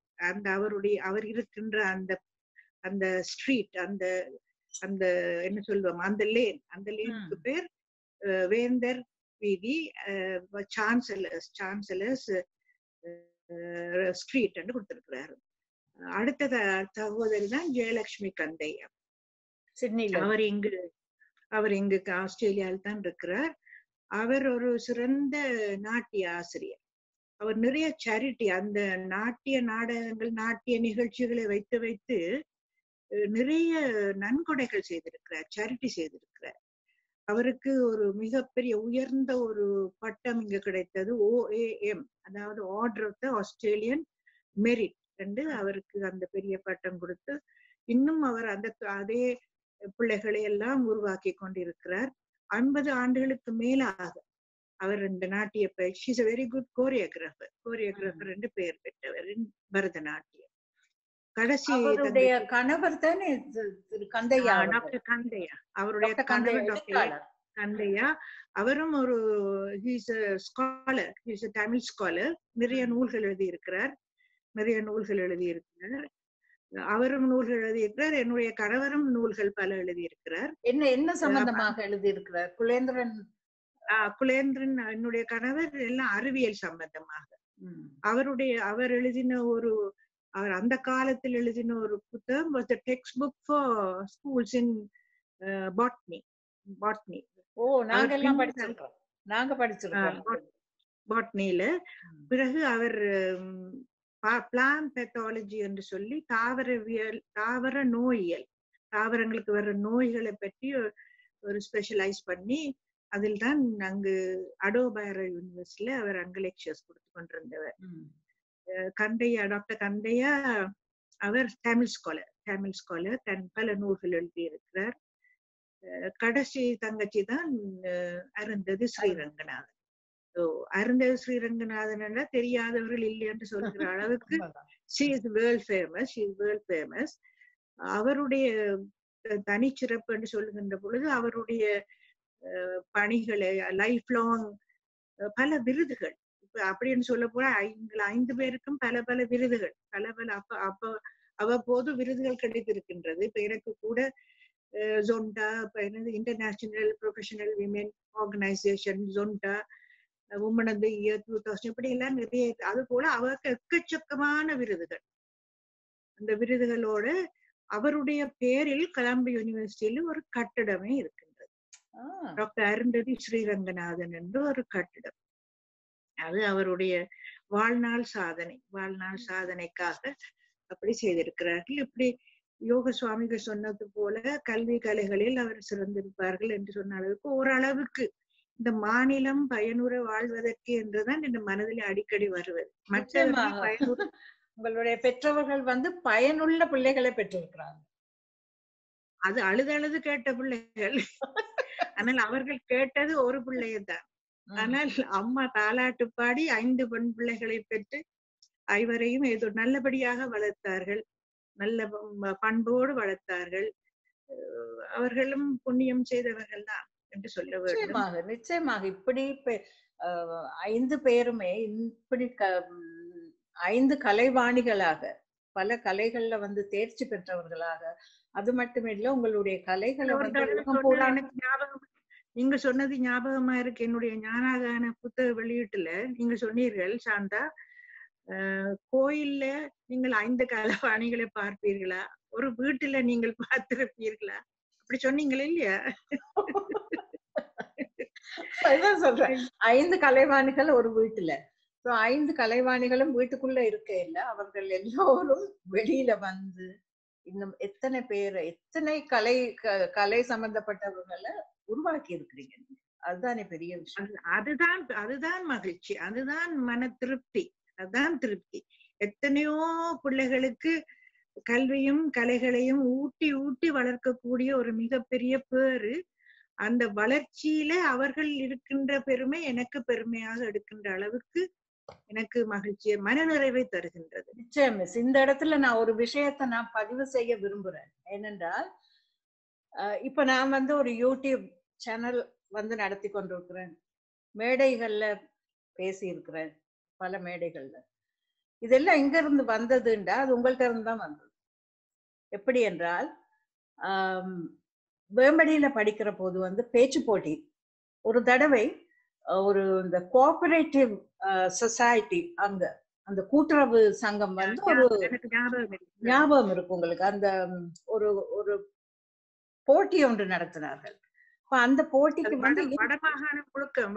அவர் இருக்கின்ற அந்த ஸ்ட்ரீட், அந்த என்ன சொல்லுவோம், அந்த லேனுக்கு பேர் வேந்தர் வீதி, சான்சலர்ஸ் ஸ்ட்ரீட் என்று கொடுத்திருக்கிறாரு. அடுத்த சகோதரி தான் ஜெயலட்சுமி கந்தையா. சிட்னில அவர் இங்கு ஆஸ்திரேலியாவில் தான் இருக்கிறார். அவர் ஒரு சிறந்த நாட்டிய ஆசிரியர். அவர் நிறைய சேரிட்டி, அந்த நாட்டிய நாடகங்கள், நாட்டிய நிகழ்ச்சிகளை வைத்து நிறைய நன்கொடைகள் செய்திருக்கிறார், சேரிட்டி செய்திருக்கிறார். அவருக்கு ஒரு மிகப்பெரிய உயர்ந்த ஒரு பட்டம் இங்கு கிடைத்தது, OAM, அதாவது order of the Australian merit என்று அவருக்கு அந்த பெரிய பட்டம் கொடுத்து இன்னும் அவர் அதே பிள்ளைகளை எல்லாம் உருவாக்கி கொண்டிருக்கிறார். 50 ஆண்டுகளுக்கு மேலாக அவர் இந்த நாட்டிய பயிற்சி. Is a very good choreographer என்று பெயர் பெற்றவர் பரதநாட்டியம். கடைசி கணவர் தானே கந்தையா, டாக்டர் கந்தையா. அவருடைய கணவர் டாக்டர் கந்தையா. அவரும் ஒரு ஸ்காலர், தமிழ் ஸ்காலர். நிறைய நூல்கள் எழுதியிருக்கிறார். அவரும் நூல்கள் எழுதியிருக்கிறார். என்னுடைய கணவரும் நூல்கள் பல எழுதியிருக்கிறார். என்ன சம்பந்தமாக எழுதியிருக்கிறார்? குலேந்திரன் என்னுடைய கணவர் எல்லாம் அறிவியல் சம்பந்தமாக. அவர் எழுதின அவர் அந்த காலத்தில் எழுதின ஒரு புத்தகம் was the textbook for schools in botany. நாங்க படிச்சிருக்கோம் பாட்னில. பிறகு அவர் பிளான்ட் பெத்தாலஜி என்று சொல்லி தாவர நோயியல், தாவரங்களுக்கு வர்ற நோய்களை பற்றி ஒரு ஸ்பெஷலைஸ் பண்ணி அதில் தான் அங்கு அடோபாரா யூனிவர்சிட்டியில அவர் அங்க லெக்சர்ஸ் கொடுத்து கொண்டிருந்தவர். கந்தையா, டாக்டர் கந்தையா அவர் தமிழ் ஸ்காலர். தன் பல நூல்கள் எழுதியிருக்கிறார். கடைசி தங்கச்சி தான் அருந்ததி ஸ்ரீரங்கநாதன். அருந்ததி ஸ்ரீரங்கநாதன் தெரியாதவர்கள் இல்லை என்று சொல்கிற அளவுக்கு she is world famous. அவருடைய தனிச்சிறப்பு என்று சொல்லுகின்ற பொழுது அவருடைய பணிகளை லைஃப் லாங் பல விருதுகள், அப்படின்னு சொல்ல போனா 5 பேருக்கும் பல விருதுகள், அப்ப அவ்வப்போது விருதுகள் கிடைத்திருக்கின்றது. இப்ப எனக்கு கூட Zonta, international professional women organisation Zonta, woman of the year 2000, இப்படி எல்லாம் நிறைய. அது போல அவருக்கு எக்கச்சக்கமான விருதுகள். அந்த விருதுகளோட அவருடைய பேரில் கொலம்பியா யூனிவர்சிட்டியில ஒரு கட்டிடமே இருக்கின்றது. டாக்டர் அருந்ததி ஸ்ரீரங்கநாதன் என்று ஒரு கட்டிடம். அது அவருடைய வாழ்நாள் சாதனைக்காக அப்படி செய்திருக்கிறார்கள். இப்படி யோக சுவாமிகள் சொன்னது போல கல்வி கலைகளில் அவர் சிறந்திருப்பார்கள் என்று சொன்ன அளவுக்கு ஓரளவுக்கு இந்த மாநிலம் பயனுற வாழ்வதற்கு என்றுதான் என் மனதில் அடிக்கடி வருவது. மற்றவர்கள் நிச்சயமாக பயனுற உங்களுடைய பெற்றவர்கள் பயனுள்ள பிள்ளைகளை பெற்றிருக்கிறாங்க. அது அழுது கேட்ட பிள்ளைகள். ஆனால் அவர்கள் கேட்டது ஒரு பிள்ளையைத்தான். ஆனால் அம்மா தாலாட்டு பாடி 5 பெண் பிள்ளைகளை பெற்று ஐவரையும் ஏதோ நல்லபடியாக வளர்த்தார்கள். நல்ல பண்போடு வளர்த்தார்கள். அவர்களும் புண்ணியம் செய்தவர்கள் தான் என்று சொல்ல வேண்டும். நிச்சயமாக நிச்சயமாக. இப்படி 5 பேருமே இப்படி 5 கலைவாணிகளாக பல கலைகள்ல தேர்ச்சி பெற்றவர்களாக, அது மட்டுமில்ல உங்களுடைய கலைகளை எனக்கு ஞாபகம், நீங்க சொன்னது ஞாபகமா இருக்கு. என்னுடைய ஞானாகான புத்தக வெளியீட்டுல நீங்க சொன்னீர்கள் சாந்தா, கோயில்ல நீங்கள் 5 கலைவாணிகளை பார்ப்பீர்களா, ஒரு வீட்டுல நீங்கள் பார்த்திருப்பீர்களா, அப்படி சொன்னீங்களே இல்லையா? அதுதான் சொல்றேன், 5 கலைவாணிகள் ஒரு வீட்டுல. 5 கலைவாணிகளும் வீட்டுக்குள்ள இருக்க இல்ல, அவர்கள் எல்லோரும் வெளியில இன்னும் எத்தனை பேர், எத்தனை கலை சம்பந்தப்பட்டவர்களை உருவாக்கி இருக்கிறீங்க. அதுதானே பெரிய விஷயம். அதுதான் மகிழ்ச்சி, அதுதான் மன திருப்தி, அதுதான் திருப்தி. எத்தனையோ பிள்ளைகளுக்கு கல்வியும் கலைகளையும் ஊட்டி ஊட்டி வளர்க்கக்கூடிய ஒரு மிகப்பெரிய பேரு. அந்த வளர்ச்சியில அவர்கள் இருக்கின்ற பெருமை எனக்கு பெருமையாக எடுக்கின்ற அளவுக்கு எனக்கு மகிழ்ச்சியை, மனநிறைவை தருகின்றது. நிச்சயம் மிஸ். இந்த இடத்துல நான் ஒரு விஷயத்தை நான் பதிவு செய்ய விரும்புறேன். ஏனென்றால் இப்ப நான் ஒரு யூடியூப் சேனல் நடத்தி கொண்டிருக்கிறேன். மேடைகள்ல பேசி இருக்கிறேன், பல மேடைகள்ல. இதெல்லாம் எங்க இருந்து வந்ததுண்டா, அது உங்கள்கிட்ட இருந்து தான் வந்தது. எப்படி என்றால், வேம்படியில படிக்கிற போது பேச்சு போட்டி ஒரு தடவை இந்த கோஆபரேட்டிவ் சொசைட்டி, அந்த கூட்டுறவு சங்கம் ஒரு ஞாபகம் இருக்கு உங்களுக்கு, அந்த ஒரு போட்டி ஒன்று நடத்தினார்கள். அந்த போட்டிக்கு வடமாகாண குழுக்கம்,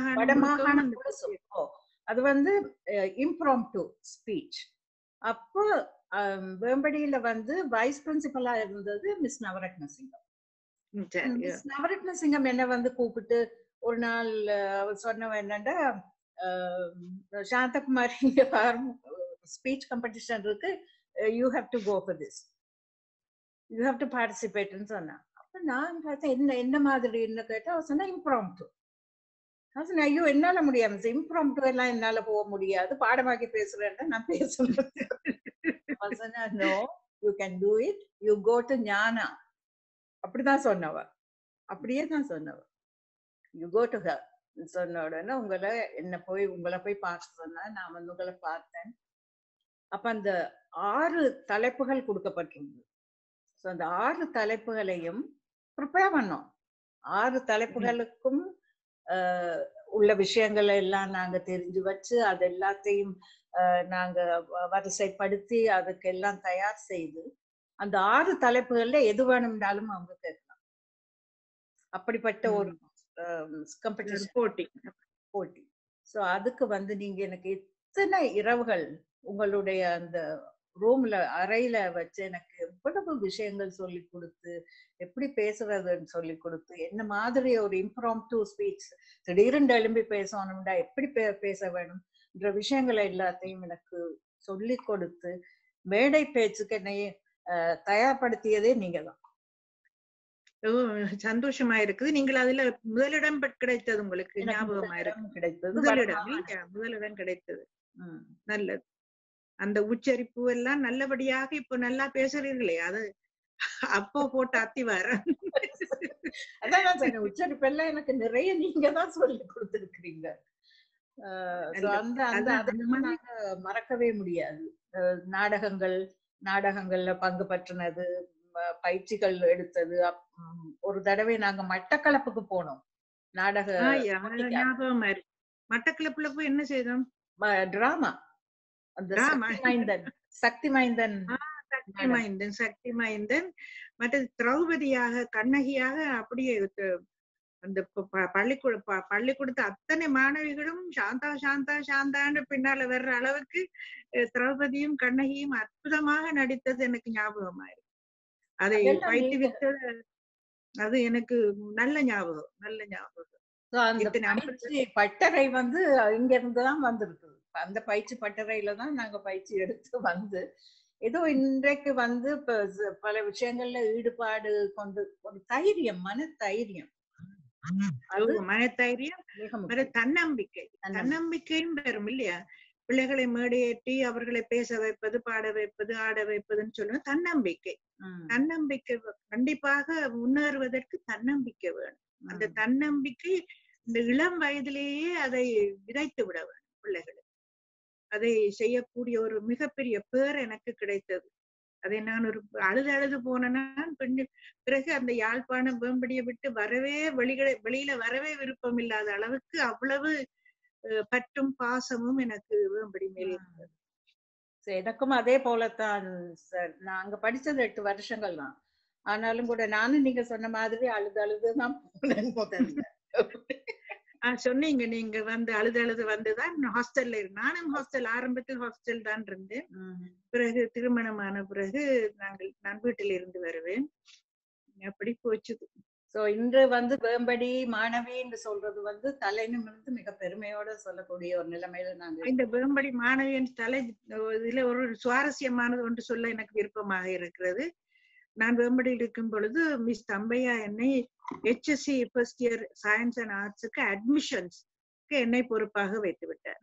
அது இம்ப்ராம்ப்டு ஸ்பீச். அப்போ வேம்படியில வைஸ் பிரின்சிபலா இருந்தது மிஸ் நவரத்ன சிங்கம். மிஸ் நவரத்ன சிங்கம் என்ன கூப்பிட்டு ஒரு நாள் அவர் சொன்னவன் என்னன்னா, சாந்தகுமாரி ஸ்பீச் காம்படிஷன் இருக்கு, you have to go for this, you have to பார்ட்டிசிபேட்னு சொன்னா. அப்ப நான் பார்த்தேன், என்ன மாதிரி என்ன கேட்டா, அவர் சொன்னா இம்ப்ராம்ப்டு. நான் சொன்னேன், ஐயோ என்னால முடியாது, இம்ப்ராம்ப்டு எல்லாம் என்னால போக முடியாது, பாடமாக்கி பேசுறேன்னா நான் பேசணும். No, you can do it, you go to Gnana. அப்படிதான் சொன்னவ, அப்படியே தான் சொன்னவ. யூ கோ டு ஹர் சொன்ன உடனே உங்களை போய் பார்க்க சொன்னா, நான் உங்களை பார்த்தேன். அப்ப அந்த 6 தலைப்புகள் கொடுக்கப்பட்டிருந்தது. அந்த 6 தலைப்புகளையும் ப்ரிப்பேர் பண்ணோம். 6 தலைப்புகளுக்கும் உள்ள விஷயங்களை எல்லாம் நாங்க தெரிஞ்சு வச்சு, அது எல்லாத்தையும் நாங்க வரிசைப்படுத்தி அதுக்கெல்லாம் தயார் செய்து, அந்த 6 தலைப்புகள்ல எது வேணும்னாலும் அவங்க கேட்கலாம். அப்படிப்பட்ட ஒரு காம்படிஷன், போட்டி. சோ அதுக்கு நீங்க எனக்கு எத்தனை இரவுகள் உங்களுடைய அந்த ரூம்ல, அறையில வச்சு எனக்கு எவ்வளவு விஷயங்கள் சொல்லி கொடுத்து, எப்படி பேசுறதுன்னு சொல்லி கொடுத்து, என்ன மாதிரி ஒரு இம்ப்ராம்ப்டு ஸ்பீச் திடீர்னு எழும்பி பேசணும்டா, எப்படி பேச வேணும்ன்ற விஷயங்களை எல்லாத்தையும் எனக்கு சொல்லி கொடுத்து, மேடை பேச்சுக்கு என்னை தயார்படுத்தியதே நீங்க தான். சந்தோஷமா இருக்குது. நீங்கள் அதுல முதலிடம் கிடைத்தது, உங்களுக்கு ஞாபகமா இருக்கு? கிடைத்தது, முதலிடம் கிடைத்தது. நல்லது. அந்த உச்சரிப்பு எல்லாம் நல்லபடியாக இப்ப நல்லா பேசுறீர்களே, அது அப்போ போட்டு அத்திவார. அதான் நான் சொன்னேன், உச்சரிப்பு எல்லாம் எனக்கு நிறைய நீங்க தான் சொல்லி கொடுத்துருக்கீங்க. மறக்கவே முடியாது. நாடகங்கள்ல பங்கு பற்றினது, பயிற்சிகள் எடுத்தது. ஒரு தடவை நாங்க மட்டக்களப்புக்கு போனோம். ஞாபகமா இருக்கு. மட்டக்களப்புல போய் என்ன செய்தோம்? டிராமா. அந்த சக்தி மைந்தன் மற்ற திரௌபதியாக, கண்ணகியாக, அப்படியே அந்த பள்ளிக்கூடத்து அத்தனை மாணவிகளும் சாந்தா சாந்தா சாந்தான்னு பின்னால வர்ற அளவுக்கு திரௌபதியும் கண்ணகியும் அற்புதமாக நடித்தது எனக்கு ஞாபகமா இருக்கு. அதை பயிற்றுவித்தது அது எனக்கு நல்ல ஞாபகம். So, அந்த இத்தனை 50 பயிற்சி பட்டறை வந்து இங்க இருந்துதான் வந்திருக்கு. அந்த பயிற்சி பட்டறையில தான் நாங்க பயிற்சி எடுத்து வந்து ஏதோ இன்றைக்கு வந்து பல விஷயங்கள்ல ஈடுபாடு கொண்டு ஒரு தைரியம், மன தைரியம், அது மனதைரியம், மிக ஒரு முக்கியம். தன்னம்பிக்கை. தன்னம்பிக்கை. தன்னம்பிக்கையும் பெறும் இல்லையா? பிள்ளைகளை மேடையேற்றி அவர்களை பேச வைப்பது, பாட வைப்பது, ஆட வைப்பதுன்னு சொல்லுவது தன்னம்பிக்கை. தன்னம்பிக்கை கண்டிப்பாக முன்னேறுவதற்கு தன்னம்பிக்கை வேணும். அந்த தன்னம்பிக்கை இந்த இளம் வயதிலேயே அதை விதைத்து விட வேண்டும் பிள்ளைகளுக்கு. அதை செய்யக்கூடிய ஒரு மிகப்பெரிய பேர் எனக்கு கிடைத்தது. அதை நான் ஒரு அழுது போனேன்னா பிறகு அந்த யாழ்ப்பாணம் வேம்படியை விட்டு வரவே வெளியில வரவே விருப்பம் இல்லாத அளவுக்கு அவ்வளவு பற்றும் பாசமும் எனக்கு வேம்படி மேலே இருந்தது. எனக்கும் அதே போலத்தான் சார். நான் அங்க படிச்சது 8 வருஷங்கள் தான். ஆனாலும் கூட நானும் நீங்க சொன்ன மாதிரி அழுதுதான் போனேன் முதல்ல. சொன்னீங்க நீங்க வந்து அழுது வந்துதான் ஹாஸ்டல்ல இருக்கு. நானும் ஹாஸ்டல் ஆரம்பத்தில் ஹாஸ்டல் தான் இருந்தேன். பிறகு திருமணமான பிறகு நான் வீட்டில் இருந்து வருவேன். அப்படி போச்சுது. சோ இன்று வந்து வேம்படி மாணவின்னு சொல்றது வந்து தலைநிமிர்ந்து மிக பெருமையோட சொல்லக்கூடிய ஒரு நிலைமையில நாங்க இந்த வேம்படி மாணவியின் இதுல ஒரு சுவாரஸ்யமானது ஒன்று சொல்ல எனக்கு விருப்பமாக இருக்கிறது. நான் வேம்படியில் இருக்கும் பொழுது மிஸ் தம்பையா என்னை HSC first year science and ஆர்ட்ஸுக்கு அட்மிஷன்ஸ்க்கு என்னை பொறுப்பாக வைத்து விட்டார்.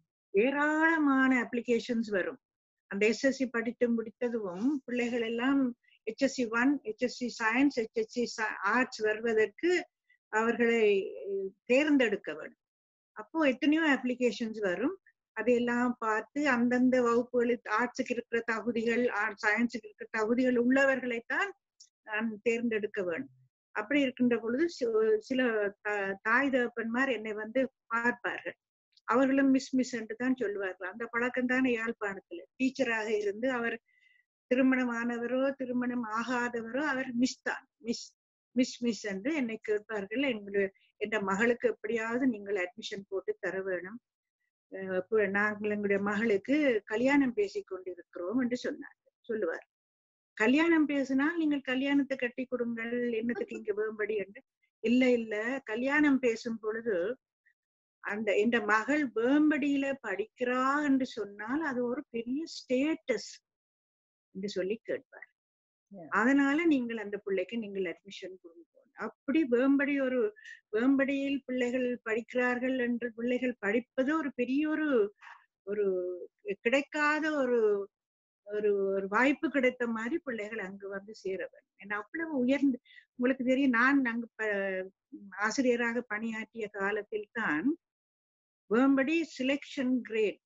ஏராளமான அப்ளிகேஷன்ஸ் வரும். அந்த SSC படித்து முடித்ததும் பிள்ளைகள் எல்லாம் HSC 1, HSC science, HSC arts வருவதற்கு அவர்களை தேர்ந்தெடுக்க வேண்டும். அப்போ எத்தனையோ அப்ளிகேஷன்ஸ் வரும். அதையெல்லாம் பார்த்து அந்தந்த வகுப்புகளுக்கு ஆர்ட்ஸுக்கு இருக்கிற தகுதிகள், சயின்ஸுக்கு இருக்கிற தகுதிகள் உள்ளவர்களைத்தான் நான் தேர்ந்தெடுக்க வேண்டும். அப்படி இருக்கின்ற பொழுது சில தாய் தகப்பன்மார் என்னை வந்து பார்ப்பார்கள். அவர்களும் மிஸ் என்று தான் சொல்லுவார்கள். அந்த பழக்கம் தானே யாழ்ப்பாணத்துல. டீச்சராக இருந்து அவர் திருமணமானவரோ திருமணம் ஆகாதவரோ அவர் மிஸ் தான். மிஸ் என்று என்னை கேட்பார்கள். என் மகளுக்கு எப்படியாவது நீங்கள் அட்மிஷன் போட்டு தர வேணும். நாங்கள் எங்களுடைய மகளுக்கு கல்யாணம் பேசி கொண்டிருக்கிறோம் என்று சொல்லுவார். கல்யாணம் பேசினால் நீங்கள் கல்யாணத்தை கட்டி கொடுங்கள், என்னத்துக்கு இங்க வேம்படி என்று. இல்ல கல்யாணம் பேசும் பொழுது என் மகள் வேம்படியில படிக்கிறா என்று சொன்னால் அது ஒரு பெரிய ஸ்டேட்டஸ் என்று சொல்லி கேட்பார். அதனால நீங்கள் அந்த பிள்ளைக்கு நீங்கள் அட்மிஷன் கொடுங்க. அப்படி வேம்படியில் பிள்ளைகள் படிக்கிறார்கள் என்று பிள்ளைகள் படிப்பது ஒரு பெரிய ஒரு கிடைக்காத ஒரு வாய்ப்பு கிடைத்த மாதிரி பிள்ளைகள் அங்கு வந்து சேரவர். ஏன்னா அவ்வளவு உயர்ந்து, உங்களுக்கு தெரியும், நான் அங்கு ஆசிரியராக பணியாற்றிய காலத்தில் தான் வேம்படி செலக்ஷன் கிரேட்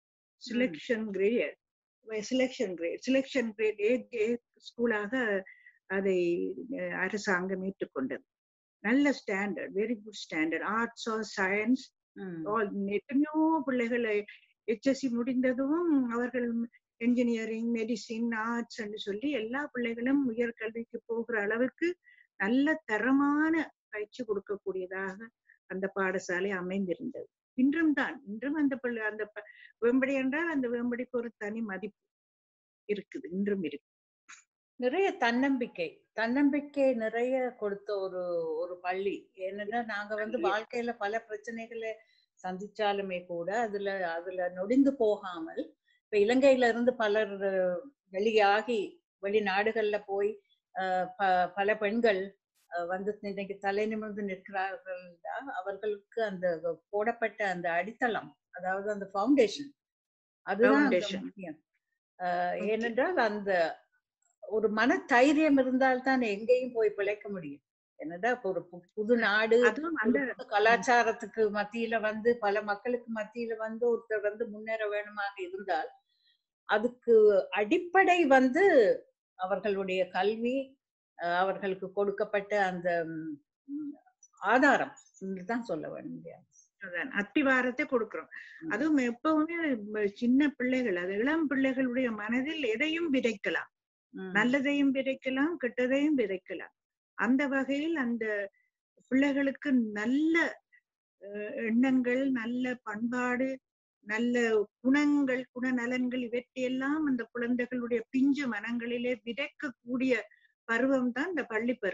ஸ்கூலாக அதை அரசாங்கம் ஏற்றுக்கொண்டது. நல்ல standard, very good standard. Arts or science எத்தனையோ பிள்ளைகள் HSC முடிந்ததும் அவர்கள் என்ஜினியரிங், மெடிசின், ஆர்ட்ஸ் என்று சொல்லி எல்லா பிள்ளைகளும் உயர்கல்விக்கு போகிற அளவுக்கு நல்ல தரமான பயிற்சி கொடுக்கக்கூடியதாக அந்த பாடசாலை அமைந்திருந்தது. இன்றும் அந்த வேம்படி என்றால் அந்த வேம்படிக்கு ஒரு தனி மதிப்பு இருக்குது, இன்றும் இருக்கு. நிறைய தன்னம்பிக்கை நிறைய கொடுத்த ஒரு பள்ளி. ஏன்னா நாங்க வந்து வாழ்க்கையில பல பிரச்சனைகளை சந்திச்சாலுமே கூட அதுல நொடிந்து போகாமல், இப்ப இலங்கையில இருந்து பலர் வெளியாகி வெளிநாடுகள்ல போய் பல பெண்கள் வந்து இன்னைக்கு தலை நிமிர்ந்து நிற்கிறார்கள். அவர்களுக்கு அந்த போடப்பட்ட அந்த அடித்தளம், அதாவது அந்த ஃபவுண்டேஷன், அதுதான் முக்கியம். ஏனென்றால் அந்த ஒரு மன தைரியம் இருந்தால்தான் எங்கேயும் போய் பிழைக்க முடியும். என்னடா ஒரு புது நாடு, கலாச்சாரத்துக்கு மத்தியில வந்து பல மக்களுக்கு மத்தியில வந்து ஒருத்தர் வந்து முன்னேற வேணுமாக இருந்தால் அதுக்கு அடிப்படை வந்து அவர்களுடைய கல்வி, அவர்களுக்கு கொடுக்கப்பட்ட அந்த ஆதாரம் தான் சொல்ல வேண்டும். அத்திவாரத்தை கொடுக்கிறோம். அதுவும் எப்பவுமே சின்ன பிள்ளைகள், அது இளம் பிள்ளைகளுடைய மனதில் எதையும் விதைக்கலாம், நல்லதையும் விதைக்கலாம், கெட்டதையும் விதைக்கலாம். அந்த வகையில் அந்த பிள்ளைகளுக்கு நல்ல எண்ணங்கள், நல்ல பண்பாடு, நல்ல குணங்கள், குணநலன்கள் இவற்றையெல்லாம் அந்த குழந்தைகளுடைய பிஞ்சு மனங்களிலே விதைக்கக்கூடிய பருவம் தான் இந்த பள்ளி பருவம்.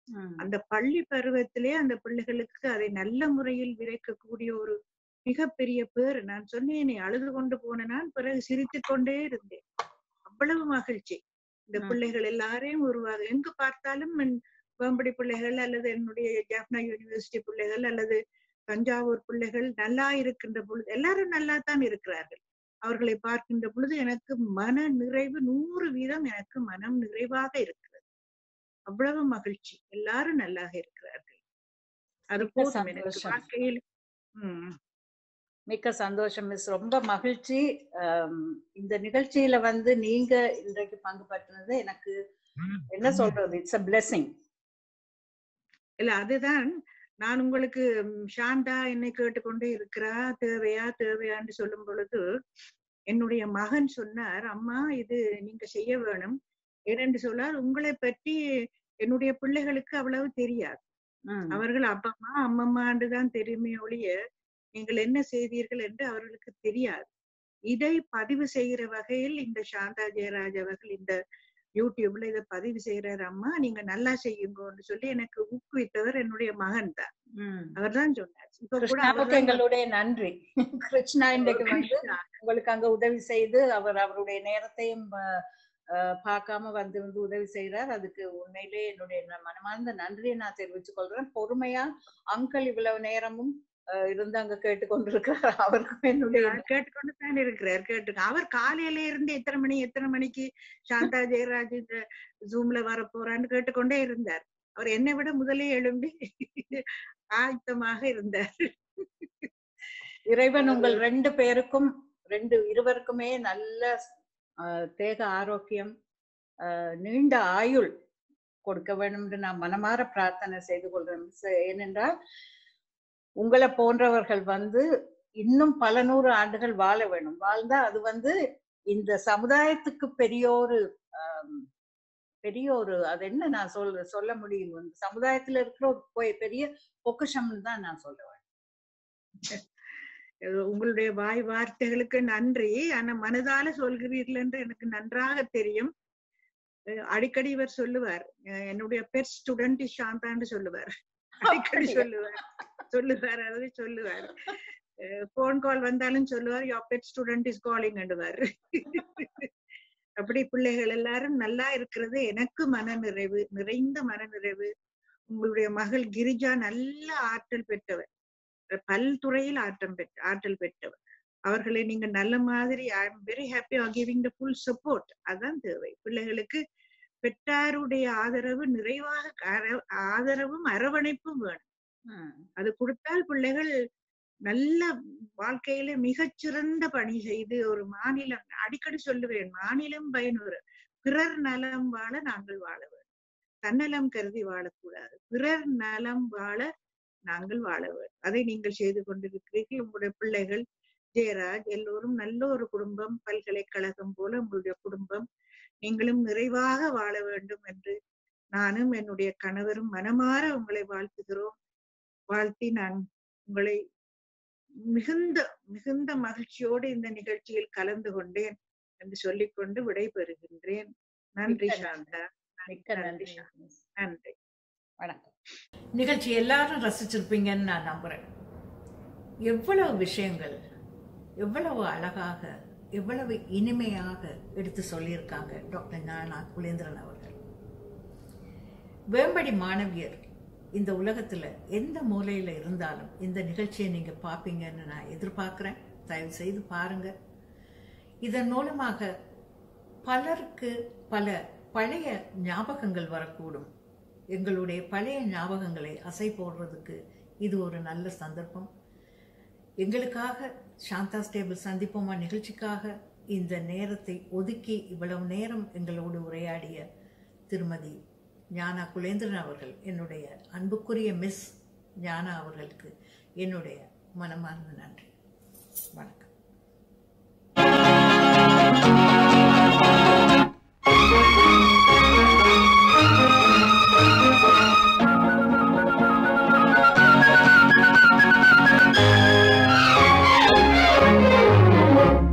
அந்த பள்ளி பருவத்திலே அந்த பிள்ளைகளுக்கு அதை நல்ல முறையில் விதைக்கக்கூடிய ஒரு மிகப்பெரிய பேர். நான் சொன்னேனே, அழுது கொண்டு போன நான் பிறகு சிரித்து கொண்டே இருந்தேன். அவ்வளவு மகிழ்ச்சி. இந்த பிள்ளைகள் எல்லாரையும் எங்கு பார்த்தாலும் வேம்படி பிள்ளைகள் அல்லது என்னுடைய ஜாஃப்னா யூனிவர்சிட்டி பிள்ளைகள் அல்லது தஞ்சாவூர் பிள்ளைகள் நல்லா இருக்கின்ற பொழுது, எல்லாரும் நல்லா தான் இருக்கிறார்கள். அவர்களை பார்க்கின்ற பொழுது எனக்கு மன நிறைவு 100% எனக்கு மனம் நிறைவாக இருக்கிறது. அவ்வளவு மகிழ்ச்சி. எல்லாரும் நல்லாக இருக்கிறார்கள். அது போதும் எனக்கு வாழ்க்கையில். மிக்க சந்தோஷம் மிஸ், ரொம்ப மகிழ்ச்சி. இந்த நிகழ்ச்சியில நீங்க இன்றைக்கு பங்கு பற்றினது எனக்கு என்ன சொல்றது, இட்ஸ் a blessing. இல்ல, அதுதான் நான் உங்களுக்கு சாந்தா என்னை கேட்டுக்கொண்டே இருக்கிறா, தேவையான்னு சொல்லும் பொழுது என்னுடைய மகன் சொன்னார், அம்மா இது நீங்க செய்ய வேணும். ஏனென்று சொல்லார், உங்களை பற்றி என்னுடைய பிள்ளைகளுக்கு அவ்வளவு தெரியாது. அவர்கள் அப்பம்மா அம்மம்மாண்டுதான் தெரியுமே ஒழிய நீங்கள் என்ன செய்தீர்கள் என்று அவர்களுக்கு தெரியாது. இதை பதிவு செய்கிற வகையில் இந்த சாந்தா ஜெயராஜ் அவர்கள் இந்த யூடியூப்ல இதை பதிவு செய்யறாரு. அம்மா நீங்க நல்லா செய்யுங்கன்னு சொல்லி எனக்கு ஊக்குவித்தவர் என்னுடைய மகன் தான். அவர் தான் சொன்னார். இப்ப கூட எங்களுடைய நன்றி. கிருஷ்ணா இன்றைக்கு உங்களுக்கு அங்க உதவி செய்து அவருடைய நேரத்தையும் பார்க்காம வந்து உதவி செய்யறார். அதுக்கு உண்மையிலே என்னுடைய மனமார்ந்த நன்றியை நான் தெரிவித்துக் கொள்றேன். பொறுமையா அங்கிள் இவ்வளவு நேரமும் இருந்து அங்க கேட்டுக்கொண்டிருக்கிறார். அவருக்கும் என்னுடைய கேட்டுக்கொண்டுதான் இருக்கிறார். அவர் காலையில இருந்து எத்தனை மணிக்கு சாந்தா ஜெயராஜ் ஜூம்ல வர போறான்னு கேட்டுக்கொண்டே இருந்தார். அவர் என்னை விட முதலே எழும்பி ஆயத்தமாக இருந்தார். இறைவன் உங்கள் இருவருக்குமே நல்ல தேக ஆரோக்கியம், நீண்ட ஆயுள் கொடுக்க வேண்டும் என்று நான் மனமாற பிரார்த்தனை செய்து கொள்றேன். ஏனென்றால் உங்களை போன்றவர்கள் இன்னும் பல 100 ஆண்டுகள் வாழ வேணும். வாழ்ந்தா அது இந்த சமுதாயத்துக்கு பெரிய ஒரு அது என்ன நான் சொல்ல முடியும், சமுதாயத்துல இருக்கிற ஒரு பெரிய பொக்கிஷம்னு தான் நான் சொல்லுவேன். உங்களுடைய வாய் வார்த்தைகளுக்கு நன்றி. ஆனா மனதால சொல்கிறீர்கள் என்று எனக்கு நன்றாக தெரியும். அடிக்கடி இவர் சொல்லுவார், என்னுடைய பெட் ஸ்டூடெண்ட் சாந்தான்னு சொல்லுவார். அடிக்கடி சொல்லுவார். போன் கால் வந்தாலும் சொல்லுவார், your pet student is calling என்றுவார். அப்படி பிள்ளைகள் எல்லாரும் நல்லா இருக்கிறது எனக்கு நிறைந்த மன நிறைவு. உங்களுடைய மகள் கிரிஜா நல்ல ஆற்றல் பெற்றவர், பல்துறையில் ஆற்றல் பெற்றவர். அவர்களை நீங்க நல்ல மாதிரி I am very happy are giving the full support. அதான் தேவை. பிள்ளைகளுக்கு பெற்றாருடைய ஆதரவு நிறைவாக ஆதரவும் அரவணைப்பும் வேணும். அது கொடுத்தால் பிள்ளைகள் நல்ல வாழ்க்கையில மிகச்சிறந்த பணி செய்து ஒரு மாநிலம், அடிக்கடி சொல்லுவேன், மாநிலம் பயனுறு. பிறர் நலம் வாழ நாங்கள் வாழ வேண்டும். தன்னலம் கருதி வாழக்கூடாது. பிறர் நலம் வாழ நாங்கள் வாழ வேண்டும். அதை நீங்கள் செய்து கொண்டிருக்கிறீர்கள். உங்களுடைய பிள்ளைகள் ஜெயராஜ் எல்லோரும் நல்ல ஒரு குடும்பம், பல்கலைக்கழகம் போல உங்களுடைய குடும்பம். நீங்களும் நிறைவாக வாழ வேண்டும் என்று நானும் என்னுடைய கணவரும் மனமாற உங்களை வாழ்த்துகிறோம். வாழ்த்தி நான் உங்களை மிகுந்த மகிழ்ச்சியோடு இந்த நிகழ்ச்சியில் கலந்து கொண்டேன் என்று சொல்லிக்கொண்டு விடைபெறுகின்றேன். நன்றி சாந்தா. நன்றி. வணக்கம். நிகழ்ச்சி எல்லாரும் ரசிச்சிருப்பீங்கன்னு நான் நம்புறேன். எவ்வளவு விஷயங்கள், எவ்வளவு அழகாக, எவ்வளவு இனிமையாக எடுத்து சொல்லியிருக்காங்க டாக்டர் ஞானா குலேந்திரன் அவர்கள். வேம்படி மாணவியர் இந்த உலகத்துல எந்த மூலையில இருந்தாலும் இந்த நிகழ்ச்சியை நீங்க பார்ப்பீங்கன்னு நான் எதிர்பார்க்கிறேன். தயவு செய்து பாருங்க. இதன் மூலமாக பலருக்கு பல பழைய ஞாபகங்கள் வரக்கூடும். எங்களுடைய பழைய ஞாபகங்களை அசை போடுறதுக்கு இது ஒரு நல்ல சந்தர்ப்பம். எங்களுக்காக சாந்தா ஸ்டேபிள் சந்திப்போமா நிகழ்ச்சிக்காக இந்த நேரத்தை ஒதுக்கி இவ்வளவு நேரம் எங்களோடு உரையாடிய திருமதி ஞானா குலேந்திரன் அவர்கள், என்னுடைய அன்புக்குரிய மிஸ் ஞானா அவர்களுக்கு என்னுடைய மனமார்ந்த நன்றி. வணக்கம்.